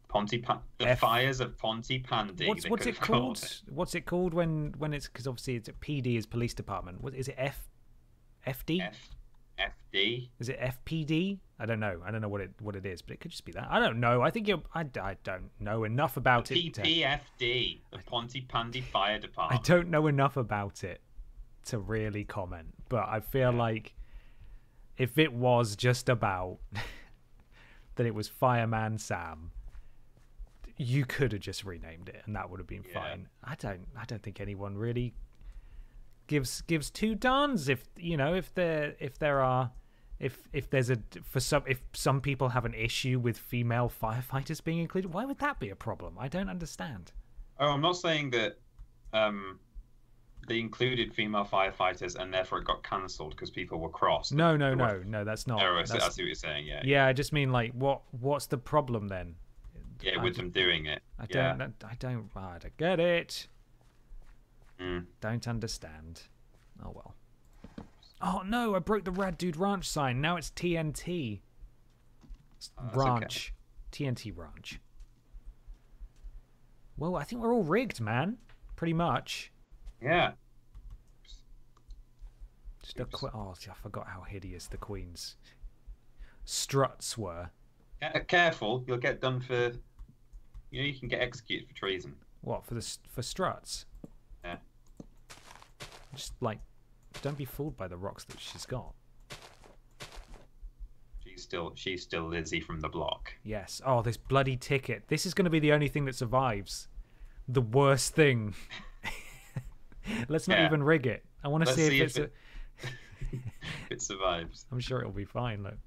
S2: Pontypan- the
S1: F-
S2: fires of Pontypandy.
S1: What's
S2: they
S1: what's
S2: could
S1: it
S2: have
S1: called? What's it called when when it's because obviously it's P D is police department. What is it? F F D?
S2: F FD.
S1: Is it F P D? I don't know. I don't know what it what it is, but it could just be that. I don't know. I think you're. I, I don't know enough about
S2: P
S1: it. to-
S2: P F D, the Pontypandy Fire
S1: I
S2: Department.
S1: don't know enough about it to really comment, but I feel
S2: Yeah.
S1: like if it was just about that it was Fireman Sam, you could have just renamed it and that would have been
S2: Yeah.
S1: fine. I don't I don't think anyone really gives gives two darns if you know if there if there are if if there's a for some if some people have an issue with female firefighters being included. Why would that be a problem? I don't understand.
S2: Oh, I'm not saying that um, they included female firefighters and therefore it got cancelled because people were cross.
S1: No, no,
S2: There
S1: no,
S2: were-
S1: no. That's not.
S2: Oh, I see, I
S1: that's-
S2: see what you're saying. Yeah,
S1: yeah, I just mean like what what's the problem then?
S2: yeah,
S1: I
S2: with
S1: d-
S2: them doing it.
S1: I
S2: yeah.
S1: don't. I don't. I don't get it.
S2: Mm.
S1: Don't understand. Oh well. Oh no! I broke the Rad Dude Ranch sign. Now it's T N T
S2: Oh, that's okay.
S1: Ranch. T N T Ranch. Well, I think we're all rigged, man. Pretty much.
S2: Yeah.
S1: Just a
S2: Oops.
S1: qu- oh, I forgot how hideous the Queen's struts were.
S2: Uh, Careful, you'll get done for. You know, you can get executed for treason.
S1: What for the s- for struts?
S2: Yeah.
S1: Just like, don't be fooled by the rocks that she's got.
S2: She's still, she's still Lizzie from the block.
S1: Yes. Oh, this bloody ticket. This is going to be the only thing that survives. The worst thing. Let's not
S2: Yeah.
S1: even rig it. I want to
S2: Let's
S1: see,
S2: see
S1: if
S2: if
S1: it's.
S2: it-
S1: A...
S2: It survives.
S1: I'm sure it'll be fine. Look.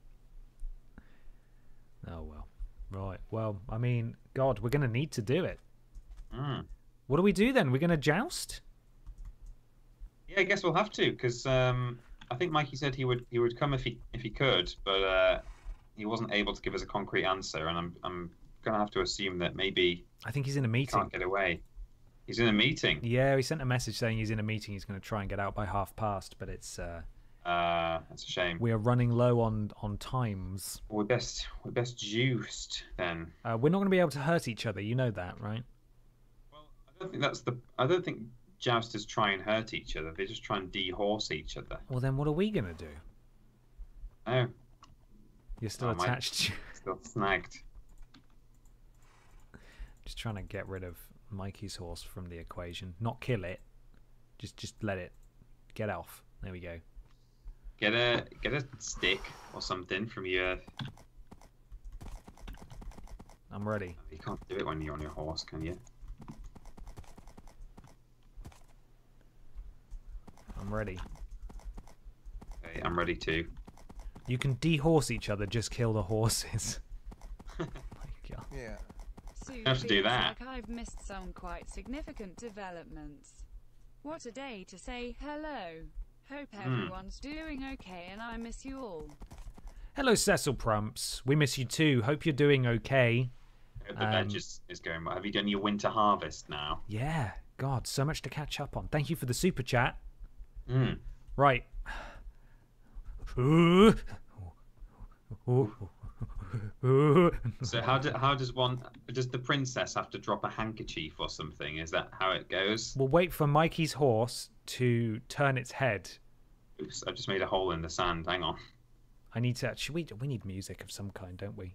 S1: Oh well. Right. Well, I mean, God, we're going to need to do it.
S2: Mm.
S1: What do we do then? We're going to joust?
S2: Yeah, I guess we'll have to because um, I think Mikey said he would he would come if he if he could, but uh, he wasn't able to give us a concrete answer, and I'm I'm gonna have to assume that maybe
S1: I think he's in a
S2: he
S1: meeting.
S2: can't get away. He's in a meeting.
S1: Yeah, he sent a message saying he's in a meeting. He's going to try and get out by half past, but it's uh,
S2: Uh, that's a shame.
S1: we are running low on on times.
S2: We're best we're best juiced then.
S1: Uh, we're not going to be able to hurt each other. You know that, right?
S2: Well, I don't think that's the. I don't think jousters try and hurt each other. They just try and dehorse each other.
S1: Well, then what are we going to do?
S2: Oh,
S1: You're still
S2: Oh, my-
S1: attached to...
S2: still snagged.
S1: Just trying to get rid of Mikey's horse from the equation. Not kill it. Just just let it get off. There we go.
S2: Get a get a stick or something from your.
S1: I'm ready.
S2: You can't do it when you're on your horse, can you?
S1: I'm ready.
S2: Okay, I'm ready too.
S1: You can dehorse each other, just kill the horses. My God.
S5: Yeah.
S4: Sue
S2: have to do
S4: feels
S2: that.
S4: like I've missed some quite significant developments. What a day to say hello. Hope
S2: Hmm.
S4: everyone's doing okay and I miss you all.
S1: Hello, Cecil Prumps. We miss you too. Hope you're doing okay.
S2: I hope the
S1: Um,
S2: veg is, is going well. Have you done your winter harvest now?
S1: Yeah. God, so much to catch up on. Thank you for the super chat.
S2: Mm.
S1: Right.
S2: So how do, how does one does the princess have to drop a handkerchief or something? Is that how it goes?
S1: We'll wait for Mikey's horse to turn its head.
S2: Oops, I just made a hole in the sand. Hang on.
S1: I need to. Should we? We need music of some kind, don't we?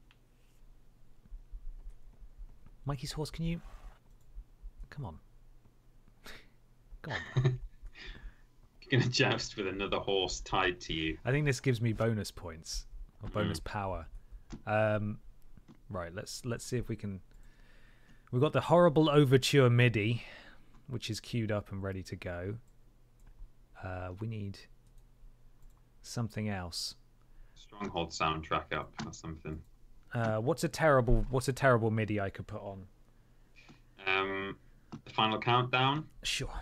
S1: Mikey's horse, can you? Come on. Come on.
S2: You're gonna joust with another horse tied to you.
S1: I think this gives me bonus points or bonus power. Um, right. Let's let's see if we can. We've got the horrible overture MIDI, which is queued up and ready to go. Uh, we need something else.
S2: Stronghold soundtrack up or something.
S1: Uh, what's a terrible What's a terrible MIDI I could put on?
S2: Um, the final countdown.
S1: Sure.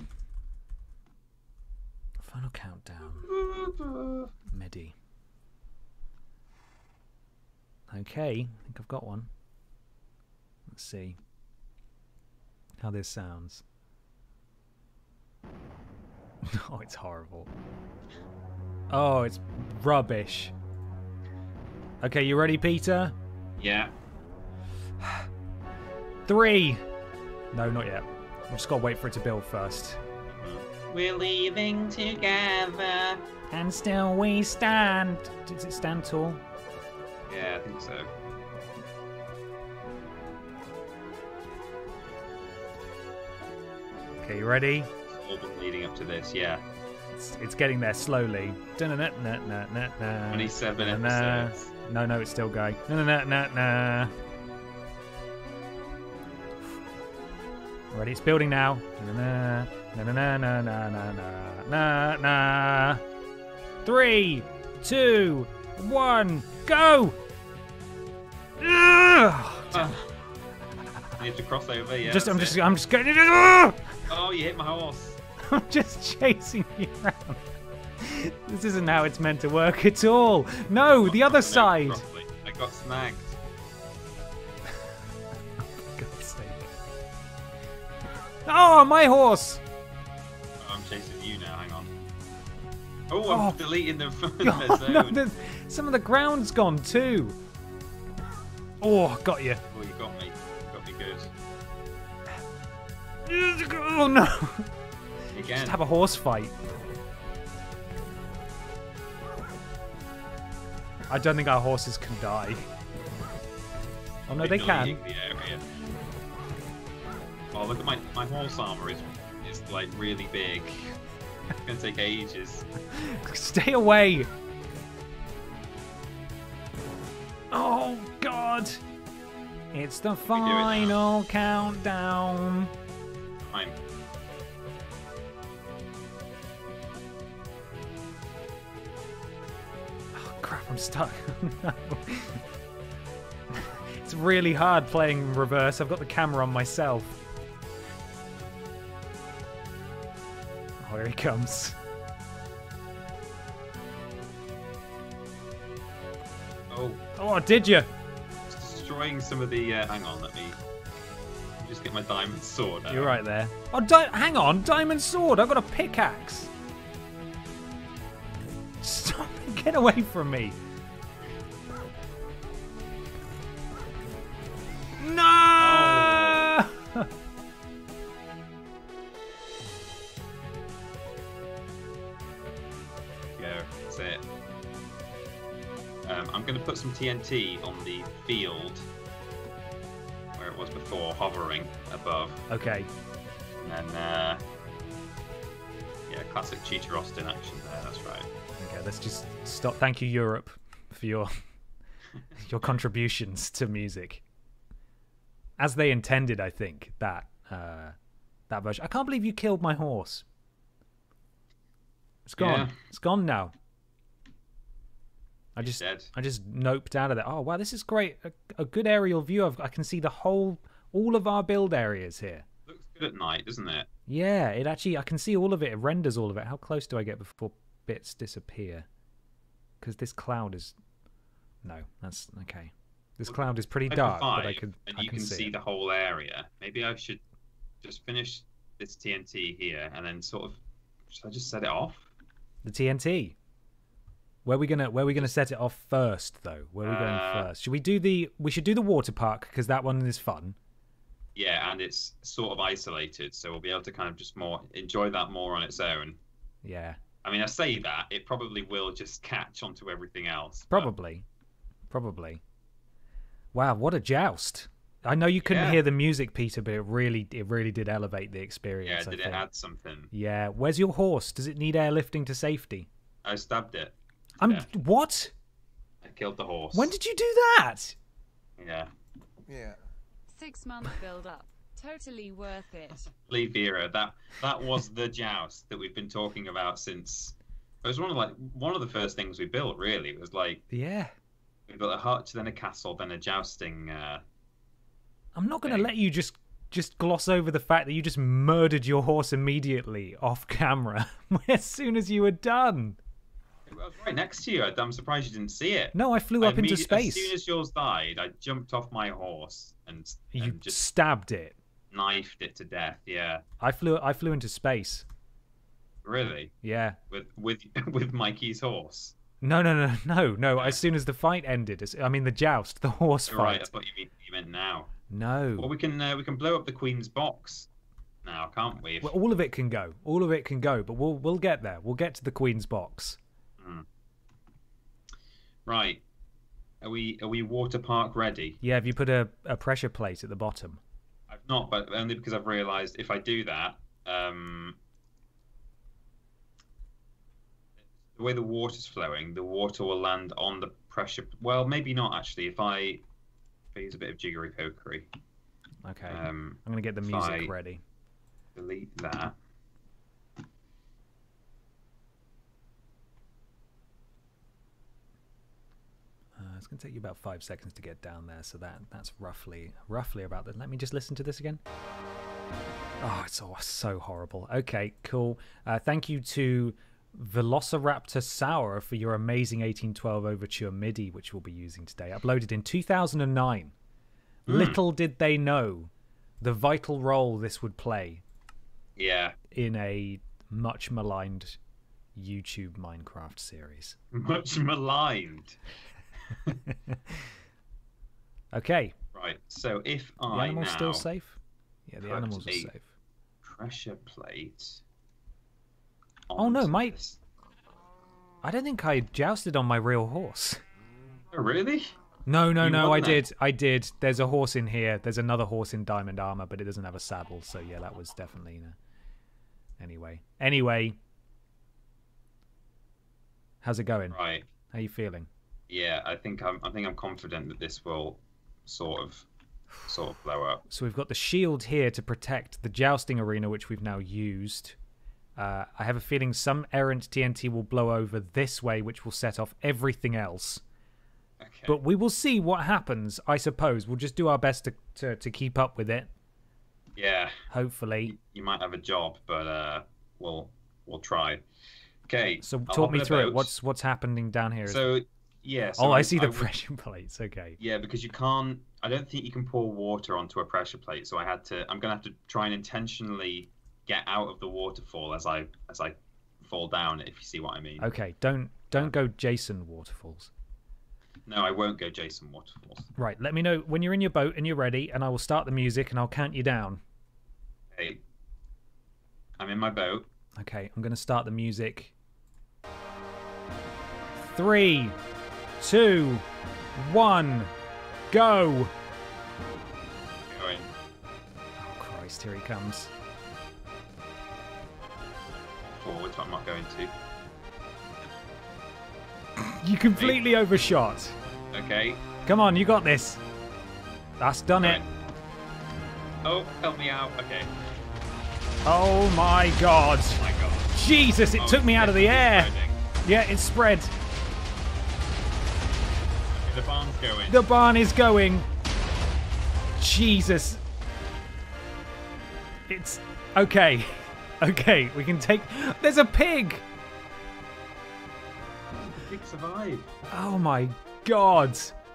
S1: Final countdown. MIDI. Okay, I think I've got one. Let's see how this sounds. Oh, it's horrible. Oh, it's rubbish. Okay, you ready, Peter?
S2: Yeah.
S1: Three. No, not yet. We've just got to wait for it to build first.
S2: We're leaving together.
S1: And still we stand. Does it stand tall?
S2: Yeah, I think so.
S1: Okay, you ready?
S2: It's all been leading up to this, yeah.
S1: It's, it's getting there slowly. Dun-na-na-na-na-na.
S2: twenty-seven
S1: Na-na.
S2: episodes.
S1: No, no, it's still going. Na-na-na-na-na. Ready? It's building now. Na-na-na. Na-na-na-na-na-na-na-na. Three, two, one, go! Ugh!
S2: Ah. You have to cross over, yeah.
S1: Just, I'm
S2: that's
S1: just,
S2: it.
S1: I'm just going. Ugh!
S2: Oh, you hit my horse.
S1: I'm just chasing you around. This isn't how it's meant to work at all. No, the other
S2: No,
S1: side.
S2: properly. I got snagged.
S1: For God's sake. Oh, my horse!
S2: Oh, I'm chasing you now. Hang on. Oh, I'm
S1: Oh.
S2: deleting the, the
S1: God,
S2: zone.
S1: no, the, some of the ground's gone too. Oh, got you.
S2: Oh, you got me. You got me good.
S1: Oh no!
S2: Again.
S1: Just have a horse fight. I don't think our horses can die. Oh no, they can.
S2: Deleting the area. Oh, look at my my horse armor is is like really big. It's gonna take ages.
S1: Stay away! Oh God! It's the
S2: do it now.
S1: final countdown.
S2: Fine.
S1: Oh crap! I'm stuck. No. It's really hard playing in reverse. I've got the camera on myself. Oh, here he comes.
S2: Oh,
S1: Oh, did you?
S2: it's destroying some of the. Uh, hang on, let me let me just get my diamond sword out.
S1: You're right there. Oh, di- hang on, diamond sword. I've got a pickaxe. Stop! Get away from me. No!
S2: Go. That's it. Um, I'm going to put some T N T on the field where it was before, hovering above,
S1: Okay.
S2: and then uh, yeah, classic Cheetah Austin action there. That's right.
S1: Okay, let's just stop. Thank you, Europe, for your your contributions to music, as they intended. I think that uh, that version. I can't believe you killed my horse. It's gone.
S2: Yeah.
S1: It's gone now. I just
S2: Dead.
S1: I just noped out of there. Oh wow, this is great. A, a good aerial view. Of, I can see the whole, all of our build areas here.
S2: Looks good at night, doesn't it?
S1: Yeah, it actually, I can see all of it. It renders all of it. How close do I get before bits disappear? Because this cloud is... No, that's... Okay. This
S2: Well,
S1: cloud is pretty
S2: Type
S1: dark,
S2: of five,
S1: but I could
S2: and
S1: I
S2: you
S1: can,
S2: can
S1: see,
S2: see
S1: it.
S2: the whole area. Maybe I should just finish this T N T here, and then sort of. Should I just set it off?
S1: The T N T. Where are we gonna Where are we gonna set it off first, though? Where are we going
S2: Uh,
S1: first? Should we do the... We should do the water park, because that one is fun.
S2: Yeah, and it's sort of isolated, so we'll be able to kind of just more enjoy that more on its own.
S1: Yeah.
S2: I mean, I say that it probably will just catch onto everything else. but-
S1: Probably. Probably. Wow, what a joust. I know you couldn't
S2: Yeah.
S1: hear the music, Peter, but it really it really did elevate the experience.
S2: Yeah,
S1: I
S2: did it
S1: think.
S2: add something?
S1: Yeah. Where's your horse? Does it need airlifting to safety?
S2: I stabbed it.
S1: I'm
S2: Yeah.
S1: what?
S2: I killed the horse.
S1: When did you do that?
S2: Yeah.
S5: Yeah.
S4: Six month build up. Totally worth it.
S2: Leave Vera. That that was the joust that we've been talking about since. It was one of like one of the first things we built. Really, it was like
S1: Yeah.
S2: we built a hutch, then a castle, then a jousting. Uh,
S1: I'm not going to
S2: thing.
S1: let you just just gloss over the fact that you just murdered your horse immediately off camera as soon as you were done.
S2: I was right next to you. I'm surprised you didn't see it.
S1: No, I flew
S2: I
S1: up into
S2: immedi-
S1: space.
S2: As soon as yours died, I jumped off my horse and,
S1: You
S2: and just
S1: stabbed it.
S2: knifed it to death. Yeah,
S1: I flew I flew into space.
S2: really.
S1: Yeah.
S2: With with with Mikey's horse.
S1: No, no, no, no, no. As soon as the fight ended, as, I mean the joust, the horse
S2: Right. I
S1: fight.
S2: thought you mean you meant now.
S1: No.
S2: Well, we can uh, we can blow up the Queen's box now, can't we? If-
S1: Well, all of it can go. All of it can go, but we'll we'll get there. We'll get to the Queen's box.
S2: Mm. Right. Are we are we water park ready?
S1: Yeah, have you put a, a pressure plate at the bottom?
S2: I've not, but only because I've realised if I do that, um, the way the water's flowing, the water will land on the pressure. Well, maybe not actually. If I, if I use a bit of jiggery pokery.
S1: Okay.
S2: Um,
S1: I'm going to get the
S2: if
S1: music
S2: I
S1: ready.
S2: Delete that.
S1: Uh, it's going to take you about five seconds to get down there, so that that's roughly roughly about that. Let me just listen to this again. Oh, it's all so horrible. Okay, cool. Uh, thank you to Velociraptor Sour for your amazing eighteen twelve Overture MIDI, which we'll be using today. Uploaded in two thousand nine. Mm. Little did they know the vital role this would play.
S2: Yeah.
S1: In a much maligned YouTube Minecraft series.
S2: Much maligned.
S1: Okay.
S2: Right. So if I
S1: the animal's
S2: now
S1: still safe. Yeah, the animals are safe.
S2: Pressure plate.
S1: Oh no, my!
S2: This.
S1: I don't think I jousted on my real horse.
S2: Oh, really?
S1: No, no,
S2: you
S1: no. I
S2: that?
S1: did. I did. There's a horse in here. There's another horse in diamond armor, but it doesn't have a saddle. So yeah, that was definitely. No. Anyway, anyway. How's it going?
S2: Right.
S1: How you feeling?
S2: Yeah, I think I'm. I think I'm confident that this will sort of, sort of blow up.
S1: So we've got the shield here to protect the jousting arena, which we've now used. Uh, I have a feeling some errant T N T will blow over this way, which will set off everything else.
S2: Okay.
S1: But we will see what happens, I suppose. We'll just do our best to, to, to keep up with it.
S2: Yeah.
S1: Hopefully.
S2: You might have a job, but uh, we'll we'll try. Okay.
S1: So
S2: I'll
S1: talk me through
S2: boat.
S1: it. What's what's happening down here?
S2: So yeah. So
S1: oh,
S2: I,
S1: I see the
S2: I would,
S1: pressure plates. Okay.
S2: Yeah, because you can't. I don't think you can pour water onto a pressure plate. So I had to. I'm gonna have to try and intentionally get out of the waterfall as I as I fall down. If you see what I mean.
S1: Okay. Don't don't go Jason waterfalls.
S2: No, I won't go Jason waterfalls.
S1: Right. Let me know when you're in your boat and you're ready, and I will start the music and I'll count you down.
S2: Okay. I'm in my boat.
S1: Okay. I'm going to start the music. Three, two, one, go.
S2: Going.
S1: Oh Christ! Here he comes.
S2: Forwards, but I'm not going to.
S1: You completely overshot.
S2: Okay.
S1: Come on, you got this. That's done it.
S2: Oh, help me out. Okay.
S1: Oh my god.
S2: Oh my god.
S1: Jesus, it
S2: oh,
S1: took me out of the air.
S2: Spreading.
S1: Yeah, it spread.
S2: Okay, the barn's going.
S1: The barn is going. Jesus. It's okay. Okay, we can take. There's a pig.
S2: The pig survived.
S1: Oh my god.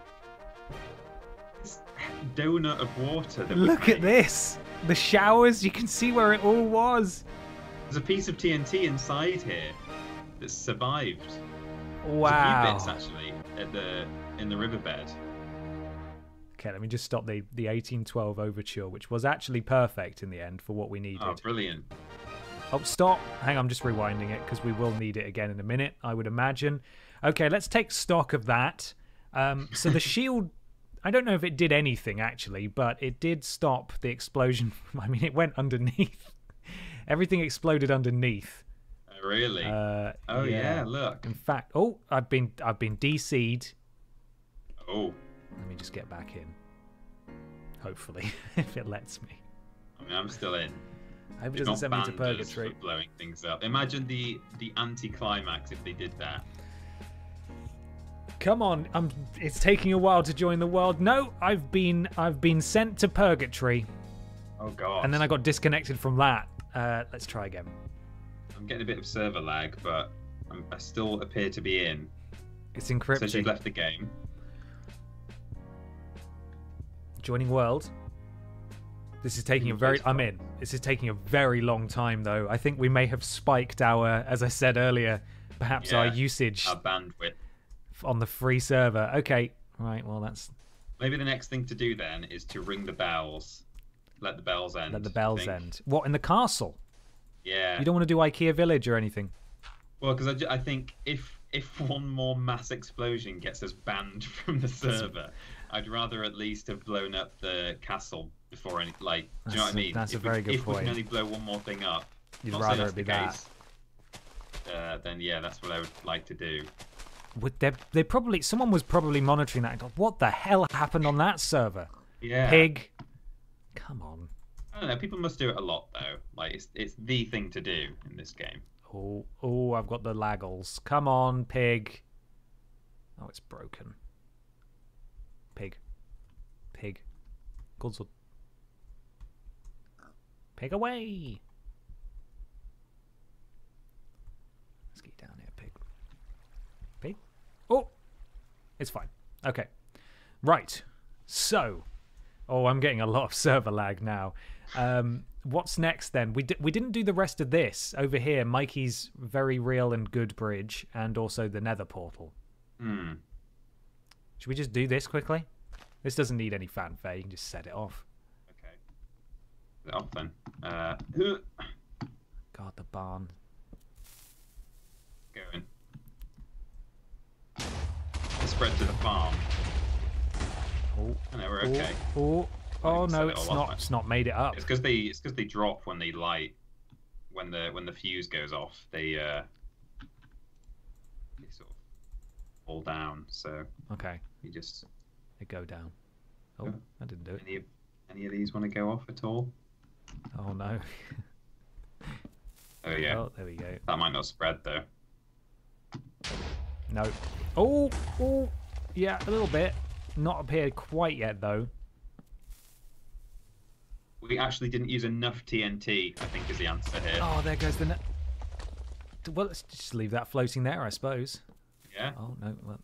S2: This donut of water. That we
S1: Look at
S2: made.
S1: this. The showers, you can see where it all was.
S2: There's a piece of T N T inside here that survived.
S1: Wow.
S2: There's a few bits actually at the in the riverbed.
S1: Okay, let me just stop the, the eighteen twelve overture, which was actually perfect in the end for what we needed.
S2: Oh, brilliant.
S1: Oh, stop. Hang on, I'm just rewinding it because we will need it again in a minute, I would imagine. Okay, let's take stock of that. Um, so the shield, I don't know if it did anything actually, but it did stop the explosion. I mean, it went underneath. Everything exploded underneath.
S2: Oh, really?
S1: Uh,
S2: oh yeah. yeah, look.
S1: In fact, oh, I've been I've been D C'd.
S2: Oh.
S1: Let me just get back in. Hopefully, if it lets me.
S2: I mean, I'm still in.
S1: I hope it
S2: It's
S1: doesn't
S2: not
S1: send me to
S2: banned us
S1: purgatory.
S2: for blowing things up. Imagine the the anti-climax if they did that.
S1: Come on, I'm. It's taking a while to join the world. No, I've been I've been sent to purgatory.
S2: Oh god.
S1: And then I got disconnected from that. Uh, let's try again.
S2: I'm getting a bit of server lag, but I'm, I still appear to be in.
S1: It's
S2: It says you
S1: encrypted.
S2: left the game.
S1: Joining world. This is taking a very. I'm in. This is taking a very long time, though. I think we may have spiked our, as I said earlier, perhaps our
S2: Yeah,
S1: usage
S2: Our bandwidth.
S1: on the free server. Okay, right. Well, that's
S2: Maybe the next thing to do then is to ring the bells. Let the bells end.
S1: Let the
S2: I
S1: bells
S2: think.
S1: end. What, in the castle?
S2: Yeah.
S1: You don't want to do IKEA Village or anything?
S2: Well, because I, ju- I think if if one more mass explosion gets us banned from the server, I'd rather at least have blown up the castle before any. Like, do you know what I
S1: That's a-
S2: mean?
S1: that's a
S2: if
S1: very
S2: we,
S1: good
S2: if we
S1: point.
S2: can only blow one more thing up,
S1: You'd
S2: not say
S1: rather
S2: that's
S1: it be
S2: the
S1: that.
S2: case, uh, then yeah, that's what I would like to do.
S1: Would they, they probably someone was probably monitoring that and go, what the hell happened on that server?
S2: Yeah.
S1: Pig. Come on.
S2: I don't know. People must do it a lot though. Like it's it's the thing to do in this game.
S1: Oh, oh, I've got the laggles. Come on, pig. Oh, it's broken. Pig. Pig. Gunsel. Pig away. Let's get you down here, pig. Pig. Oh, it's fine. Okay. Right. So, oh, I'm getting a lot of server lag now. Um, what's next then? We di- we didn't do the rest of this over here. Mikey's very real and good bridge, and also the Nether portal.
S2: Hmm.
S1: Should we just do this quickly? This doesn't need any fanfare. You can just set it off.
S2: Okay. Set it off then. Uh,
S1: God, the barn.
S2: going. Spread to the farm.
S1: Oh,
S2: I know we're
S1: oh,
S2: okay.
S1: oh, oh
S2: can set
S1: no,
S2: it
S1: it's
S2: all off,
S1: not.
S2: man.
S1: It's not made it up.
S2: It's because they it's because they drop when they light when the when the fuse goes off. They uh they sort of fall down. So
S1: Okay,
S2: you just
S1: they go down. Oh,
S2: Yeah.
S1: I didn't do it.
S2: any of any of these want to go off at all?
S1: Oh no.
S2: Oh yeah,
S1: Oh, there we go.
S2: that might not spread though.
S1: No. Oh, oh, yeah, a little bit. Not appeared quite yet though.
S2: We actually didn't use enough T N T. I think is the answer here.
S1: Oh, there goes the net. Well, let's just leave that floating there, I suppose.
S2: Yeah.
S1: Oh no. Well,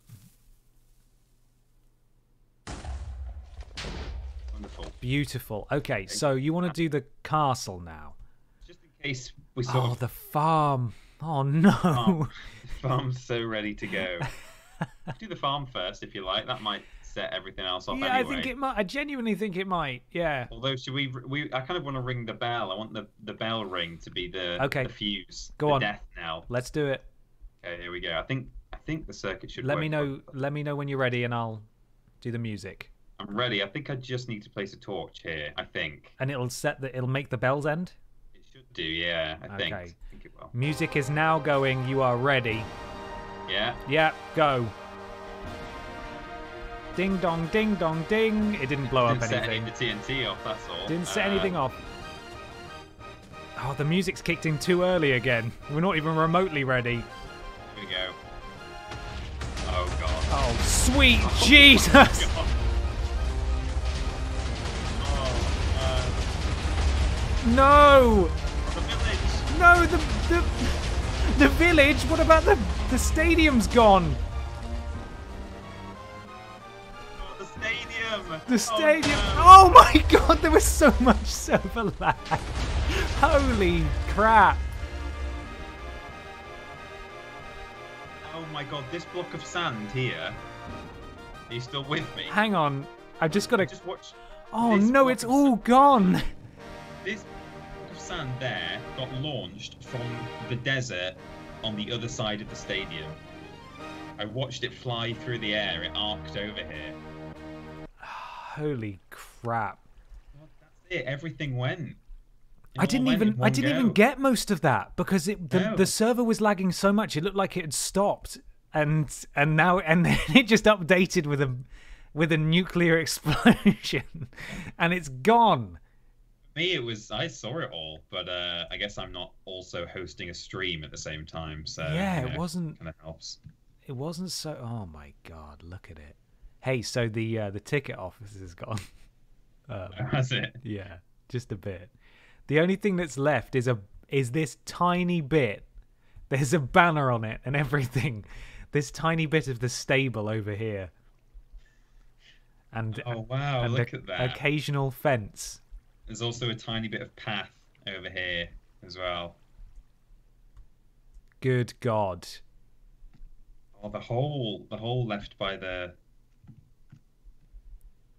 S2: Wonderful.
S1: beautiful. Okay, so you want to do the castle now?
S2: Just in case we sort
S1: Oh,
S2: of
S1: the farm. Oh no.
S2: farm, farm's so ready to go. Do the farm first if you like. That might set everything else off
S1: Yeah,
S2: anyway.
S1: I think it might. I genuinely think it might. Yeah.
S2: Although, should we? We I kind of want to ring the bell. I want the the bell ring to be the
S1: Okay.
S2: the fuse.
S1: Go
S2: the
S1: on.
S2: Death knell.
S1: Let's do it.
S2: Okay, here we go. I think I think the circuit should.
S1: Let
S2: work
S1: me know. Let me know when you're ready, and I'll do the music.
S2: I'm ready. I think I just need to place a torch here. I think
S1: And it'll set the. It'll make the bells end.
S2: it should do. Yeah, I think.
S1: Okay.
S2: I think it will.
S1: Music is now going. You are ready.
S2: Yeah.
S1: Yeah, go. Ding dong, ding dong, ding. It didn't blow
S2: Didn't
S1: up
S2: set any
S1: anything.
S2: of the T N T off. That's all.
S1: Didn't set
S2: Uh,
S1: anything off. Oh, the music's kicked in too early again. We're not even remotely ready.
S2: Here we go. Oh god.
S1: Oh, sweet Jesus!
S2: God. Oh,
S1: No!
S2: uh, the village.
S1: No, the the the village. What about the the stadium's gone?
S2: Oh, the stadium.
S1: The stadium.
S2: Oh,
S1: Oh my God! There was so much server lag. Holy crap!
S2: no. Oh my god, this block of sand here. Are you still with me?
S1: Hang on. I've just got to.
S2: Just watch.
S1: Oh
S2: this
S1: no!
S2: block
S1: It's
S2: of
S1: all gone.
S2: This block of sand there got launched from the desert on the other side of the stadium. I watched it fly through the air. It arced over here.
S1: Holy crap!
S2: God, that's it. Everything went. It
S1: I
S2: all
S1: didn't
S2: went in
S1: even I
S2: one
S1: didn't
S2: go.
S1: even get most of that because it the,
S2: No.
S1: the server was lagging so much it looked like it had stopped and and now and then it just updated with a with a nuclear explosion and it's gone.
S2: Me, it was. I saw it all, but uh, I guess I'm not also hosting a stream at the same time. So
S1: Yeah,
S2: you
S1: it
S2: know,
S1: wasn't
S2: kind of helps.
S1: it wasn't so oh my God, look at it. Hey, so the uh, the ticket office is gone. Um,
S2: That's it.
S1: yeah, just a bit. The only thing that's left is a is this tiny bit. There's a banner on it and everything. This tiny bit of the stable over here. And
S2: Oh wow!
S1: and
S2: Look
S1: a-
S2: at that.
S1: occasional fence.
S2: There's also a tiny bit of path over here as well.
S1: Good God.
S2: Oh, the hole, the hole left by the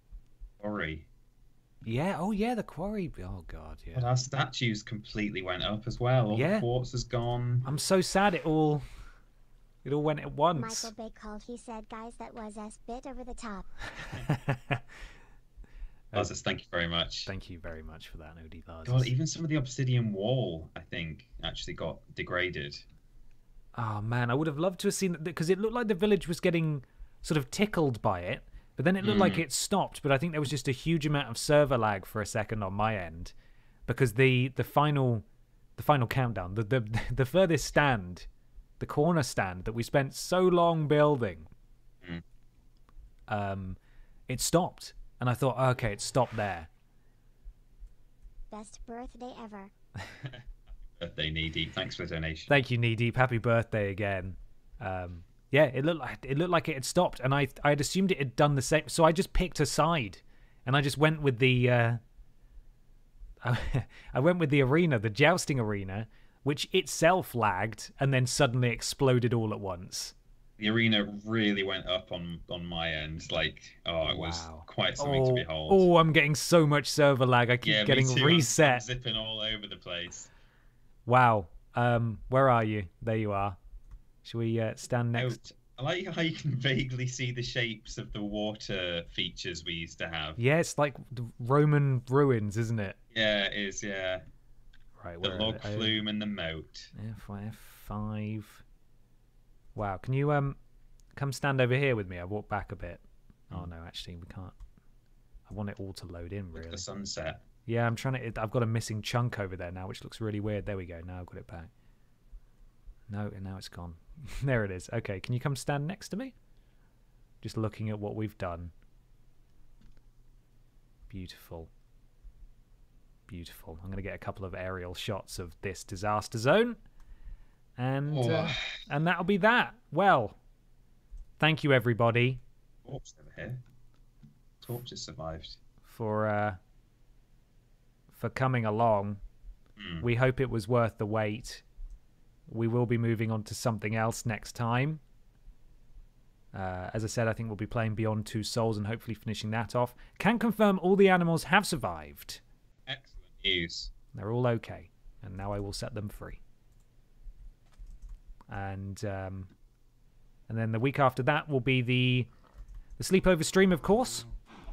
S2: quarry.
S1: Yeah. Oh, yeah. The quarry. Oh God. Yeah.
S2: But our statues completely went up as well. All
S1: Yeah.
S2: the quartz has gone.
S1: I'm so sad. It all. It all went at once.
S3: Michael Bay called. He said, "Guys, that was a bit over the top."
S2: Lazarus, thank you very much.
S1: Thank you very much for that, Odie Lazarus.
S2: God, even some of the obsidian wall, I think, actually got degraded.
S1: Oh man, I would have loved to have seen that because it looked like the village was getting sort of tickled by it, but then it looked
S2: Mm.
S1: like it stopped. But I think there was just a huge amount of server lag for a second on my end because the the final the final countdown, the the the furthest stand, the corner stand that we spent so long building,
S2: Mm.
S1: um, it stopped, and I thought, okay, it stopped there.
S3: Best birthday ever.
S2: Birthday, Knee Deep. Thanks for the donation.
S1: Thank you, Knee Deep. Happy birthday again. Um, yeah, it looked like it looked like it had stopped, and I I had assumed it had done the same. So I just picked a side, and I just went with the. Uh, I went with the arena, the jousting arena, which itself lagged and then suddenly exploded all at once.
S2: The arena really went up on on my end. Like, oh, it was
S1: Wow.
S2: quite something
S1: oh,
S2: to behold.
S1: oh, I'm getting so much server lag. I keep
S2: yeah, me
S1: getting
S2: too. I'm-
S1: reset.
S2: I'm zipping all over the place.
S1: Wow. Um, where are you? There you are. Should we uh, stand next?
S2: Note, I like how you can vaguely see the shapes of the water features we used to have.
S1: Yeah, it's like the Roman ruins, isn't it?
S2: Yeah, it is, yeah.
S1: Right,
S2: The
S1: where are
S2: log
S1: they? Oh,
S2: flume and the moat.
S1: F F five. Wow, can you um come stand over here with me? I walk back a bit. Oh no, actually we can't. I want it all to load in,
S2: Look at
S1: really.
S2: the sunset.
S1: Yeah, I'm trying to. I've got a missing chunk over there now, which looks really weird. There we go. Now I've got it back. No, and now it's gone. There it is. Okay, can you come stand next to me? Just looking at what we've done. Beautiful. Beautiful. I'm going to get a couple of aerial shots of this disaster zone. And
S2: Oh.
S1: uh, and that'll be that. Well, thank you everybody
S2: Torch over here. Torch has survived.
S1: for uh, for coming along.
S2: Hmm.
S1: We hope it was worth the wait. We will be moving on to something else next time. Uh, as I said, I think we'll be playing Beyond Two Souls and hopefully finishing that off. Can confirm all the animals have survived.
S2: Excellent news.
S1: They're all okay. And now I will set them free. And um, and then the week after that will be the the sleepover stream, of course,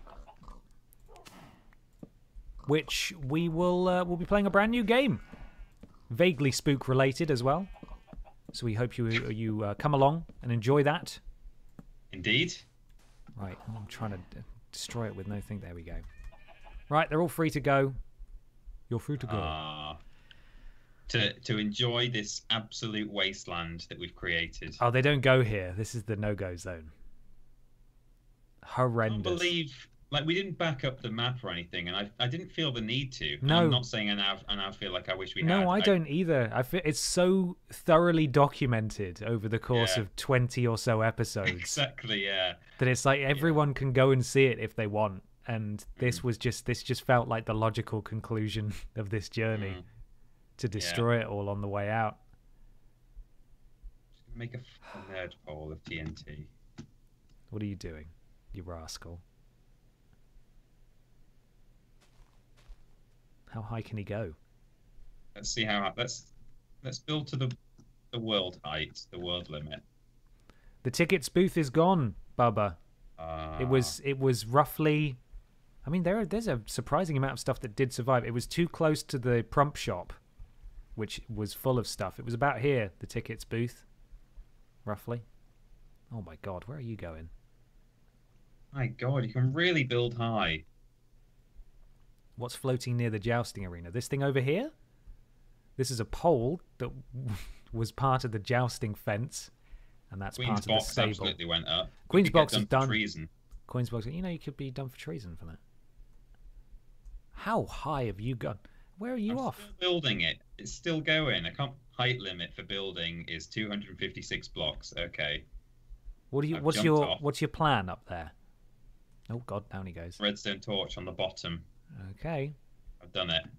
S1: which we will uh, will be playing a brand new game, vaguely spook related as well. So we hope you you uh, come along and enjoy that.
S2: Indeed.
S1: Right, I'm trying to d- destroy it with no thing. There we go. Right, they're all free to go. You're free to go.
S2: Ah. To to enjoy this absolute wasteland that we've created.
S1: Oh, they don't go here. This is the no-go zone.
S2: I can't
S1: Horrendous.
S2: believe, like, we didn't back up the map or anything, and I I didn't feel the need to. And
S1: No.
S2: I'm not saying I now I now feel like I wish we had.
S1: No, I don't either. I feel it's so thoroughly documented over the course
S2: Yeah.
S1: of twenty or so episodes
S2: Exactly, yeah.
S1: that it's like everyone can go and see it if they want. And this
S2: Mm.
S1: was just this just felt like the logical conclusion of this journey
S2: Mm.
S1: to destroy it all on the way out.
S2: Just gonna make a f- nerd pole of T N T.
S1: What are you doing, you rascal? How high can he go?
S2: Let's see how let's let's build to the the world height, the world limit.
S1: The tickets booth is gone, Bubba.
S2: Uh,
S1: It was it was roughly, I mean, there there's a surprising amount of stuff that did survive. It was too close to the prump shop, which was full of stuff. It was about here, the tickets booth, roughly. Oh my God, where are you going?
S2: My God, you can really build high.
S1: What's floating near the jousting arena? This thing over here? This is a pole that was part of the jousting fence, and that's
S2: Queen's
S1: part of the
S2: box
S1: stable.
S2: absolutely went up.
S1: Queen's
S2: Could get
S1: box is
S2: for
S1: done.
S2: Treason.
S1: Queen's box. You know, you could be done for treason for that. How high have you gone? Where are you
S2: I'm
S1: off?
S2: still building it. It's still going. I can't. Height limit for building is two hundred fifty-six blocks. Okay.
S1: What do you?
S2: I've
S1: What's
S2: jumped
S1: your?
S2: off.
S1: What's your plan up there? Oh God, down he goes.
S2: Redstone torch on the bottom.
S1: Okay.
S2: I've done it.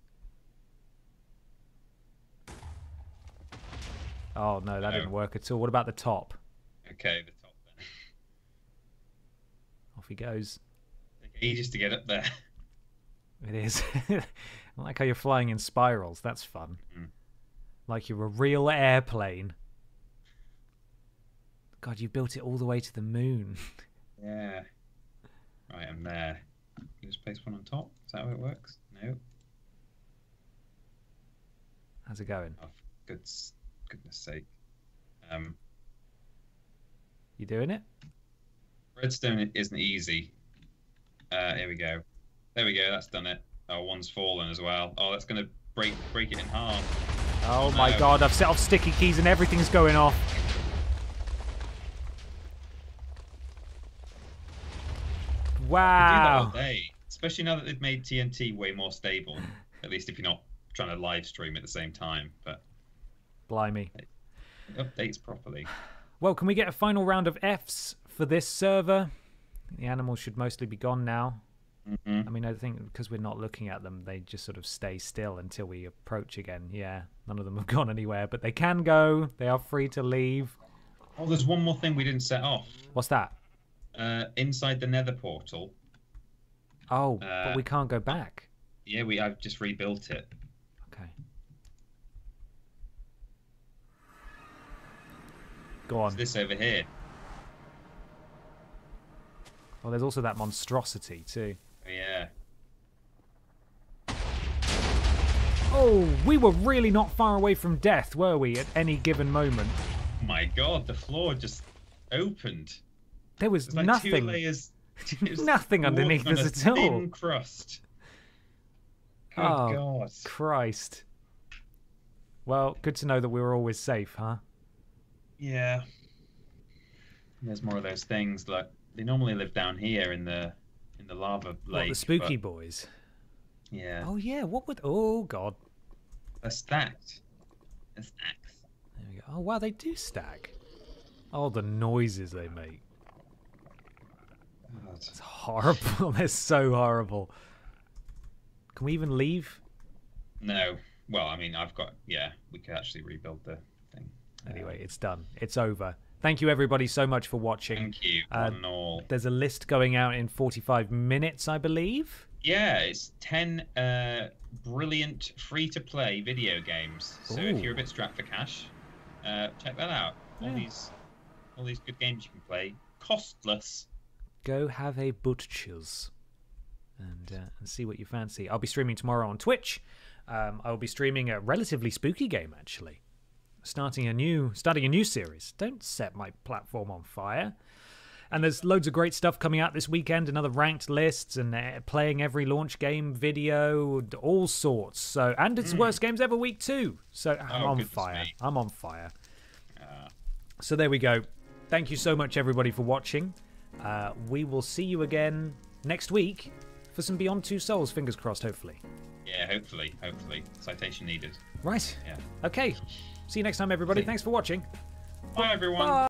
S1: Oh no, that
S2: No.
S1: didn't work at all. What about the top?
S2: Okay, the top then.
S1: Off he goes.
S2: Take ages to get up there.
S1: It is. I like how you're flying in spirals. That's fun.
S2: Mm.
S1: Like you're a real airplane. God, you built it all the way to the moon.
S2: Yeah. Right, I'm there. You just place one on top? Is that how it works? No.
S1: How's it going?
S2: Oh, for goodness, goodness sake. Um,
S1: You doing it?
S2: redstone isn't easy. Uh, here we go. There we go, that's done it. Oh, one's fallen as well. Oh, that's going to break break it in half.
S1: Oh my
S2: no.
S1: god, I've set off sticky keys and everything's going off.
S2: They do that
S1: Wow.
S2: all day, especially now that they've made T N T way more stable. At least if you're not trying to live stream at the same time, but
S1: Blimey.
S2: it updates properly.
S1: Well, can we get a final round of Fs for this server? The animals should mostly be gone now.
S2: Mm-hmm.
S1: I mean, I think because we're not looking at them, they just sort of stay still until we approach again. Yeah, none of them have gone anywhere, but they can go. They are free to leave.
S2: Oh, there's one more thing we didn't set off.
S1: What's that?
S2: Uh, inside the Nether portal.
S1: Oh,
S2: Uh,
S1: but we can't go back.
S2: Yeah, we I've just rebuilt it.
S1: Okay. Go on.
S2: It's this over here.
S1: Well, there's also that monstrosity too.
S2: Yeah.
S1: Oh, we were really not far away from death, were we, at any given moment?
S2: Oh my god, the floor just opened.
S1: There was
S2: There's like
S1: nothing.
S2: two layers. it was
S1: Nothing underneath
S2: walking on
S1: us
S2: a
S1: at all.
S2: thin crust. Good
S1: Oh,
S2: god.
S1: Christ. Well, good to know that we were always safe, huh?
S2: Yeah. There's more of those things. Like they normally live down here in the in the lava lake.
S1: What, the spooky
S2: but-
S1: boys?
S2: Yeah.
S1: Oh, yeah, what would... Oh, God.
S2: They're stacked. They're stacked.
S1: There we go. Oh, wow, they do stack. Oh, the noises they make.
S2: God.
S1: It's horrible. They're so horrible. Can we even leave?
S2: No. Well, I mean, I've got. Yeah, we could actually rebuild the thing.
S1: Anyway, it's done. It's over. Thank you, everybody, so much for watching.
S2: Thank you,
S1: Uh,
S2: one and all.
S1: There's a list going out in forty-five minutes, I believe.
S2: Yeah, it's ten uh, brilliant free-to-play video games. So
S1: Ooh.
S2: if you're a bit strapped for cash, uh, check that out. All
S1: Yeah.
S2: these, all these good games you can play, costless.
S1: Go have a butcher's and, uh, and see what you fancy. I'll be streaming tomorrow on Twitch. Um, I will be streaming a relatively spooky game, actually. Starting a new, starting a new series. Don't set my platform on fire. And there's loads of great stuff coming out this weekend. Another ranked lists and uh, playing every launch game video, all sorts. So and it's
S2: Mm.
S1: worst games ever week two. So I'm
S2: Oh,
S1: on
S2: goodness
S1: fire.
S2: me.
S1: I'm on fire.
S2: Uh,
S1: So there we go. Thank you so much, everybody, for watching. Uh, we will see you again next week for some Beyond Two Souls. Fingers crossed, hopefully.
S2: yeah, hopefully, hopefully, citation needed.
S1: Right.
S2: Yeah.
S1: Okay. See you next time, everybody.
S2: See-
S1: Thanks for watching.
S2: Bye, everyone.
S1: Bye.